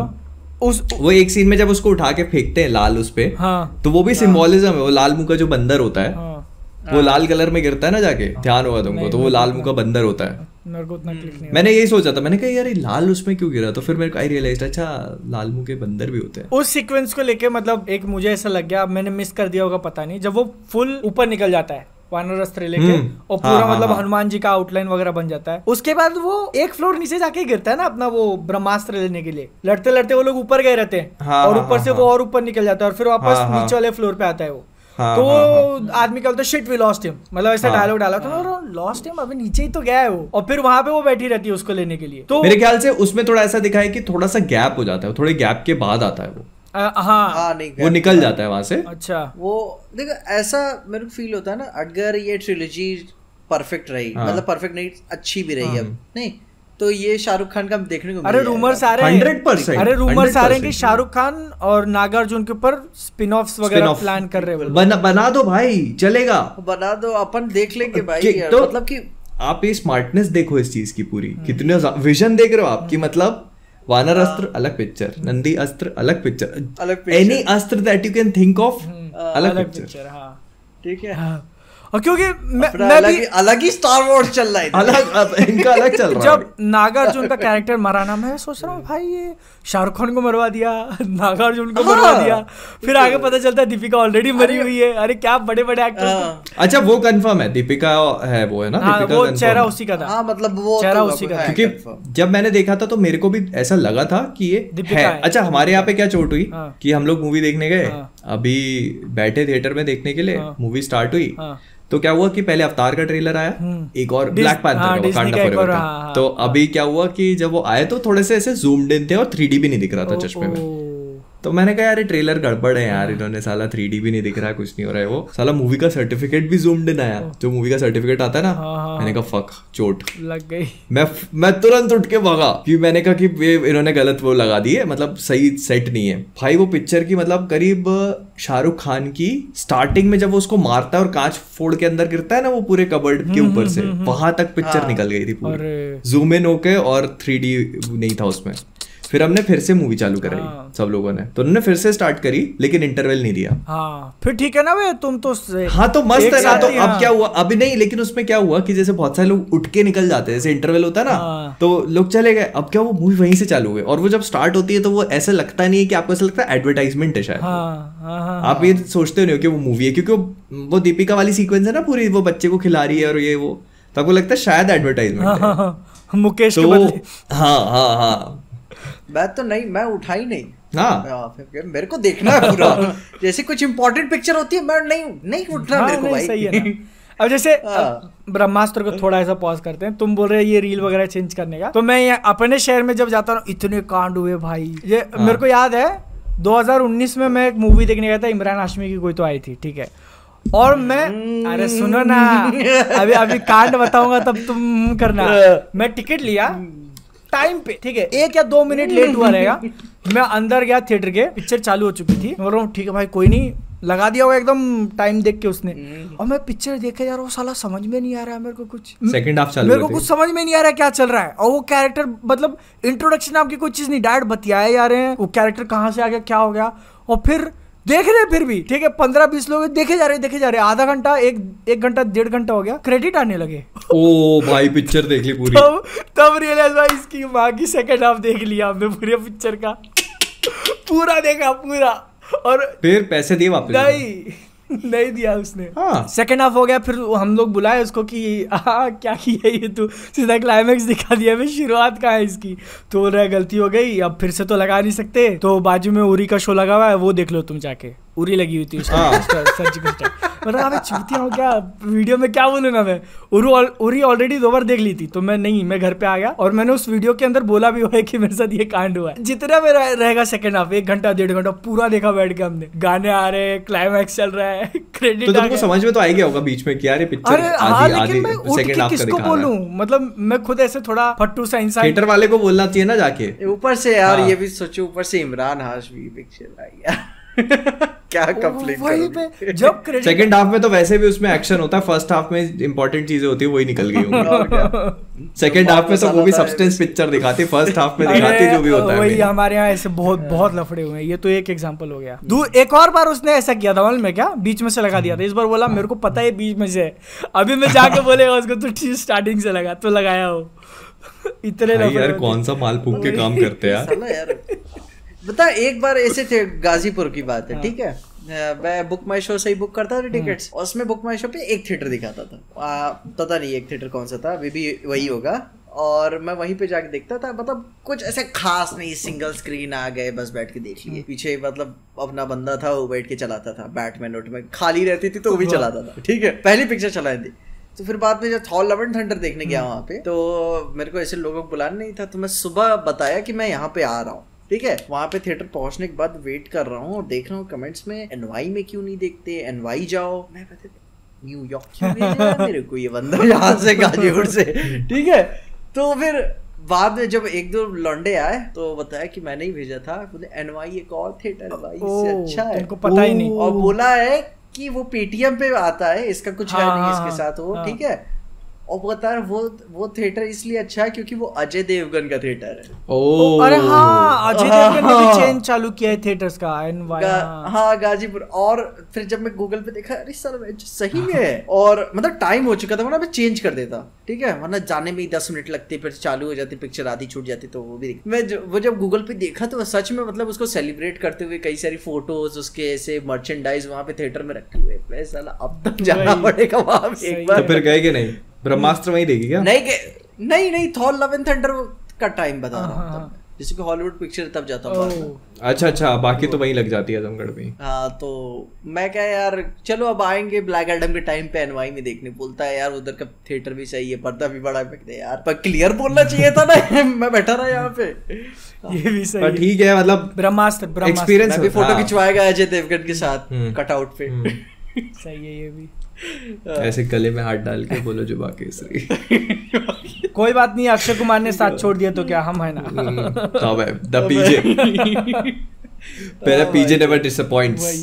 वो एक सीन में जब उसको उठा के फेंकते हैं लाल उस पे, तो वो भी सिंबोलिज्म है। वो लाल मुंह का जो बंदर होता है वो लाल कलर में गिरता है ना, जाके ध्यान होगा तुमको, तो वो लाल मुंह का बंदर होता है। मेरे को उतना क्लिक नहीं। मैंने यही सोचा था, मैंने कहा यार लाल उसमें क्यों गिरा, तो फिर मेरे को आई रियलाइज अच्छा लाल मुंह के बंदर भी होते हैं। उस सीक्वेंस को लेके मतलब एक मुझे ऐसा लग गया, अब मैंने मिस कर दिया होगा पता नहीं, जब वो फुल ऊपर निकल जाता है वानर अस्त्र लेके और पूरा मतलब हनुमान जी का आउटलाइन वगैरह बन जाता है, उसके बाद वो एक फ्लोर नीचे जाके गिरता है ना अपना वो ब्रह्मास्त्र लेने के लिए। लड़ते लड़ते वो लोग ऊपर गए रहते हैं और ऊपर से वो और ऊपर निकल जाता है और फिर वापस नीचे वाले फ्लोर पे आता है वो। तो वो आदमी क्या बोलता है, शिट वी लॉस्ट हिम, मतलब ऐसा डायलॉग डाला था, लॉस्ट हिम, अभी नीचे ही तो गया है वो। और फिर वहां पे वो बैठी रहती है उसको लेने के लिए। तो मेरे ख्याल से उसमें थोड़ा ऐसा दिखा है कि थोड़ा सा गैप हो जाता है, थोड़े गैप के बाद आता है वो। वो निकल जाता है वहां से। अच्छा वो देखो ऐसा मेरे को फील होता है ना, अगर ये ट्रिलॉजी परफेक्ट रही, मतलब परफेक्ट नहीं अच्छी भी रही अब नहीं, तो ये शाहरुख खान का देखने को। अरे रूमर्स आ रहे हैं 100%। अरे रूमर्स आ रहे हैं कि शाहरुख खान और नागार्जुन के ऊपर स्पिन ऑफ्स वगैरह प्लान कर रहे हैं। बना दो भाई, चलेगा, बना दो, अपन देख लेंगे भाई। तो मतलब कि आप ये स्मार्टनेस देखो इस चीज की पूरी, कितने विजन देख रहे हो आपकी। मतलब वानर अस्त्र अलग पिक्चर, नंदी अस्त्र अलग picture, any astra that you can think of अलग पिक्चर। ठीक है, और क्योंकि मैं भी अलग ही स्टार वॉर्स चल रहा है, अलग इनका अलग चल रहा है। जब नागार्जुन का कैरेक्टर मरा ना, मैं सोच रहा हूँ भाई ये शाहरुख खान को मरवा दिया, नागार्जुन को मरवा दिया, फिर आगे पता चलता है दीपिका ऑलरेडी मरी हुई है। अरे क्या बड़े बड़े एक्टर्स। अच्छा वो कंफर्म है दीपिका है, वो है ना, वो चेहरा उसी का था। मतलब वो चेहरा उसी का, क्योंकि जब मैंने देखा था तो मेरे को भी ऐसा लगा था कि ये है। अच्छा हमारे यहाँ पे क्या चोट हुई कि हम लोग मूवी देखने गए, अभी बैठे थिएटर में देखने के लिए, मूवी स्टार्ट हुई तो क्या हुआ कि पहले अवतार का ट्रेलर आया, एक और ब्लैक पैंथर का, वाकांडा फॉरएवर का। तो अभी क्या हुआ कि जब वो आए तो थोड़े से ऐसे जूम्ड इन थे और 3D भी नहीं दिख रहा था चश्मे में। तो मैंने कहा यार ये ट्रेलर गड़बड़ है यार, इन्होंने साला 3D भी नहीं दिख रहा है, कुछ नहीं हो रहा है। वो साला मूवी का सर्टिफिकेट भी जूम्ड इन आया, जो मूवी का सर्टिफिकेट आता है ना। मैंने कहा फक, चोट लग गई। मैं तुरंत उठ के भागा कि मैंने कहा कि ये इन्होंने गलत वो लगा दी है, मतलब सही सेट नहीं है भाई। वो पिक्चर की मतलब करीब शाहरुख खान की स्टार्टिंग में जब वो उसको मारता है और कांच फोड़ के अंदर गिरता है ना वो पूरे कबर्ड के ऊपर से, वहां तक पिक्चर निकल गई थी पूरी, जूम इन होके, और 3D नहीं था उसमें। फिर हमने फिर से मूवी चालू कराई सब लोगों ने, तो उन्होंने फिर से स्टार्ट करी लेकिन इंटरवल नहीं दिया। फिर ठीक है ना वे, तुम तो हाँ तो मस्त है ना। तो अब क्या हुआ, अभी नहीं, लेकिन उसमें क्या हुआ कि जैसे बहुत सारे लोग उठ के निकल जाते हैं, जैसे इंटरवल होता है ना, तो लोग चले गए। अब क्या, वो मूवी वहीं से चालू हुई, और वो जब स्टार्ट होती है तो वो ऐसा लगता नहीं है कि आपको ऐसा लगता है एडवर्टाइजमेंट है शायद। आप ये सोचते नहीं हो कि वो मूवी है, क्योंकि वो दीपिका वाली सीक्वेंस है ना पूरी, वो बच्चे को खिला रही है और ये वो, तो आपको लगता है शायद एडवर्टाइजमेंट है मुकेश के बदले। हाँ बात तो नहीं, मैं उठा ही नहीं। हाँ मेरे को देखना है पूरा। जैसे कुछ इंपॉर्टेंट पिक्चर होती है, मैं नहीं उठ रहा। मेरे को भाई सही है ना। अब जैसे ब्रह्मास्त्र को थोड़ा ऐसा पॉज करते हैं, तुम बोल रहे ये रील वगैरह चेंज करने का, तो मैं अपने शहर में जब जाता हूँ इतने कांड हुए भाई। ये मेरे को याद है 2019 में मैं एक मूवी देखने गया था, इमरान हाशमी की कोई तो आई थी, ठीक है। और मैं अरे सुनो ना, अभी कांड बताऊंगा तब तुम करना। मैं टिकट लिया टाइम पे, ठीक है, 1 या 2 मिनट लेट हुआ रहेगा। मैं अंदर गया थिएटर के, पिक्चर चालू हो चुकी थी। बोल रहा हूँ ठीक है भाई कोई नहीं, लगा दिया होगा एकदम टाइम देख के उसने। और मैं पिक्चर देखे यार, वो साला समझ में नहीं आ रहा है मेरे को कुछ। सेकंड हाफ चालू, मेरे को कुछ समझ में नहीं आ रहा है क्या चल रहा है। और वो कैरेक्टर मतलब इंट्रोडक्शन आपकी कोई चीज नहीं, डायरेक्ट बतियाए जा रहे हैं, वो कैरेक्टर कहाँ से आ गया क्या हो गया। और फिर देख रहे फिर भी ठीक है, 15-20 लोग देखे जा रहे, आधा घंटा, एक घंटा 1.5 घंटा हो गया, क्रेडिट आने लगे। ओ भाई पिक्चर देख ली पूरी। तब रियलाइज भाई इसकी माँ की सेकंड हाफ देख लिया हमने पूरे पिक्चर का। पूरा देखा पूरा, और फिर पैसे दिए वापस? नहीं दिया उसने। सेकंड हाफ हो गया, फिर हम लोग बुलाए उसको कि क्या किया ये तू, सीधा क्लाइमैक्स दिखा दिया, फिर शुरुआत कहाँ है इसकी। तो बोल रहा है गलती हो गई, अब फिर से तो लगा नहीं सकते, तो बाजू में उरी का शो लगा हुआ है, वो देख लो तुम जाके। उरी लगी हुई थी चूतिया हो क्या, वीडियो में क्या बोलूंगा मैं। उरी ऑलरेडी 2 बार देख ली थी, तो मैं घर पे आ गया, और मैंने उस वीडियो के अंदर बोला भी हुआ है कि मेरे साथ ये कांड हुआ है। जितना मेरा रहेगा सेकंड हाफ, 1 घंटा 1.5 घंटा पूरा देखा बैठ के हमने, गाने आ रहे हैं, क्लाइमैक्स चल रहा है, क्रेडिट। तो तुमको समझ में तो आ गया होगा बीच में कि यार ये पिक्चर लेकिन मैं उठ के किसको बोलूं, मतलब मैं खुद ऐसे थोड़ा फट्टू सा इंसान। थिएटर वाले को बोलना चाहिए ना जाके। ऊपर से यार ये भी सोचो, ऊपर से इमरान हाशमी पिक्चर आई यार। क्या कंप्लेंट। जब सेकंड हाफ में तो वैसे भी उसमें एक्शन होता है, फर्स्ट हाफ में इंपॉर्टेंट चीजें होती है वही निकल गई होंगी। सेकंड हाफ में तो वो भी सब्सटेंस पिक्चर दिखाती, फर्स्ट हाफ में दिखाती जो भी होता है। वही हमारे यहाँ ऐसे बहुत लफड़े हुए हैं। ये तो एक एग्जांपल हो गया। एक और बार उसने ऐसा किया था मालूम है क्या, बीच में से लगा दिया था। इस बार बोला मेरे को पता है बीच में से, अभी मैं जाके बोलेगा उसको तो स्टार्टिंग से लगा, तो लगाया हो। इतने यार कौन सा माल फूक के काम करते हैं। बता, एक बार ऐसे थे, गाजीपुर की बात है, ठीक है, मैं बुक माई शो से ही बुक करता था टिकट्स, और उसमें बुक माई शो पे एक थिएटर दिखाता था, पता नहीं एक थिएटर कौन सा था, अभी भी वही होगा। और मैं वहीं पे जाके देखता था, मतलब कुछ ऐसे खास नहीं, सिंगल स्क्रीन आ गए बस बैठ के देख लिए। पीछे मतलब अपना बंदा था, वो बैठ के चलाता था, बैटमैन में खाली रहती थी तो वो भी चलाता था, ठीक है, पहली पिक्चर चलाई थी। तो फिर बाद में जब थॉर लव एंड थंडर देखने गया वहाँ पे, तो मेरे को ऐसे लोगों को बुलाना नहीं था, तो मैं सुबह बताया कि मैं यहाँ पे आ रहा हूँ, ठीक है। वहां पे थिएटर पहुंचने के बाद वेट कर रहा हूँ और देख रहा हूँ कमेंट्स में एनवाई में क्यों नहीं देखते, एनवाई जाओ। मैं कहते न्यूयॉर्क क्यों भेज रहा है मेरे को ये बंदा यहाँ से गाजीपुर से, ठीक है। तो फिर बाद में जब 1-2 लौंडे आए तो बताया कि मैंने ही भेजा था, बोले एनवाई एक और थिएटर है भाई, इससे अच्छा है, तुमको पता ही नहीं। और बोला है कि वो पेटीएम पे आता है, इसका कुछ है नहीं इसके साथ वो, ठीक है। और बता वो थिएटर इसलिए अच्छा है क्योंकि वो अजय देवगन का थिएटर है। अरे हाँ, अजय देवगन ने भी चेंज चालू किया है थिएटर्स का। हाँ गाजीपुर। और फिर जब मैं गूगल पे देखा, अरे सर सही में है, और मतलब टाइम हो चुका था, वरना मैं चेंज कर देता, ठीक है, वरना जाने में ही 10 मिनट लगते, फिर चालू हो जाती पिक्चर, आधी छूट जाती, तो वो भी मैं वो जब गूगल पे देखा तो सच में मतलब उसको सेलिब्रेट करते हुए कई सारी फोटोज, उसके ऐसे मर्चेंडाइज वहाँ पे थिएटर में रखे हुए। साला अब तक जाना पड़ेगा वहाँ पे एक बार। तो फिर गए कि नहीं? ब्रह्मास्त्र वही देखी क्या? नहीं थॉर लव एंड थंडर का टाइम बता रहा हूँ, जैसे कि हॉलीवुड पिक्चर तब जाता हूँ। अच्छा, बाकी तो वहीं लग जाती है आजमगढ़ में। हाँ, तो मैं क्या यार, चलो अब आएंगे ब्लैक एडम के टाइम पे एनवाई में देखने, बोलता है यार उधर का थिएटर भी सही है, पर्दा भी बड़ा है यार, पर क्लियर बोलना चाहिए था ना। मैं बैठा रहा यहाँ पे। ये भी सही है, ठीक है, मतलब ब्रह्मास्त्र एक्सपीरियंस। मैं भी फोटो खिंचवाएगा अजय देवगन के साथ कटआउट पे। सही है ये भी। ऐसे गले में हाथ डाल के बोलो जुबा केसरी। कोई बात नहीं, अक्षय कुमार ने साथ छोड़ दिया तो क्या, हम है ना। तब है द पीजे, पहले पीजे नेवर डिसअपॉइंट्स।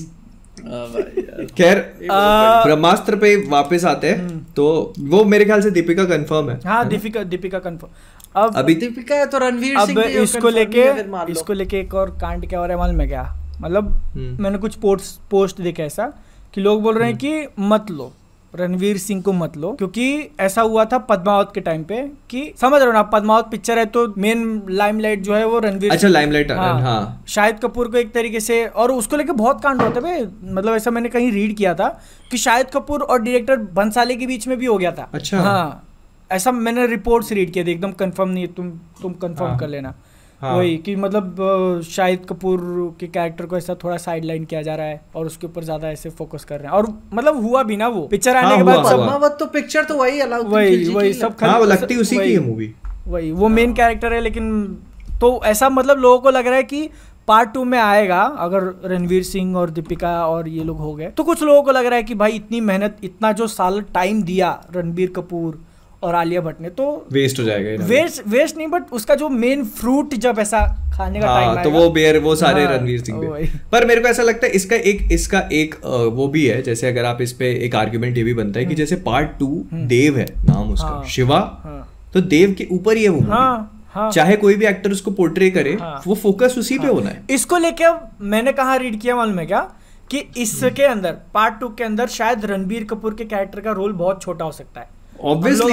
खैर ब्रह्मास्त्र पे वापस आते हैं, तो वो मेरे ख्याल से दीपिका कंफर्म है। हाँ, दीपिका कंफर्म। अब अभी दीपिका है तो रणवीर सिंह भी इसको लेके एक और कांड क्या हो रहा है मालूम है क्या? मतलब मैंने कुछ पोस्ट देखा ऐसा कि लोग बोल रहे हैं कि मत लो रणवीर सिंह को, मत लो, क्योंकि ऐसा हुआ था पद्मावत के टाइम पे कि समझ रहे हो ना, पद्मावत पिक्चर है तो मेन लाइमलाइट जो है वो रणवीर। अच्छा, लाइमलाइट। हाँ, शाहिद कपूर को एक तरीके से, और उसको लेके बहुत कांड होते हैं, मतलब ऐसा मैंने कहीं रीड किया था कि शाहिद कपूर और डायरेक्टर बंसाली के बीच में भी हो गया था। अच्छा, हाँ, ऐसा मैंने रिपोर्ट्स रीड किया था, एकदम कंफर्म नहीं है, तुम कंफर्म कर लेना। हाँ। वही कि मतलब शाहिद कपूर के कैरेक्टर को ऐसा थोड़ा साइडलाइन किया जा रहा है और उसके ऊपर ज्यादा ऐसे फोकस कर रहे हैं, और मतलब हुआ भी ना, वो पिक्चर आने के बाद पद्मावत तो पिक्चर तो वही सब वो लगती उसी की है मूवी, वही वो मेन कैरेक्टर है। लेकिन तो ऐसा मतलब लोगों को लग रहा है कि पार्ट 2 में आएगा, अगर रणवीर सिंह और दीपिका और ये लोग हो गए तो कुछ लोगों को लग रहा है कि भाई इतनी मेहनत, इतना जो साल टाइम दिया रणबीर कपूर और आलिया भट्ट ने, तो वेस्ट हो जाएगा। वेस्ट नहीं, बट उसका जो मेन फ्रूट जब ऐसा खाने का टाइम आएगा तो वो सारे रणवीर सिंह पे। पर मेरे को ऐसा लगता है इसका एक वो भी है, जैसे अगर आप इस पे एक आर्गुमेंट ये भी बनता है कि जैसे पार्ट 2 देव है नाम उसका, शिवा, तो देव के ऊपर ही है वो। चाहे कोई भी एक्टर उसको पोर्ट्रे करे, वो फोकस उसी पे होना है। इसको लेके मैंने कहाँ रीड किया मालूम है क्या, कि इसके अंदर पार्ट 2 के अंदर शायद रणबीर कपूर के कैरेक्टर का रोल बहुत छोटा हो सकता है। ऑब्वियसली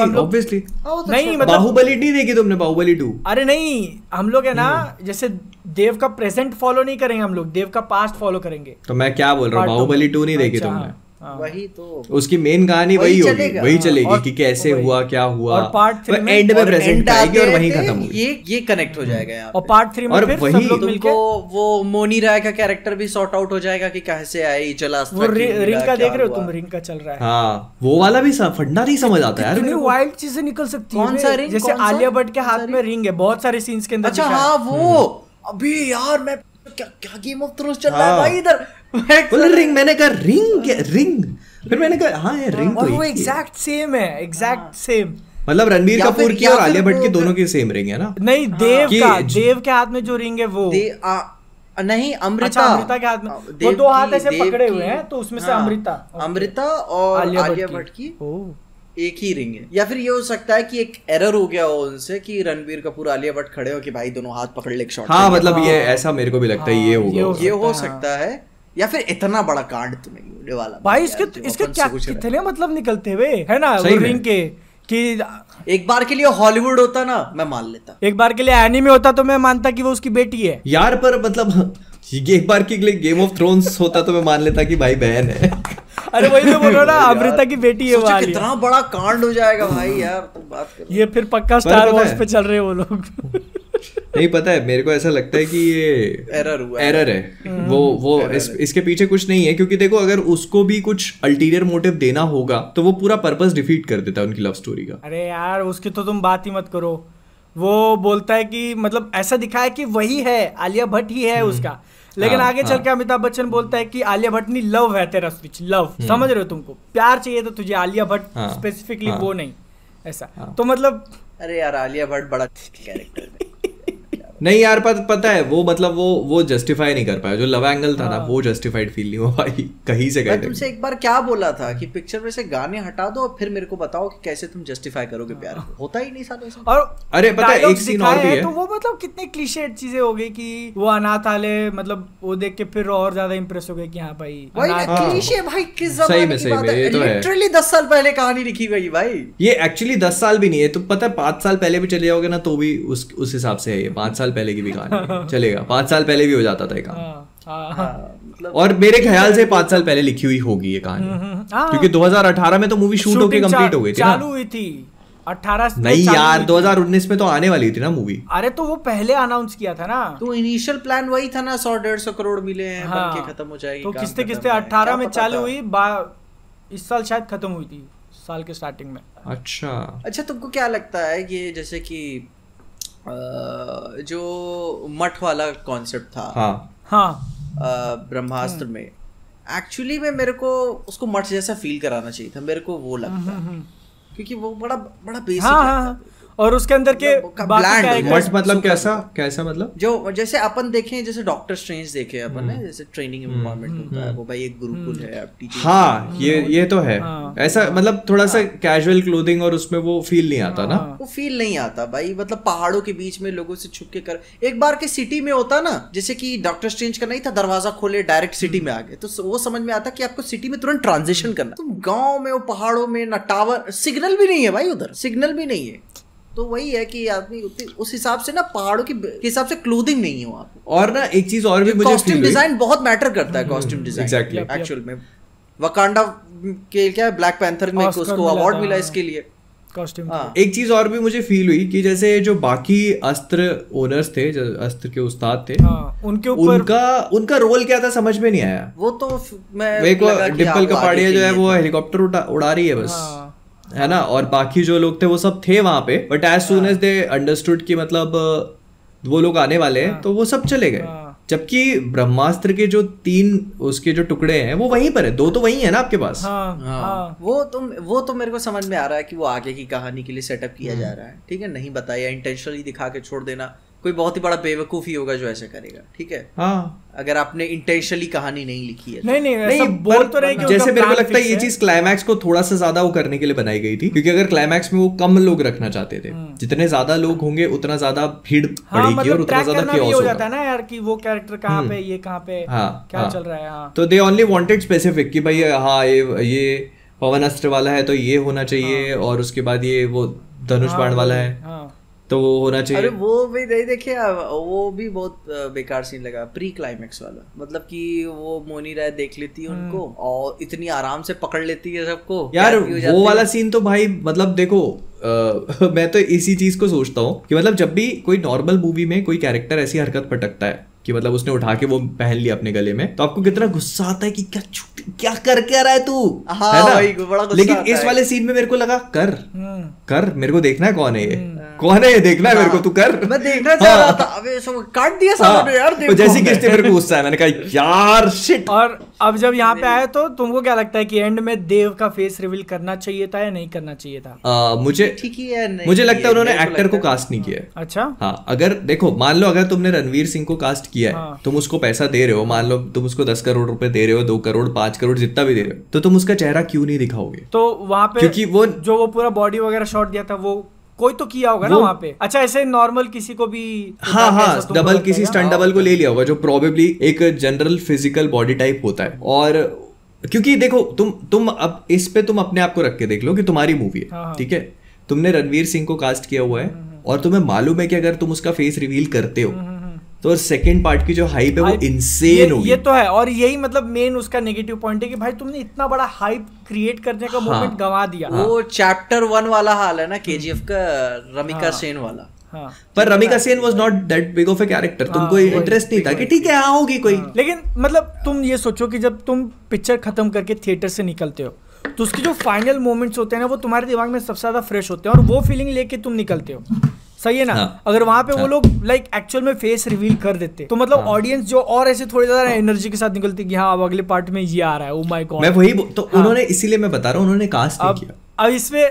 नहीं, मतलब बाहुबली नहीं देखी तुमने? बाहुबली 2? अरे नहीं, हम लोग है ना, जैसे देव का प्रेजेंट फॉलो नहीं करेंगे, हम लोग देव का पास्ट फॉलो करेंगे। तो मैं क्या बोल रहा हूँ, बाहुबली 2 नहीं देखी तुमने? वही तो उसकी मेन कहानी वही होगी, वही चलेगी कि कैसे हुआ, क्या हुआ, और पार्ट 3 में एंड में प्रेजेंट आएगी और वहीं खत्म होगी। ये कनेक्ट हो जाएगा यहाँ, और पार्ट 3 में फिर सब लोग मिलके वो मोनी राय का कैरेक्टर भी सॉर्ट आउट हो जाएगा कि कैसे आई जलास्त्र। रिंग का देख रहे हो तुम? रिंग का चल रहा है। हाँ, वो वाला भी फंडा नहीं समझ आता यार, इतनी वाइल्ड चीजें निकल सकती है। कौन सा रिंग? जैसे आलिया भट्ट के हाथ में रिंग है, बहुत सारे सीन्स के अंदर। अच्छा हाँ, वो अभी यार मैं क्या गेम ऑफ थ्रोन्स चल रहा है भाई इधर। रिंग, मैंने कहा रिंग, फिर मैंने कहा हाँ यार रिंग, और वो एग्जैक्ट सेम है, एग्जैक्ट सेम। मतलब रणबीर कपूर की और आलिया भट्ट की दोनों की सेम रिंग है ना? नहीं, देव के हाथ में जो रिंग है वो नहीं, अमृता के हाथ में, वो दो हाथ ऐसे पकड़े हुए हैं, तो उसमें से अमृता और आलिया भट्ट की एक ही रिंग है। या फिर ये हो सकता है कि एक एरर हो गया हो उनसे कि रणबीर कपूर आलिया भट्ट खड़े हो कि भाई दोनों हाथ पकड़ ले, शॉट। हाँ, मतलब ये ऐसा मेरे को भी लगता है, ये हो सकता है। या फिर इतना बड़ा कांड तो नहीं होने वाला भाई, इसके क्या कितने मतलब निकलते हुए है ना रिंग के, कि एक बार के लिए हॉलीवुड होता ना मैं मान लेता, एक बार के लिए एनीमे होता तो मैं मानता कि वो उसकी बेटी है यार, पर मतलब एक बार के लिए गेम ऑफ थ्रोन्स होता तो मैं मान लेता कि भाई बहन है। अरे वही तो बोल रहा ना, अमृता की बेटी है वाली। कितना बड़ा कांड हो जाएगा भाई यार, तुम बात करो। ये फिर पक्का स्टार वॉर्स पे चल रहे हैं वो लोग। नहीं, पता है मेरे को ऐसा लगता है कि ये एरर है, वो इसके पीछे कुछ नहीं है, क्योंकि देखो अगर उसको भी कुछ अल्टीरियर मोटिव देना होगा तो वो पूरा पर्पस डिफीट कर देता है उनकी लव स्टोरी का। अरे यार उसकी तो तुम बात ही मत करो, वो बोलता है कि मतलब ऐसा दिखाया कि वही है, आलिया भट्ट ही है उसका, लेकिन आगे चल के अमिताभ बच्चन बोलता है कि आलिया भट्ट नहीं, लव है तेरा स्विच, लव, समझ रहे हो, तुमको प्यार चाहिए तो तुझे आलिया भट्ट स्पेसिफिकली वो नहीं ऐसा। तो मतलब अरे यार आलिया भट्ट बड़ा कैरेक्टर है। नहीं यार, पता है वो मतलब वो जस्टिफाई नहीं कर पाया, जो लव एंगल था ना वो जस्टिफाइड फील नहीं हुआ भाई, कहीं से मैं तुमसे एक बार क्या बोला था कि पिक्चर में से गाने हटा दो और फिर मेरे को बताओ कि कैसे तुम जस्टिफाई करोगे प्यार को। होता ही नहीं सालों से। और अरे पता है एक सीन और भी है, तो वो मतलब कितने क्लीशेड चीजें हो गई कि वो अनाथ आले, मतलब वो देख के फिर और ज्यादा इंप्रेस हो गए कि हाँ भाई क्लीशे भाई, किस जमाने की बात है, लिटरली 10 साल पहले कहानी लिखी गई भाई। ये एक्चुअली 10 साल भी नहीं है, तो पता है 5 साल पहले भी चले जाओगे ना तो भी उस हिसाब से है, ये 5 साल पहले की भी कहानी चलेगा, 5 साल पहले भी हो जाता था काम। और मेरे ख्याल से 5 साल पहले लिखी हुई होगी ये कहानी, क्योंकि 2018 में तो मूवी शूट होके कंप्लीट हो गई थी, चालू हुई थी। 18 नहीं यार 2019 में तो आने वाली थी ना मूवी। अरे तो वो पहले अनाउंस किया था ना, तो इनिशियल प्लान वही था ना, 100-150 करोड़ मिले हैं, हाँ, बन के खत्म हो जाएगी। तो किस्ते 18 में चालू हुई, इस साल शायद खत्म हुई थी, साल के स्टार्टिंग में। अच्छा तुमको क्या लगता है ये जैसे कि जो मठ वाला कॉन्सेप्ट था, हाँ ब्रह्मास्त्र में, एक्चुअली में मेरे को उसको मठ जैसा फील कराना चाहिए था, मेरे को वो लगता है, क्योंकि वो बड़ा बेसिक हाँ, और उसके अंदर के मठ मतलब कैसा मतलब जो जैसे अपन देखें, जैसे डॉक्टर स्ट्रेंज देखे अपन है, जैसे ट्रेनिंग एनवायरनमेंट होता है, वो भाई एक गुरुकुल है, आप टीचिंग। हाँ ये तो है, ऐसा मतलब थोड़ा सा कैजुअल क्लोथिंग, और उसमें वो फील नहीं आता ना, वो फील नहीं आता भाई, मतलब पहाड़ों के बीच में लोगों से छुप के कर, एक बार के सिटी में होता ना, जैसे कि डॉक्टर स्ट्रेंज का नहीं था, दरवाजा खोले डायरेक्ट सिटी में आ गए, तो वो समझ में आता कि आपको सिटी में तुरंत ट्रांजिशन करना। तुम गाँव में, वो पहाड़ों में ना टावर, सिग्नल भी नहीं है भाई, उधर सिग्नल भी नहीं है, तो वही है कि आदमी उस हिसाब से ना, पहाड़ों के हिसाब से क्लोथिंग नहीं है वहाँ पे। और ना एक चीज और भी मुझे कॉस्ट्यूम डिजाइन बहुत मैटर करता है, कॉस्ट्यूम डिजाइन एग्जैक्टली एक्चुअल में। वकांडा के क्या ब्लैक पैंथर में उसको अवार्ड मिला इसके लिए कॉस्ट्यूम। एक चीज और भी मुझे फील हुई कि जैसे जो बाकी अस्त्र ओनर्स थे, जो अस्त्र के उस्ताद थे, उनके ऊपर उनका रोल क्या था समझ में नहीं आया। वो तो मैं डिम्पल कपाड़िया जो है वो हेलीकॉप्टर उड़ा रही है बस, है ना, और बाकी जो लोग थे वो सब थे वहां पे, but as soon as they understood कि मतलब वो लोग आने वाले हैं, तो वो सब चले गए। जबकि ब्रह्मास्त्र के जो 3 उसके जो टुकड़े हैं वो वहीं पर है, 2 तो वहीं है ना आपके पास। वो तो मेरे को समझ में आ रहा है कि वो आगे की कहानी के लिए सेटअप किया जा रहा है, ठीक है, नहीं बताया, इंटेंशनली दिखा के छोड़ देना, कोई बहुत ही बड़ा बेवकूफ ही होगा जो ऐसा करेगा, ठीक है, अगर आपने इंटेंशनली कहानी नहीं लिखी है। नहीं बोल तो रहे कि जैसे मेरे को लगता है ये चीज क्लाइमैक्स को थोड़ा सा ज्यादा वो करने के लिए बनाई गई थी, क्योंकि अगर क्लाइमैक्स में वो कम लोग रखना चाहते थे, जितने ज्यादा लोग होंगे उतना ज्यादा भीड़ पड़ेगी और उतना ज्यादा chaos हो जाता है ना यार, कि वो कैरेक्टर कहाँ पे, ये कहाँ पे, क्या चल रहा है। तो दे ओनली वांटेड स्पेसिफिक कि भाई हाँ ये पवन अस्त्र वाला है तो ये होना चाहिए, और उसके बाद ये वो धनुष बाण वाला है तो वो होना चाहिए। अरे वो भी नहीं देखे, वो भी बहुत बेकार सीन लगा, प्री क्लाइमैक्स वाला, मतलब कि वो मोनी राय देख लेती है उनको और इतनी आराम से पकड़ लेती है सबको यार, वो वाला सीन तो भाई मतलब देखो मैं तो इसी चीज को सोचता हूँ कि मतलब जब भी कोई नॉर्मल मूवी में कोई कैरेक्टर ऐसी हरकत पटकता है कि मतलब उसने उठा के वो पहन लिया अपने गले में, तो आपको कितना गुस्सा आता है कि क्या कर क्या रहा है तू, हाँ, है ना? भाई, बड़ा गुस्सा लेकिन इस वाले सीन में मेरे को लगा कर मेरे को देखना है कौन है ये, कौन है ये देखना है मेरे को, तू कर, मैं देखना चाह रहा था, अबे सब काट दिया सामने यार, देखो जैसे किसने मेरे को गुस्सा है, मैंने कहा यार शिट। और अब जब यहाँ पे आए तो तुमको क्या लगता है कि एंड में देव का फेस रिवील करना चाहिए था या नहीं करना चाहिए था? मुझे लगता है उन्होंने एक्टर को कास्ट नहीं किया। अच्छा हाँ, अगर देखो मान लो अगर तुमने रणवीर सिंह को कास्ट किया है, तुम उसको पैसा दे रहे हो, मान लो तुम उसको 10 करोड़ रुपए दे रहे हो, 2 करोड़ 5 करोड़ जितना भी दे रहे हो, तो तुम उसका चेहरा क्यों नहीं दिखाओगे? तो वहाँ पे क्योंकि वो जो वो पूरा बॉडी वगैरह शॉट दिया था वो कोई तो किया होगा ना वहाँ पे। अच्छा ऐसे नॉर्मल किसी को भी हाँ डबल किसी स्टंट डबल को ले लिया होगा जो प्रोबेबली एक जनरल फिजिकल बॉडी टाइप होता है। और क्योंकि देखो तुम अब इस पे तुम अपने आप को रख के देख लो कि तुम्हारी मूवी है, ठीक है, तुमने रणवीर सिंह को कास्ट किया हुआ है और तुम्हें मालूम है कि अगर तुम उसका फेस रिवील करते हो तो सेकंड पार्ट की जो हाइप है वो इनसेन होगी। ये तो है, और यही मतलब मेन उसका नेगेटिव पॉइंट है कि भाई तुमने इतना बड़ा हाइप क्रिएट करने का मोमेंट गंवा दिया। वो चैप्टर 1 वाला हाल है ना केजीएफ का, रमिका सेन वाला। पर Ramika Sen was not that big of a character, तुमको इंटरेस्ट नहीं था कि ठीक है होगी कोई। लेकिन मतलब तुम ये सोचो कि जब तुम पिक्चर खत्म करके थिएटर से निकलते हो तो उसके जो फाइनल मोमेंट्स होते हैं ना वो तुम्हारे दिमाग में सबसे ज्यादा फ्रेश होते हैं और वो फीलिंग लेके तुम निकलते हो, सही है ना? अगर वहां पे वो लोग लाइक एक्चुअल में फेस रिवील कर देते तो मतलब ऑडियंस जो और ऐसे थोड़ी ज्यादा एनर्जी के साथ निकलती कि हाँ अब अगले पार्ट में ये आ रहा है, ओ माय गॉड। मैं वही तो उन्होंने इसीलिए मैं बता रहा हूँ उन्होंने कास्ट नहीं किया। अब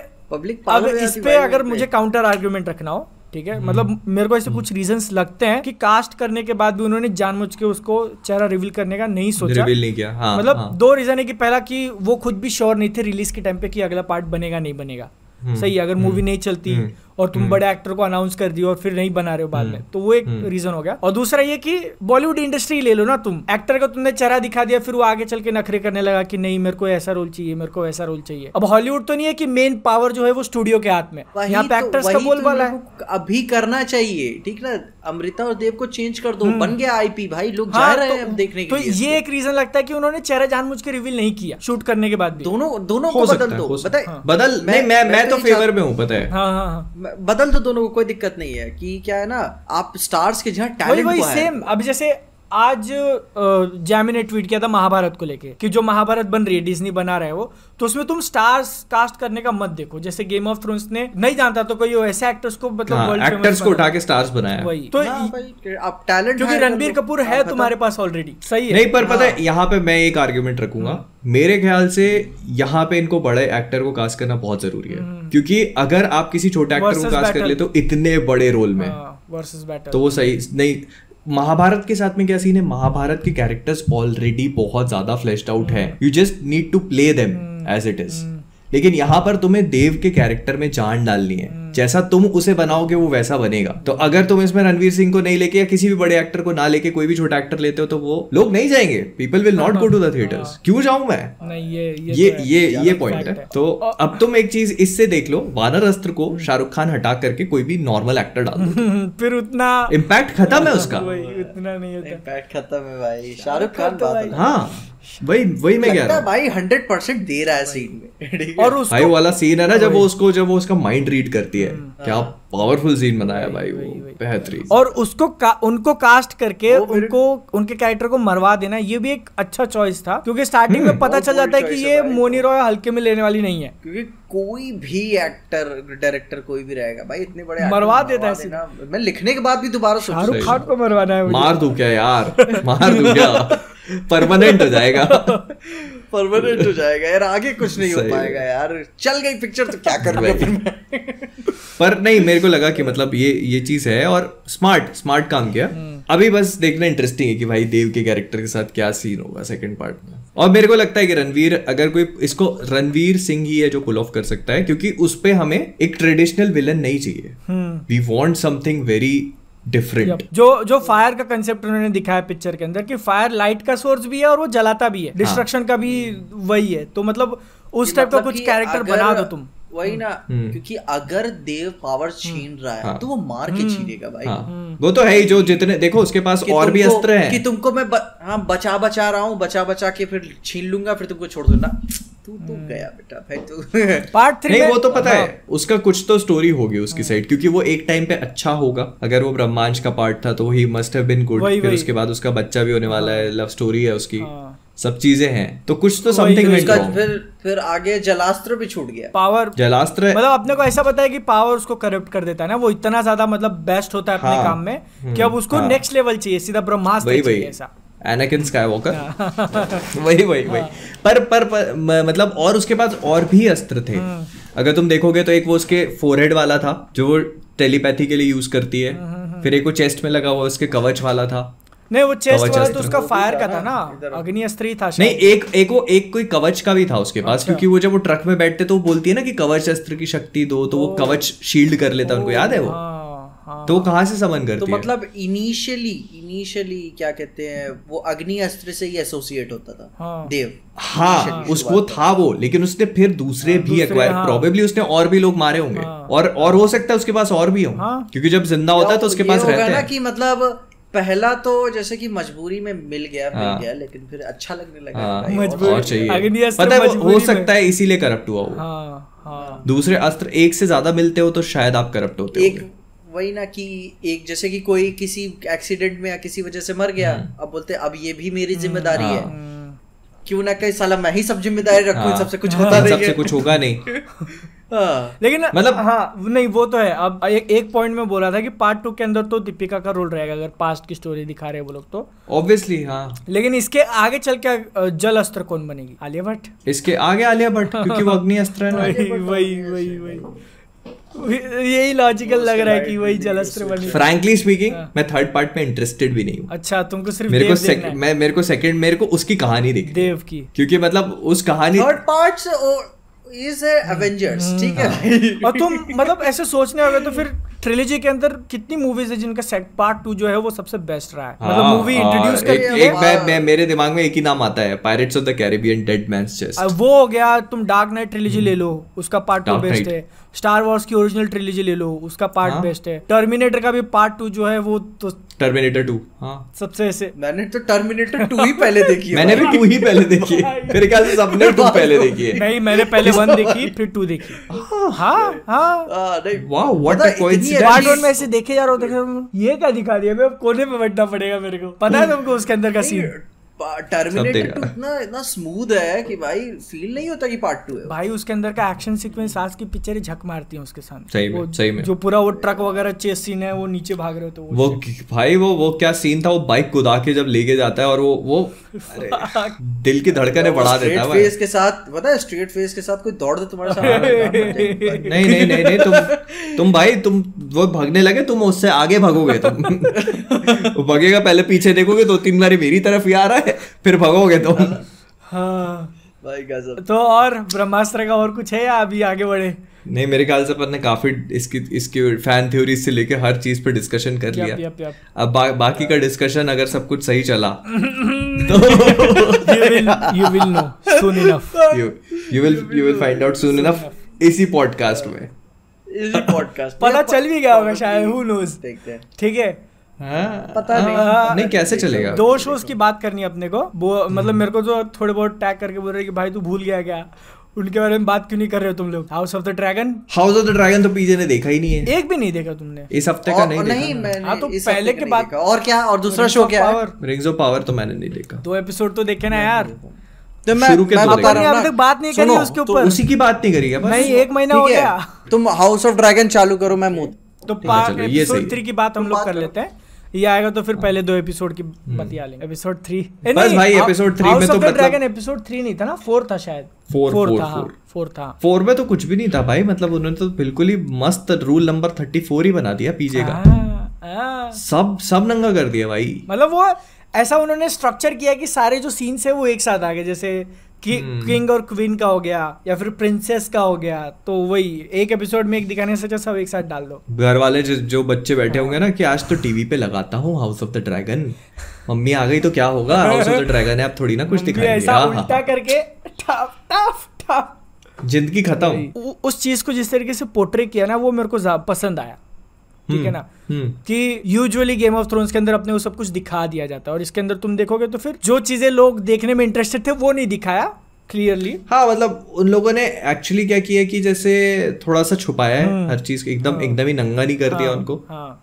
इस पे अगर मुझे काउंटर आर्ग्यूमेंट रखना हो, ठीक है, मतलब मेरे को ऐसे कुछ रीजंस लगते हैं कि कास्ट करने के बाद भी उन्होंने जानबूझ के उसको चेहरा रिवील करने का नहीं सोचा, रिवील नहीं किया। हाँ, मतलब हाँ। 2 रीजन है कि पहला कि वो खुद भी श्योर नहीं थे रिलीज के टाइम पे कि अगला पार्ट बनेगा नहीं बनेगा, सही है, अगर मूवी नहीं चलती और तुम बड़े एक्टर को अनाउंस कर दियो और फिर नहीं बना रहे हो बाद में, तो वो एक रीजन हो गया। और दूसरा ये कि बॉलीवुड इंडस्ट्री ले लो ना, तुम एक्टर को तुमने चेहरा दिखा दिया, फिर वो आगे चल के नखरे करने लगा कि नहीं मेरे को ऐसा रोल चाहिए, मेरे को ऐसा रोल चाहिए। अब हॉलीवुड तो नहीं है कि मेन पावर जो है वो स्टूडियो के हाथ में, यहाँ पे एक्टर्स का बोलबाला है। अभी करना चाहिए, ठीक ना, अमृता और देव को चेंज कर दो, बन गया आईपी भाई, लोग जा रहे हैं अब देखने के लिए। तो ये एक रीजन लगता है कि उन्होंने चेहरा जानबूझ के रिवील नहीं किया शूट करने के बाद भी। दोनों को बदल दो, बदल नहीं, मैं तो फेवर में हूँ, पता है। बदल दो दोनों को, कोई दिक्कत नहीं है कि क्या है ना, आप स्टार्स के जहाँ टैलेंट वही सेम। अब जैसे आज जैमी ने ट्वीट किया था महाभारत को लेके कि जो महाभारत बन रही है, डिज्नी बना रहा है वो, तो उसमें तुम स्टार्स कास्ट करने का मत देखो। जैसे गेम ऑफ थ्रोन्स ने नहीं जानता तो कोई ऐसे एक्टर्स को मतलब वर्ल्ड फेमस एक्टर्स को उठा के स्टार्स बनाया। वही तो आप टैलेंट, क्योंकि रणबीर कपूर है तुम्हारे पास ऑलरेडी, सही है। नहीं पर पता है यहाँ पे मैं एक आर्ग्यूमेंट रखूंगा, मेरे ख्याल से यहाँ पे इनको बड़े एक्टर को कास्ट करना बहुत जरूरी है, क्योंकि अगर आप किसी छोटे एक्टर को कास्ट कर ले तो इतने बड़े रोल में वर्सेस बैटल तो वो सही नहीं। महाभारत के साथ में क्या सीन है, महाभारत के कैरेक्टर्स ऑलरेडी बहुत ज्यादा फ्लैश्ड आउट है, you just need to play them as it is. लेकिन यहाँ पर तुम्हें देव के कैरेक्टर में जान डालनी है, जैसा तुम उसे बनाओगे वो वैसा बनेगा। तो अगर तुम इसमें रणवीर सिंह को नहीं लेके या किसी भी बड़े एक्टर को ना लेके कोई भी छोटा एक्टर लेते हो तो वो लोग नहीं जाएंगे, people will not go to the theatres. क्यों जाऊं मैं? नहीं, ये पॉइंट है। तो अब तुम एक चीज इससे देख लो, वानर अस्त्र को शाहरुख खान हटा करके कोई भी नॉर्मल एक्टर डाल दो फिर उतना इम्पैक्ट खत्म है उसका, उतना नहीं होता, इम्पैक्ट खत्म है भाई। शाहरुख खान हाँ वही मैं कह रहा हूँ भाई 100% दे रहा है सीन में। और भाई वाला सीन है ना जब वो उसका माइंड रीड करती है, क्या पावरफुल सीन बनाया भाई, वो बेहतरीन। और उनको कास्ट करके उनके कैरेक्टर को मरवा देना, ये भी एक अच्छा चॉइस था, क्योंकि स्टार्टिंग में पता चल जाता है कि ये मोनी रॉय हल्के में लेने वाली नहीं है, क्योंकि कोई भी एक्टर डायरेक्टर कोई भी रहेगा भाई, इतने बड़े मरवा देता है। मैं लिखने के बाद भी दोबारा शाहरुख खान को मरवाना है, मार दूं क्या यार, मार दूं क्या, परमानेंट हो जाएगा परमानेंट हो जाएगा यार, आगे कुछ नहीं हो पाएगा यार, चल गई पिक्चर तो क्या करूंगा फिर मैं। पर नहीं, मेरे को लगा कि मतलब ये चीज है और स्मार्ट काम किया। अभी बस देखना इंटरेस्टिंग है कि भाई देव के कैरेक्टर के साथ क्या सीन होगा सेकंड पार्ट में। और मेरे को लगता है कि रणवीर सिंह ही है जो पुल ऑफ कर सकता है, क्योंकि उस पे हमें एक ट्रेडिशनल विलन नहीं चाहिए, we want something very different. जो फायर का कंसेप्ट उन्होंने दिखाया पिक्चर के अंदर कि फायर लाइट का सोर्स भी है और वो जलाता भी है, डिस्ट्रक्शन का भी वही है। तो मतलब उस टाइप का कुछ कैरेक्टर बना दो तुम, वही ना, क्योंकि अगर देव पावर छीन रहा है तो वो मार के छीनेगा भाई। वो तो है ही, जो जितने देखो उसके पास और भी अस्त्र हैं कि तुमको मैं बचा रहा हूँ, बचा के फिर छीन लूंगा, फिर तुमको छोड़ दूंगा, तू गया बेटा भाई तू। पार्ट 3 नहीं वो तो पता है उसका कुछ तो स्टोरी होगी उसकी साइड, क्योंकि वो एक टाइम पे अच्छा होगा। अगर वो ब्रह्मांड का पार्ट था तो he must have been good, फिर उसके बाद उसका बच्चा भी होने वाला है, लव स्टोरी है उसकी, सब चीजें हैं, तो कुछ तो समथिंग वेंट रॉन्ग। फिर आगे जलास्त्र भी छूट गया, पावर जलास्त्र मतलब अपने को ऐसा पता है कि पावर उसको करप्ट कर देता है ना, वो इतना ज्यादा मतलब बेस्ट होता है अपने काम में कि अब उसको नेक्स्ट लेवल चाहिए, सीधा ब्रह्मास्त्र चाहिए ऐसा। एनाकिन स्काईवॉकर वही पर मतलब और उसके पास और भी अस्त्र थे। अगर तुम देखोगे तो एक वो उसके फोरहेड वाला था जो वो टेलीपैथी के लिए यूज करती है, फिर एक वो चेस्ट में लगा हुआ उसके कवच वाला था। नहीं वो चेस्ट वाला तो उसका फायर का था ना, अग्नि अस्त्र ही था। नहीं एक कोई कवच का भी था उसके पास, क्योंकि वो जब वो ट्रक में बैठते तो वो बोलती है ना कि कवच अस्त्र की शक्ति दो, तो वो कवच शील्ड कर लेता, उनको याद है वो। तो कहाँ से समन करती है? तो मतलब इनिशियली क्या कहते हैं, वो अग्नि अस्त्र से ही एसोसिएट होता था देव। हाँ उसको था वो, लेकिन उसने फिर दूसरे भी एक्वायर, प्रोबेबली उसने और भी लोग मारे होंगे, और हो सकता है उसके पास और भी हो, क्योंकि जब जिंदा होता है तो उसके पास रहते हैं। कि मतलब पहला तो जैसे कि मजबूरी में मिल गया, लेकिन फिर अच्छा लगने लगा, और चाहिए, पता है हो सकता है इसीलिए करप्ट हुआ वो। दूसरे अस्त्र एक से ज्यादा मिलते हो तो शायद आप करप्ट होते हो। वही ना कि एक जैसे कि कोई किसी एक्सीडेंट में या किसी वजह से मर गया, अब बोलते अब ये भी मेरी जिम्मेदारी है, क्यों ना कहीं साला मैं ही सब जिम्मेदारी रखूं, सबसे कुछ होता नहीं, सबसे कुछ होगा नहीं। लेकिन मतलब नहीं वो तो है। अब एक पॉइंट में बोला था कि पार्ट 2 के अंदर तो दीपिका का रोल रहेगा, अगर पास्ट की स्टोरी दिखा रहे हैं वो लोग तो ऑब्वियसली। लेकिन इसके आगे चल के जल अस्त्र कौन बनेगी? आलिया भट्ट। इसके आगे आलिया भट्ट, क्योंकि वो अग्नि अस्त्र है ना। वही यही लॉजिकल लग रहा है कि वही जलस्त्र बने। फ्रैंकली स्पीकिंग मैं थर्ड पार्ट में इंटरेस्टेड भी नहीं हूँ। अच्छा तुमको सिर्फ मेरे को उसकी कहानी देखनी देव की, क्योंकि मतलब उस कहानी थर्ड पार्ट से इज एवेंजर्स, ठीक है। और तुम मतलब ऐसे सोचने होगे तो फिर ट्रिलॉजी के अंदर कितनी मूवीज है जिनका पार्ट 2 जो है वो सबसे बेस्ट रहा है, मतलब मूवी इंट्रोड्यूस कर मेरे दिमाग में एक ही नाम आता है, Pirates of the Caribbean Dead Man's Chest. वो हो गया। तुम डार्क नाइट ट्रिलॉजी ले लो, उसका पार्ट 2 बेस्ट है। स्टार वॉर्स की ओरिजिनल ट्रिलॉजी ले लो, उसका पार्ट बेस्ट है। टर्मिनेटर का भी पार्ट 2 जो है वो तो टर्मिनेटर 2 सबसे ऐसे। मैंने तो टर्मिनेटर 2 ही पहले देखी है। मैंने भी 2 ही पहले देखी है, मेरे ख्याल से सबने 2 पहले देखी है। नहीं, मैंने पहले 1 देखी फिर 2 देखी। Wow what a coincidence. Part 1 में ऐसे देखे जा रहा हूँ, ये क्या दिखा दिया, मैं कोने पे बैठना पड़ेगा मेरे को। पता है तुमको उसके अंदर का सीन? टर्मिनेटर 2 इतना स्मूथ है कि भाई फील नहीं होता कि पार्ट 2 है भाई। उसके अंदर का एक्शन सीक्वेंस आज की पिक्चरें झक मारती हैं उसके सामने। सही में जो पूरा वो ट्रक वगैरह चेस सीन है, वो नीचे भाग रहे हो तो वो भाई वो क्या सीन था, वो बाइक कुदा के जब लेके जाता है और वो दिल की धड़कनें बढ़ा देता है। फेस के साथ पता है, स्ट्रेट फेस के साथ कोई दौड़ दे तुम्हारे सामने, नहीं तुम भाई तुम वो भागने लगे, तुम उससे आगे भागोगे, तुम वो भागेगा, पहले पीछे देखोगे 2-3 बारी मेरी तरफ ही आ रहा है, फिर भागोगे तुम। हाँ भाई गजब। तो और ब्रह्मास्त्र का और कुछ है या अभी आगे बढ़े? नहीं, मेरे ख्याल से अपन ने काफी इसकी फैन थ्योरी से लेके हर चीज पे डिस्कशन कर लिया। अब बाकी का डिस्कशन अगर सब कुछ सही चला तो you will know soon enough. You will find out soon enough इसी पॉडकास्ट में। पता चल भी गया होगा शायद, who knows। ठीक है, पता नहीं कैसे चलेगा। 2 शोज की बात करनी है अपने को, वो मतलब मेरे को जो थोड़े बहुत टैग करके बोल रहे कि भाई तू भूल गया क्या, उनके बारे में बात क्यों नहीं कर रहे हो तुम लोग? हाउस ऑफ द ड्रैगन तो पीजे ने देखा ही नहीं है। एक भी नहीं देखा तुमने इस हफ्ते का? नहीं देखा। तो पहले के बाद और क्या, और दूसरा शो क्या है? रिंग्स ऑफ पावर तो मैंने नहीं देखा। 2 एपिसोड तो देखे ना यार। तो मैं अभी तक बात नहीं करी उसके ऊपर, तो उसी की बात नहीं करी है बस। नहीं, 1 महीना हो गया। तुम हाउस ऑफ ड्रैगन चालू करो, मैं मुंह तो एपिसोड 3 की बात हम लोग कर लेते हैं। ये आएगा तो फिर पहले 2 एपिसोड की बतिया लेंगे। एपिसोड 3 बस भाई, एपिसोड 3 में तो मतलब ड्रैगन एपिसोड 3 नहीं था ना, 4 था शायद। 4 था। 4 में तो कुछ भी नहीं था भाई, मतलब उन्होंने तो बिल्कुल ही मस्त रूल नंबर 34 ही बना दिया पीजे का। सब नंगा कर दिया भाई। मतलब वो ऐसा उन्होंने स्ट्रक्चर किया कि सारे जो सीन्स है वो एक साथ आ गए, जैसे कि किंग और क्वीन का हो गया या फिर प्रिंसेस का हो गया, तो वही एक एपिसोड में एक दिखाने से सब एक साथ डाल दो। घर वाले जो बच्चे बैठे होंगे ना कि आज तो टीवी पे लगाता हूँ House of the Dragon, mummy आ गई तो क्या होगा, हाउस ऑफ द ड्रैगन है, अब थोड़ी ना कुछ दिखाएंगे। ऐसा उल्टा करके ठप ठप ठप जिंदगी खत्म। उस चीज को जिस तरीके से पोर्ट्रे किया ना, वो मेरे को पसंद आया। ठीक है ना, कि यूजुअली गेम ऑफ थ्रोन्स के अंदर अपने को सब कुछ दिखा दिया जाता है और इसके अंदर तुम देखोगे तो फिर जो चीजें लोग देखने में इंटरेस्टेड थे वो नहीं दिखाया क्लियरली। हाँ, मतलब उन लोगों ने एक्चुअली क्या किया कि जैसे थोड़ा सा छुपाया है हर चीज, एकदम ही नंगा नहीं कर दिया उनको।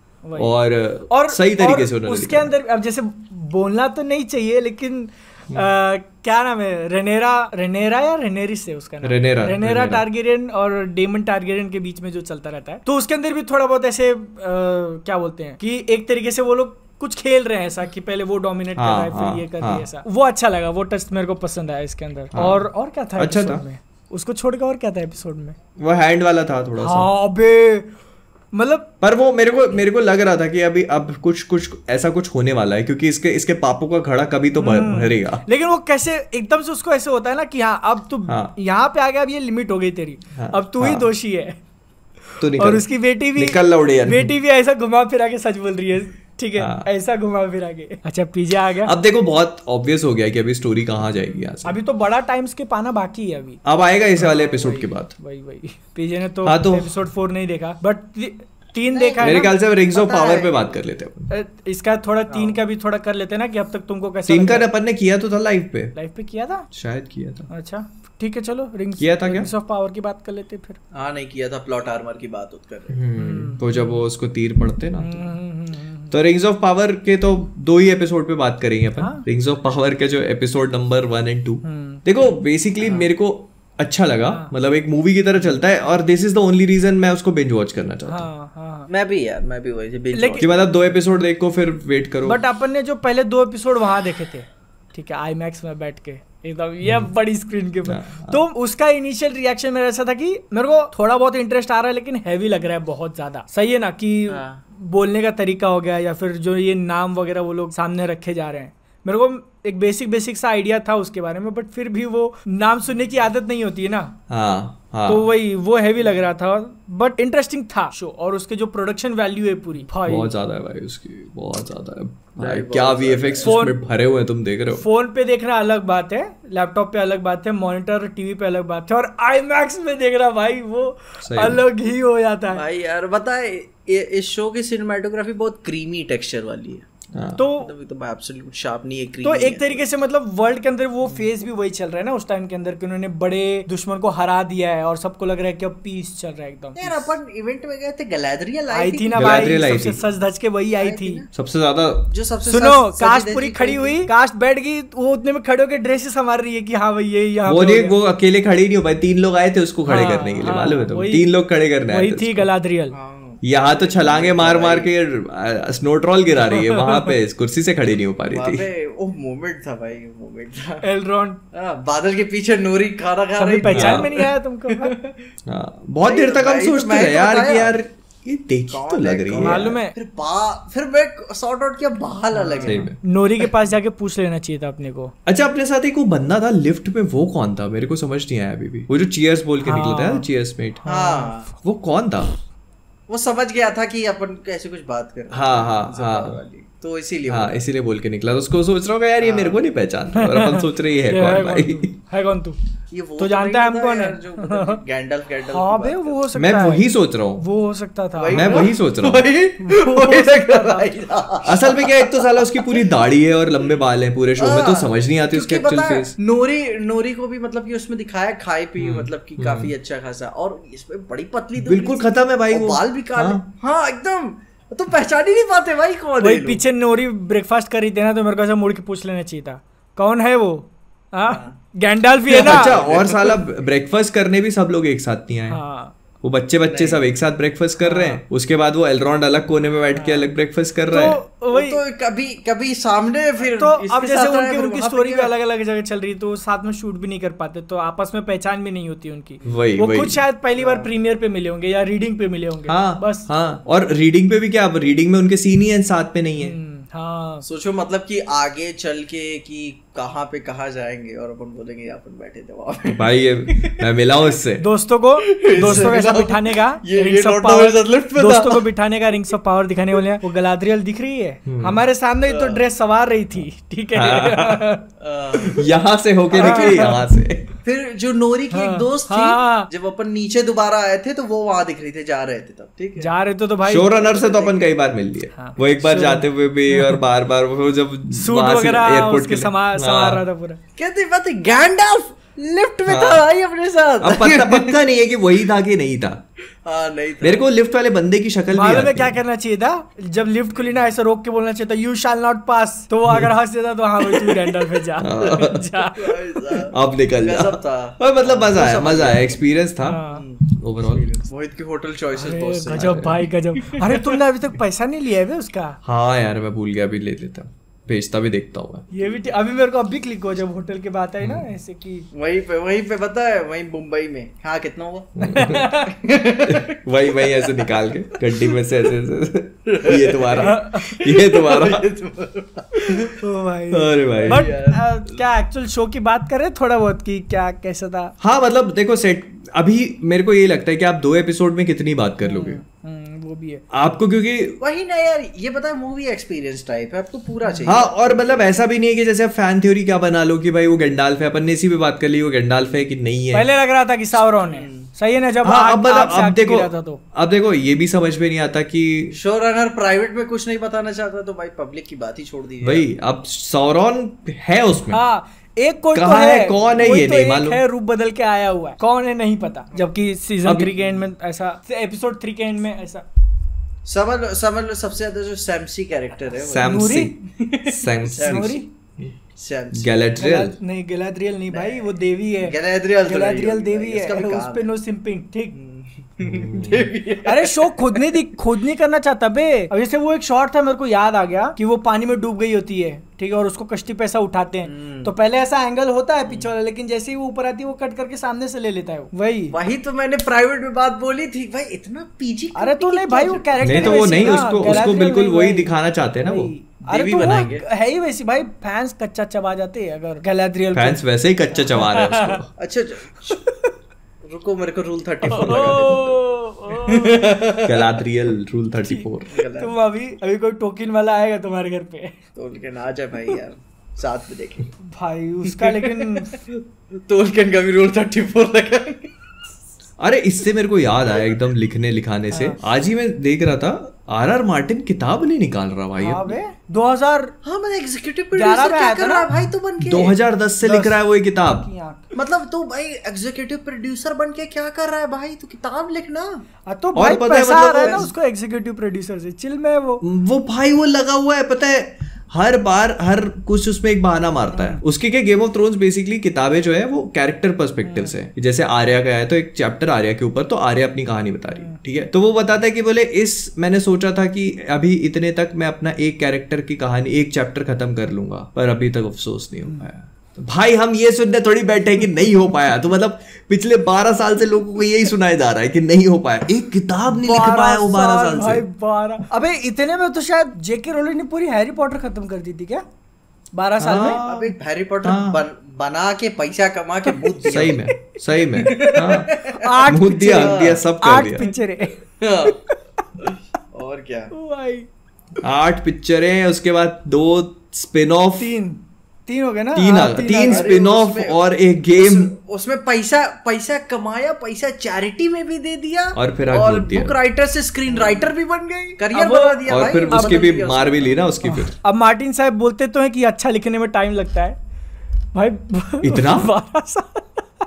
और सही तरीके से उन्होंने उसके अंदर अब जैसे बोलना तो नहीं चाहिए, लेकिन क्या नाम है, रेनेरा या रेनेरिस है उसका नाम, रेनेरा टारगेरियन और डेमन टारगेरियन के बीच में जो चलता रहता है, तो उसके अंदर भी थोड़ा बहुत ऐसे क्या बोलते हैं कि एक तरीके से वो लोग कुछ खेल रहे हैं ऐसा कि पहले वो डोमिनेट कर रहा है फिर ये कर रही है ऐसा। वो अच्छा लगा, वो टच मेरे को पसंद आया इसके अंदर। और क्या था अच्छा था में उसको छोड़ के, और क्या था एपिसोड में? वो हैंड वाला था थोड़ा सा। अबे मतलब पर वो मेरे को लग रहा था कि अब कुछ ऐसा कुछ होने वाला है, क्योंकि इसके पापों का घड़ा कभी तो भरेगा। लेकिन वो कैसे एकदम से उसको ऐसे होता है ना कि हाँ अब तू यहाँ पे आ गया, अब ये लिमिट हो गई तेरी, अब तू ही दोषी है। और उसकी बेटी भी ऐसा घुमा फिरा के सच बोल रही है, ठीक है, ऐसा घुमा फिरा के। अच्छा पीजे आ गया। अब देखो बहुत ऑब्वियस हो गया कि अभी स्टोरी कहाँ जाएगी यहाँ से। अभी तो बड़ा टाइम स्किप आना बाकी है अभी, अब आएगा इस वाले एपिसोड के बाद। वही पीजे ने तो एपिसोड 4 नहीं देखा, बट 3 देखा है। मेरे ख्याल से रिंग्स ऑफ पावर पे बात कर लेते हैं इसका, थोड़ा 3 का भी थोड़ा कर लेते हैं ना, कि अब तक तुमको कैसा 3 का अपन ने किया तो था लाइव पे किया था शायद, किया था। अच्छा ठीक है, चलो रिंग्स ऑफ पावर की बात कर लेते फिर। हाँ नहीं किया था, प्लॉट आर्मर की बात कर रहे। तो जब वो उसको तीर पड़ते ना, तो रिंग्स ऑफ पावर के तो 2 ही एपिसोड पे बात करेंगे अपन। रिंग्स ऑफ पावर के जो एपिसोड नंबर 1 और 2, देखो बेसिकली मेरे को अच्छा लगा, मतलब एक मूवी की तरह चलता है, और this is the only reason मैं उसको बिंज वॉच करना चाहता हूँ। मैं भी वही बिंज वॉच, मतलब 2 एपिसोड देखो फिर वेट करो। बट अपन ने जो पहले 2 एपिसोड वहां देखे थे, ठीक है, आईमैक्स में बैठ के एकदम ये बड़ी स्क्रीन के ऊपर, तो उसका इनिशियल रिएक्शन मेरा ऐसा था कि मेरे को थोड़ा बहुत इंटरेस्ट आ रहा है, लेकिन हैवी लग रहा है बहुत ज्यादा। सही है ना, कि बोलने का तरीका हो गया या फिर जो ये नाम वगैरह वो लोग सामने रखे जा रहे हैं, मेरे को एक बेसिक सा आइडिया था उसके बारे में, बट फिर भी वो नाम सुनने की आदत नहीं होती है ना। तो वही वो हैवी लग रहा था, बट इंटरेस्टिंग था शो। और उसके जो प्रोडक्शन वैल्यू है पूरी बहुत ज्यादा है भाई, उसकी बहुत ज्यादा है भाई, क्या वीएफएक्स उसमें भरे हुए हैं, तुम देख रहे हो। फोन पे देखना अलग बात है, लैपटॉप पे अलग बात है, मॉनिटर टीवी पे अलग बात है, और आईमैक्स में देखना भाई वो अलग ही हो जाता है भाई। यार बताए इस शो की सिनेमेटोग्राफी बहुत क्रीमी टेक्सचर वाली है। तो एब्सोल्यूट शार्प नहीं है, तो एक तरीके से मतलब वर्ल्ड के अंदर वो फेज भी वही चल रहा है ना उस टाइम के अंदर कि उन्होंने बड़े दुश्मन को हरा दिया है और सबको लग रहा है कि अब पीस चल रहा है एकदम। यार अपन इवेंट में गए थे, गैलेरियल आई थी ना भाई, सबसे सज धज के वही आई थी सबसे ज्यादा। जो सबसे सुनो, कास्ट पूरी खड़ी हुई, कास्ट बैठ गई, वो उतने में खड़े होकर ड्रेसेस संभाल रही है कि हाँ भाई ये यहाँ वो अकेले खड़े नहीं हो पाए, 3 लोग आए थे उसको खड़े करने के लिए, मालूम है तुम, 3 लोग खड़े करने आए थे। वही थी गैलेरियल। यहाँ तो छलांगे मार मार के स्नोट्रॉल गिरा रही है, वहां पे कुर्सी से खड़ी नहीं हो पा रही थी। वो मोमेंट था भाई, मोमेंट था। एलरॉन बादल के पीछे नूरी खाना खा रही, पहचान में नहीं आया तुमको। बहुत देर तक हम सोचते रहे यार कि यार ये देखी तो लग रही है, मालूम है। फिर मैं सॉर्ट आउट किया, बाल अलग है। नोरी के पास जाके पूछ लेना चाहिए था अपने को। अच्छा, अपने साथ एक वो बंदा था लिफ्ट में, वो कौन था मेरे को समझ नहीं आया अभी भी। वो जो चीयर्स बोल के निकला था, चीयर्स मेट, वो कौन था? वो समझ गया था कि अपन कैसे कुछ बात कर रहे हैं। हाँ, तो इसीलिए इसीलिए बोल के निकला। तो उसको सोच रहा होगा यार ये मेरे को नहीं पहचानता, और अपन सोच रहे है कौन भाई, है कौन तू, ये वो तो जानता है हम कौन है, गैंडल्फ। हाँ बे वो हो सकता मैं है, वही सोच रहा हूँ, वो हो सकता था, मैं वही सोच रहा हूँ। असल में क्या, एक तो साला उसकी पूरी दाढ़ी है और लंबे बाल हैं पूरे शो में, तो समझ नहीं आती उसके एक्चुअल फेस। नोरी को भी मतलब कि उसमें दिखाया खाई पी, मतलब कि काफी अच्छा खासा, और इसमें बड़ी पतली, बिल्कुल खत्म है भाई, वो बाल भी काले। हाँ एकदम, तो पहचान ही नहीं पाते भाई कौन है। पीछे नोरी ब्रेकफास्ट कर रही थी ना, तो मेरे को ऐसा मुड़ के पूछ लेना चाहिए था कौन है वो। गैंडाल्फ ही है ना। अच्छा, और साला ब्रेकफास्ट करने भी सब लोग एक साथ नहीं आए, वो बच्चे सब एक साथ ब्रेकफास्ट कर रहे हैं। उसके बाद वो एलरॉन्ड अलग कोने में बैठ के अलग ब्रेकफास्ट कर रहा है। तो कभी सामने, फिर तो अब जैसे उनकी स्टोरी भी अलग अलग जगह चल रही, तो साथ में शूट भी नहीं कर पाते, तो आपस में पहचान भी नहीं होती उनकी। वो खुद शायद पहली बार प्रीमियर पे मिले होंगे या रीडिंग पे मिले होंगे। बस और रीडिंग पे भी क्या, अब रीडिंग में उनके सीन ही है, साथ में नहीं है। हाँ, सोचो मतलब कि आगे चल के कि कहाँ पे कहाँ जाएंगे, और अपन बोलेंगे अपन बैठे थे वहाँ पे। भाई ये मैं मिला हूँ उससे, दोस्तों को ऐसा बिठाने का, दोस्तों को बिठाने का रिंग्स ऑफ पावर दिखाने वाले। वो गैलेरियल दिख रही है हमारे सामने, तो ड्रेस सवार रही थी, ठीक है, यहाँ से होके निकली, यहाँ से। फिर जो नोरी की एक दोस्त थी, जब अपन नीचे दोबारा आए थे, तो वो वहां दिख रही थी, जा रहे थे तब, ठीक है, जा रहे थे, तो भाई शो रनर से तो अपन कई बार मिल लिए, वो एक बार जाते हुए भी, और बार बार वो जब सूट वगैरह एयरपोर्ट के संभाल रहा था पूरा। कहती बात है, गैंडाल्फ लिफ्ट में था भाई अपने साथ। अब पक्का नहीं है कि वही था कि नहीं था। नहीं था। मेरे को लिफ्ट वाले बंदे की शक्ल भी मालूम है क्या करना चाहिए था, जब लिफ्ट खुली ना ऐसे रोक के बोलना चाहिए था, यू शैल नॉट पास। तो वो अगर हंस देता तो हाँ भाई तू गैंडाल्फ पे जा। अब निकल जा। मतलब मजा आया, एक्सपीरियंस था ओवरऑल। मोहित की होटल चॉइसेस बहुत सही। गजब भाई गजब। अरे तुमने अभी तक पैसा नहीं लिया है उसका? हाँ यार मैं भूल गया, अभी ले लेता, भेजता भी देखता हूँ। ये भी अभी मेरे को अभी क्लिक हुआ जब होटल की बात आई ना, ऐसे कि वहीं पे पता है, वहीं मुंबई में। हाँ कितना हुआ? वही ऐसे निकाल के गड्डी में से ऐसे ये तुम्हारा ओ भाई। अरे भाई बट क्या एक्चुअल शो की बात कर रहे हैं थोड़ा बहुत कि क्या कैसा था? हाँ मतलब देखो, सेट अभी मेरे को ये लगता है कि आप 2 एपिसोड में कितनी बात कर लोगे, वो भी है आपको, क्योंकि वही ना यार, ये पता है मूवी एक्सपीरियंस टाइप है, आपको पूरा चाहिए। हाँ, और मतलब ऐसा भी नहीं है कि जैसे आप फैन थ्योरी क्या बना लो कि भाई वो गैंडाल्फ है, अपन ने इसी पे बात कर ली वो गैंडाल्फ है कि नहीं है। पहले लग रहा था कि साउरॉन है, सही है ना, जब अब देखो ये भी समझ में नहीं आता कि शो रनर प्राइवेट में कुछ नहीं बताना चाहता, तो भाई पब्लिक की बात ही छोड़ दी भाई। अब साउरॉन है उसमें, एक कोई तो है, कौन है ये नहीं मालूम, है रूप बदल के आया हुआ है, कौन है नहीं पता, जबकि सीजन 3 के एंड में ऐसा, एपिसोड 3 के एंड में ऐसा समझ लो। सबसे ज्यादा जो सैमसी कैरेक्टर है, गैलेरियल नहीं, गैलेरियल नहीं भाई, वो देवी है, गैलेरियल देवी है, उस पे नो सिंपिंग, ठीक। अरे शो खुद नहीं करना चाहता बे। अब जैसे वो एक शॉट था मेरे को याद आ गया कि वो पानी में डूब गई होती है, ठीक है, और उसको कश्ती पे ऐसा उठाते हैं, तो पहले ऐसा एंगल होता है पीछे वाला, लेकिन जैसे ही वो ऊपर आती है वो कट करके सामने से ले लेता है। वही तो मैंने प्राइवेट में बात बोली थी भाई, इतना पीजी। अरे तो नहीं भाई, वो कैरेक्टर नहीं, तो वो नहीं, उसको बिल्कुल वही दिखाना चाहते हैं ना वो। अरे तो बनाएंगे है ही वैसी भाई, फैंस कच्चा चबा जाते हैं अगर गैलेरियल फैंस वैसे ही कच्चा चबा रहे हैं उसको। अच्छा रुको मेरे को रूल 34 लगा दे। गलाद्रियल रूल 34। तुम अभी कोई टोकन वाला आएगा तुम्हारे घर पे टोकन आ जाए भाई यार, साथ में देखेंगे भाई उसका। लेकिन टोकन का भी रूल 34 लगा। अरे इससे मेरे को याद आया एकदम लिखाने से, आज ही मैं देख रहा था आर मार्टिन किताब नहीं निकाल रहा भाई। अबे 2000 हाँ मतलब एग्जीक्यूटिव प्रोड्यूसर क्या कर रहा है भाई, तू बन के 2010 से लिख रहा है वो ये किताब। मतलब तू भाई एग्जीक्यूटिव प्रोड्यूसर बन के क्या कर रहा है भाई, तू किताब लिखना। तो भाई पैसा आ रहा है ना उसको एग्जीक्यूटिव प्रोड्यूसर से, चिल में वो भाई वो लगा हुआ है, पता है हर बार हर कुछ उसमें एक बहाना मारता है। उसकी क्या गेम ऑफ थ्रोन्स बेसिकली किताबें जो है वो कैरेक्टर पर्सपेक्टिव से, जैसे आर्या का है तो एक चैप्टर आर्या के ऊपर, तो आर्या अपनी कहानी बता रही है, ठीक है, तो वो बताता है कि बोले मैंने सोचा था कि अभी इतने तक मैं अपना एक कैरेक्टर की कहानी एक चैप्टर खत्म कर लूंगा, पर अभी तक अफसोस नहीं हो पाया। तो भाई हम ये सुनने थोड़ी बैठे कि नहीं हो पाया, तो मतलब पिछले 12 साल से लोगों को यही सुनाया जा रहा है कि नहीं हो पाया, एक किताब नहीं लिख पाया वो 12 साल से भाई 12। अबे इतने में तो शायद जेके रोलिंग ने पूरी हैरी पॉटर खत्म कर दी थी क्या 12 साल में। अबे हैरी पॉटर बना के पैसा कमा के मूत दिया। सही में 8 दिया सब कर दिया। 8 पिक्चरें और क्या भाई 8 पिक्चरें, उसके बाद 2 स्पिन ऑफ, 3 हो गए ना, 3 स्पिन ऑफ और एक गेम। उसमें पैसा कमाया, पैसा चैरिटी में भी दे दिया, और फिर बुक राइटर से स्क्रीन राइटर भी बन गए, करियर बना दिया और भाई। फिर उसकी भी मार भी ली ना उसकी। फिर अब मार्टिन साहब बोलते तो है कि अच्छा लिखने में टाइम लगता है भाई, इतना 12 साल।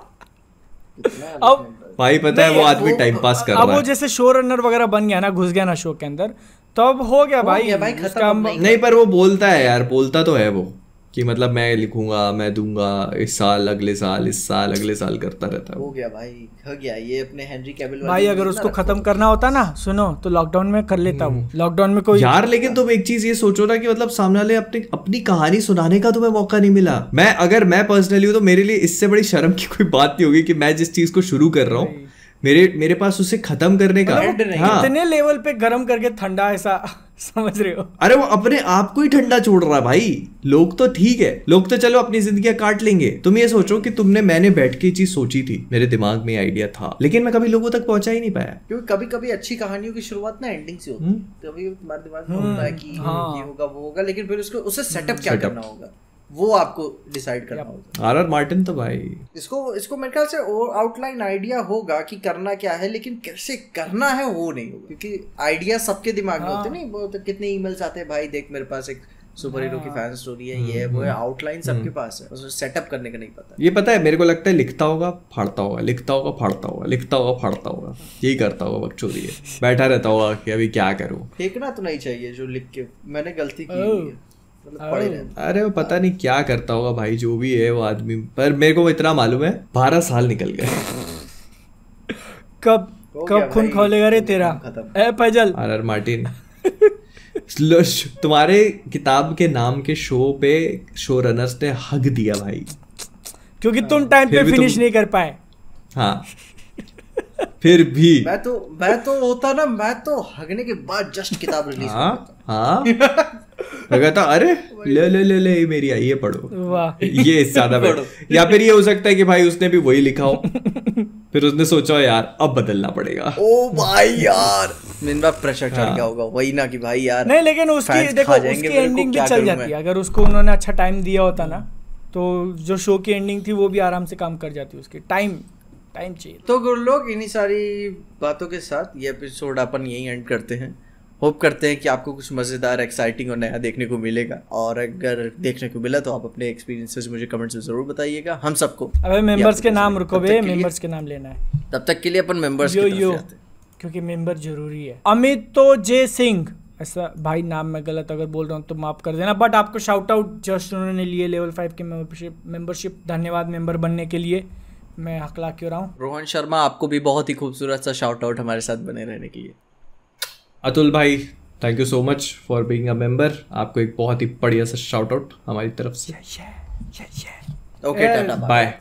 अब भाई पता है वो आदमी टाइम पास कर रहा है। अब वो जैसे शो रनर वगैरह बन गया ना, घुस गया ना शो के अंदर, तो अब हो गया भाई नहीं, पर वो बोलता है यार, बोलता तो है वो कि मतलब मैं लिखूंगा, मैं दूंगा, इस साल अगले साल, इस साल अगले साल करता रहता है। हो गया भाई, हो गया ये अपने हेनरी कैविल भाई। अगर उसको खत्म करना होता ना, सुनो, तो लॉकडाउन में कर लेता वो। लॉकडाउन में कोई यार, लेकिन तुम एक चीज ये सोचो ना कि मतलब सामने वाले अपनी कहानी सुनाने का तुम्हें मौका नहीं मिला। मैं पर्सनली हूँ तो मेरे लिए इससे बड़ी शर्म की कोई बात नहीं होगी कि मैं जिस चीज को शुरू कर रहा हूँ मेरे पास उसे खत्म करने का इतने लेवल पे गर्म करके ठंडा, ऐसा समझ रहे हो। अरे वो अपने आप को ही ठंडा छोड़ रहा है भाई। लोग तो ठीक है, लोग तो चलो अपनी जिंदगियां काट लेंगे। तुम ये सोचो कि मैंने बैठ के चीज सोची थी, मेरे दिमाग में आइडिया था, लेकिन मैं कभी लोगों तक पहुंचा ही नहीं पाया। क्योंकि कभी कभी अच्छी कहानियों की शुरुआत ना एंडिंग से होती है। कभी तुम्हारे दिमाग में होता है कि ये होगा वो होगा, लेकिन फिर उसे सेटअप क्या करना होगा वो आपको डिसाइड करना होगा। आर मार्टिन तो भाई इसको मेरे ख्याल से आउटलाइन आइडिया होगा कि करना क्या है, लेकिन कैसे करना है वो नहीं होगा, क्योंकि आइडिया सबके दिमाग में होते नहीं। वो तो कितने ईमेल्स आते हैं भाई, देख मेरे पास एक सुपर हीरो की फैन स्टोरी है, ये वो है, आउटलाइन सबके पास है, उसको सेटअप करने का नहीं पता। ये पता है मेरे को लगता है लिखता होगा फाड़ता होगा, लिखता होगा फाड़ता होगा, लिखता होगा फाड़ता होगा, यही करता होगा बकचोदी है। बैठा रहता होगा कि अभी क्या करूं। फेंकना तो नहीं चाहिए जो लिख के मैंने गलती की है, अरे वो पता नहीं क्या करता होगा भाई, जो भी है वो आदमी। पर मेरे को इतना मालूम है 12 साल निकल गए। कब खून खोलेगा रे तेरा ए फैजल। आर मार्टिन तुम्हारे किताब के नाम के शो पे शो रनर्स ने हक दिया भाई, क्योंकि तुम टाइम पे फिनिश नहीं कर पाए। हाँ फिर भी मैं तो होता ना, मैं तो हगने के बाद जस्ट किताब रिलीज कहता अरे ले मेरी आई है पढ़ो, ये ज्यादा बेटर। या फिर ये हो सकता है कि भाई उसने भी वही लिखा हो, फिर उसने सोचा यार अब बदलना पड़ेगा। ओ भाई यार मेरे पास प्रेशर चढ़ गया होगा वही ना कि भाई यार नहीं, लेकिन उसकी देखो उसकी एंडिंग भी चल जाती है। अगर उसको उन्होंने अच्छा टाइम दिया होता ना, तो जो शो की एंडिंग थी वो भी आराम से काम कर जाती। उसकी टाइम चाहिए। तो गुरु लोग, इन्हीं सारी बातों के साथ ये एपिसोड अपन यही एंड करते हैं। होप करते हैं कि आपको कुछ मज़ेदार, एक्साइटिंग और नया देखने को मिलेगा, और अगर देखने को मिला तो आप अपने एक्सपीरियंसेस मुझे कमेंट्स में जरूर बताइएगा। हम सबको अबे मेंबर्स के नाम रुको बे, मेंबर्स के नाम लेना है। तब तक के लिए अपन मेंबर्स की तरफ जाते हैं, क्योंकि मेंबर जरूरी है। अमित तो जे सिंह, ऐसा भाई नाम मैं गलत अगर बोल रहा हूँ तो माफ कर देना, बट आपको शाउट आउट जस्ट उन्होंने लिए लेवल 5 की मेंबरशिप। धन्यवाद मेंबर बनने के लिए, मैं हकला क्यों रहा हूँ। रोहन शर्मा, आपको भी बहुत ही खूबसूरत सा शाउट आउट हमारे साथ बने रहने के लिए। अतुल भाई, thank you so much for being a member. आपको एक बहुत ही बढ़िया सा शाउट आउट हमारी तरफ से। Okay, tata, bye.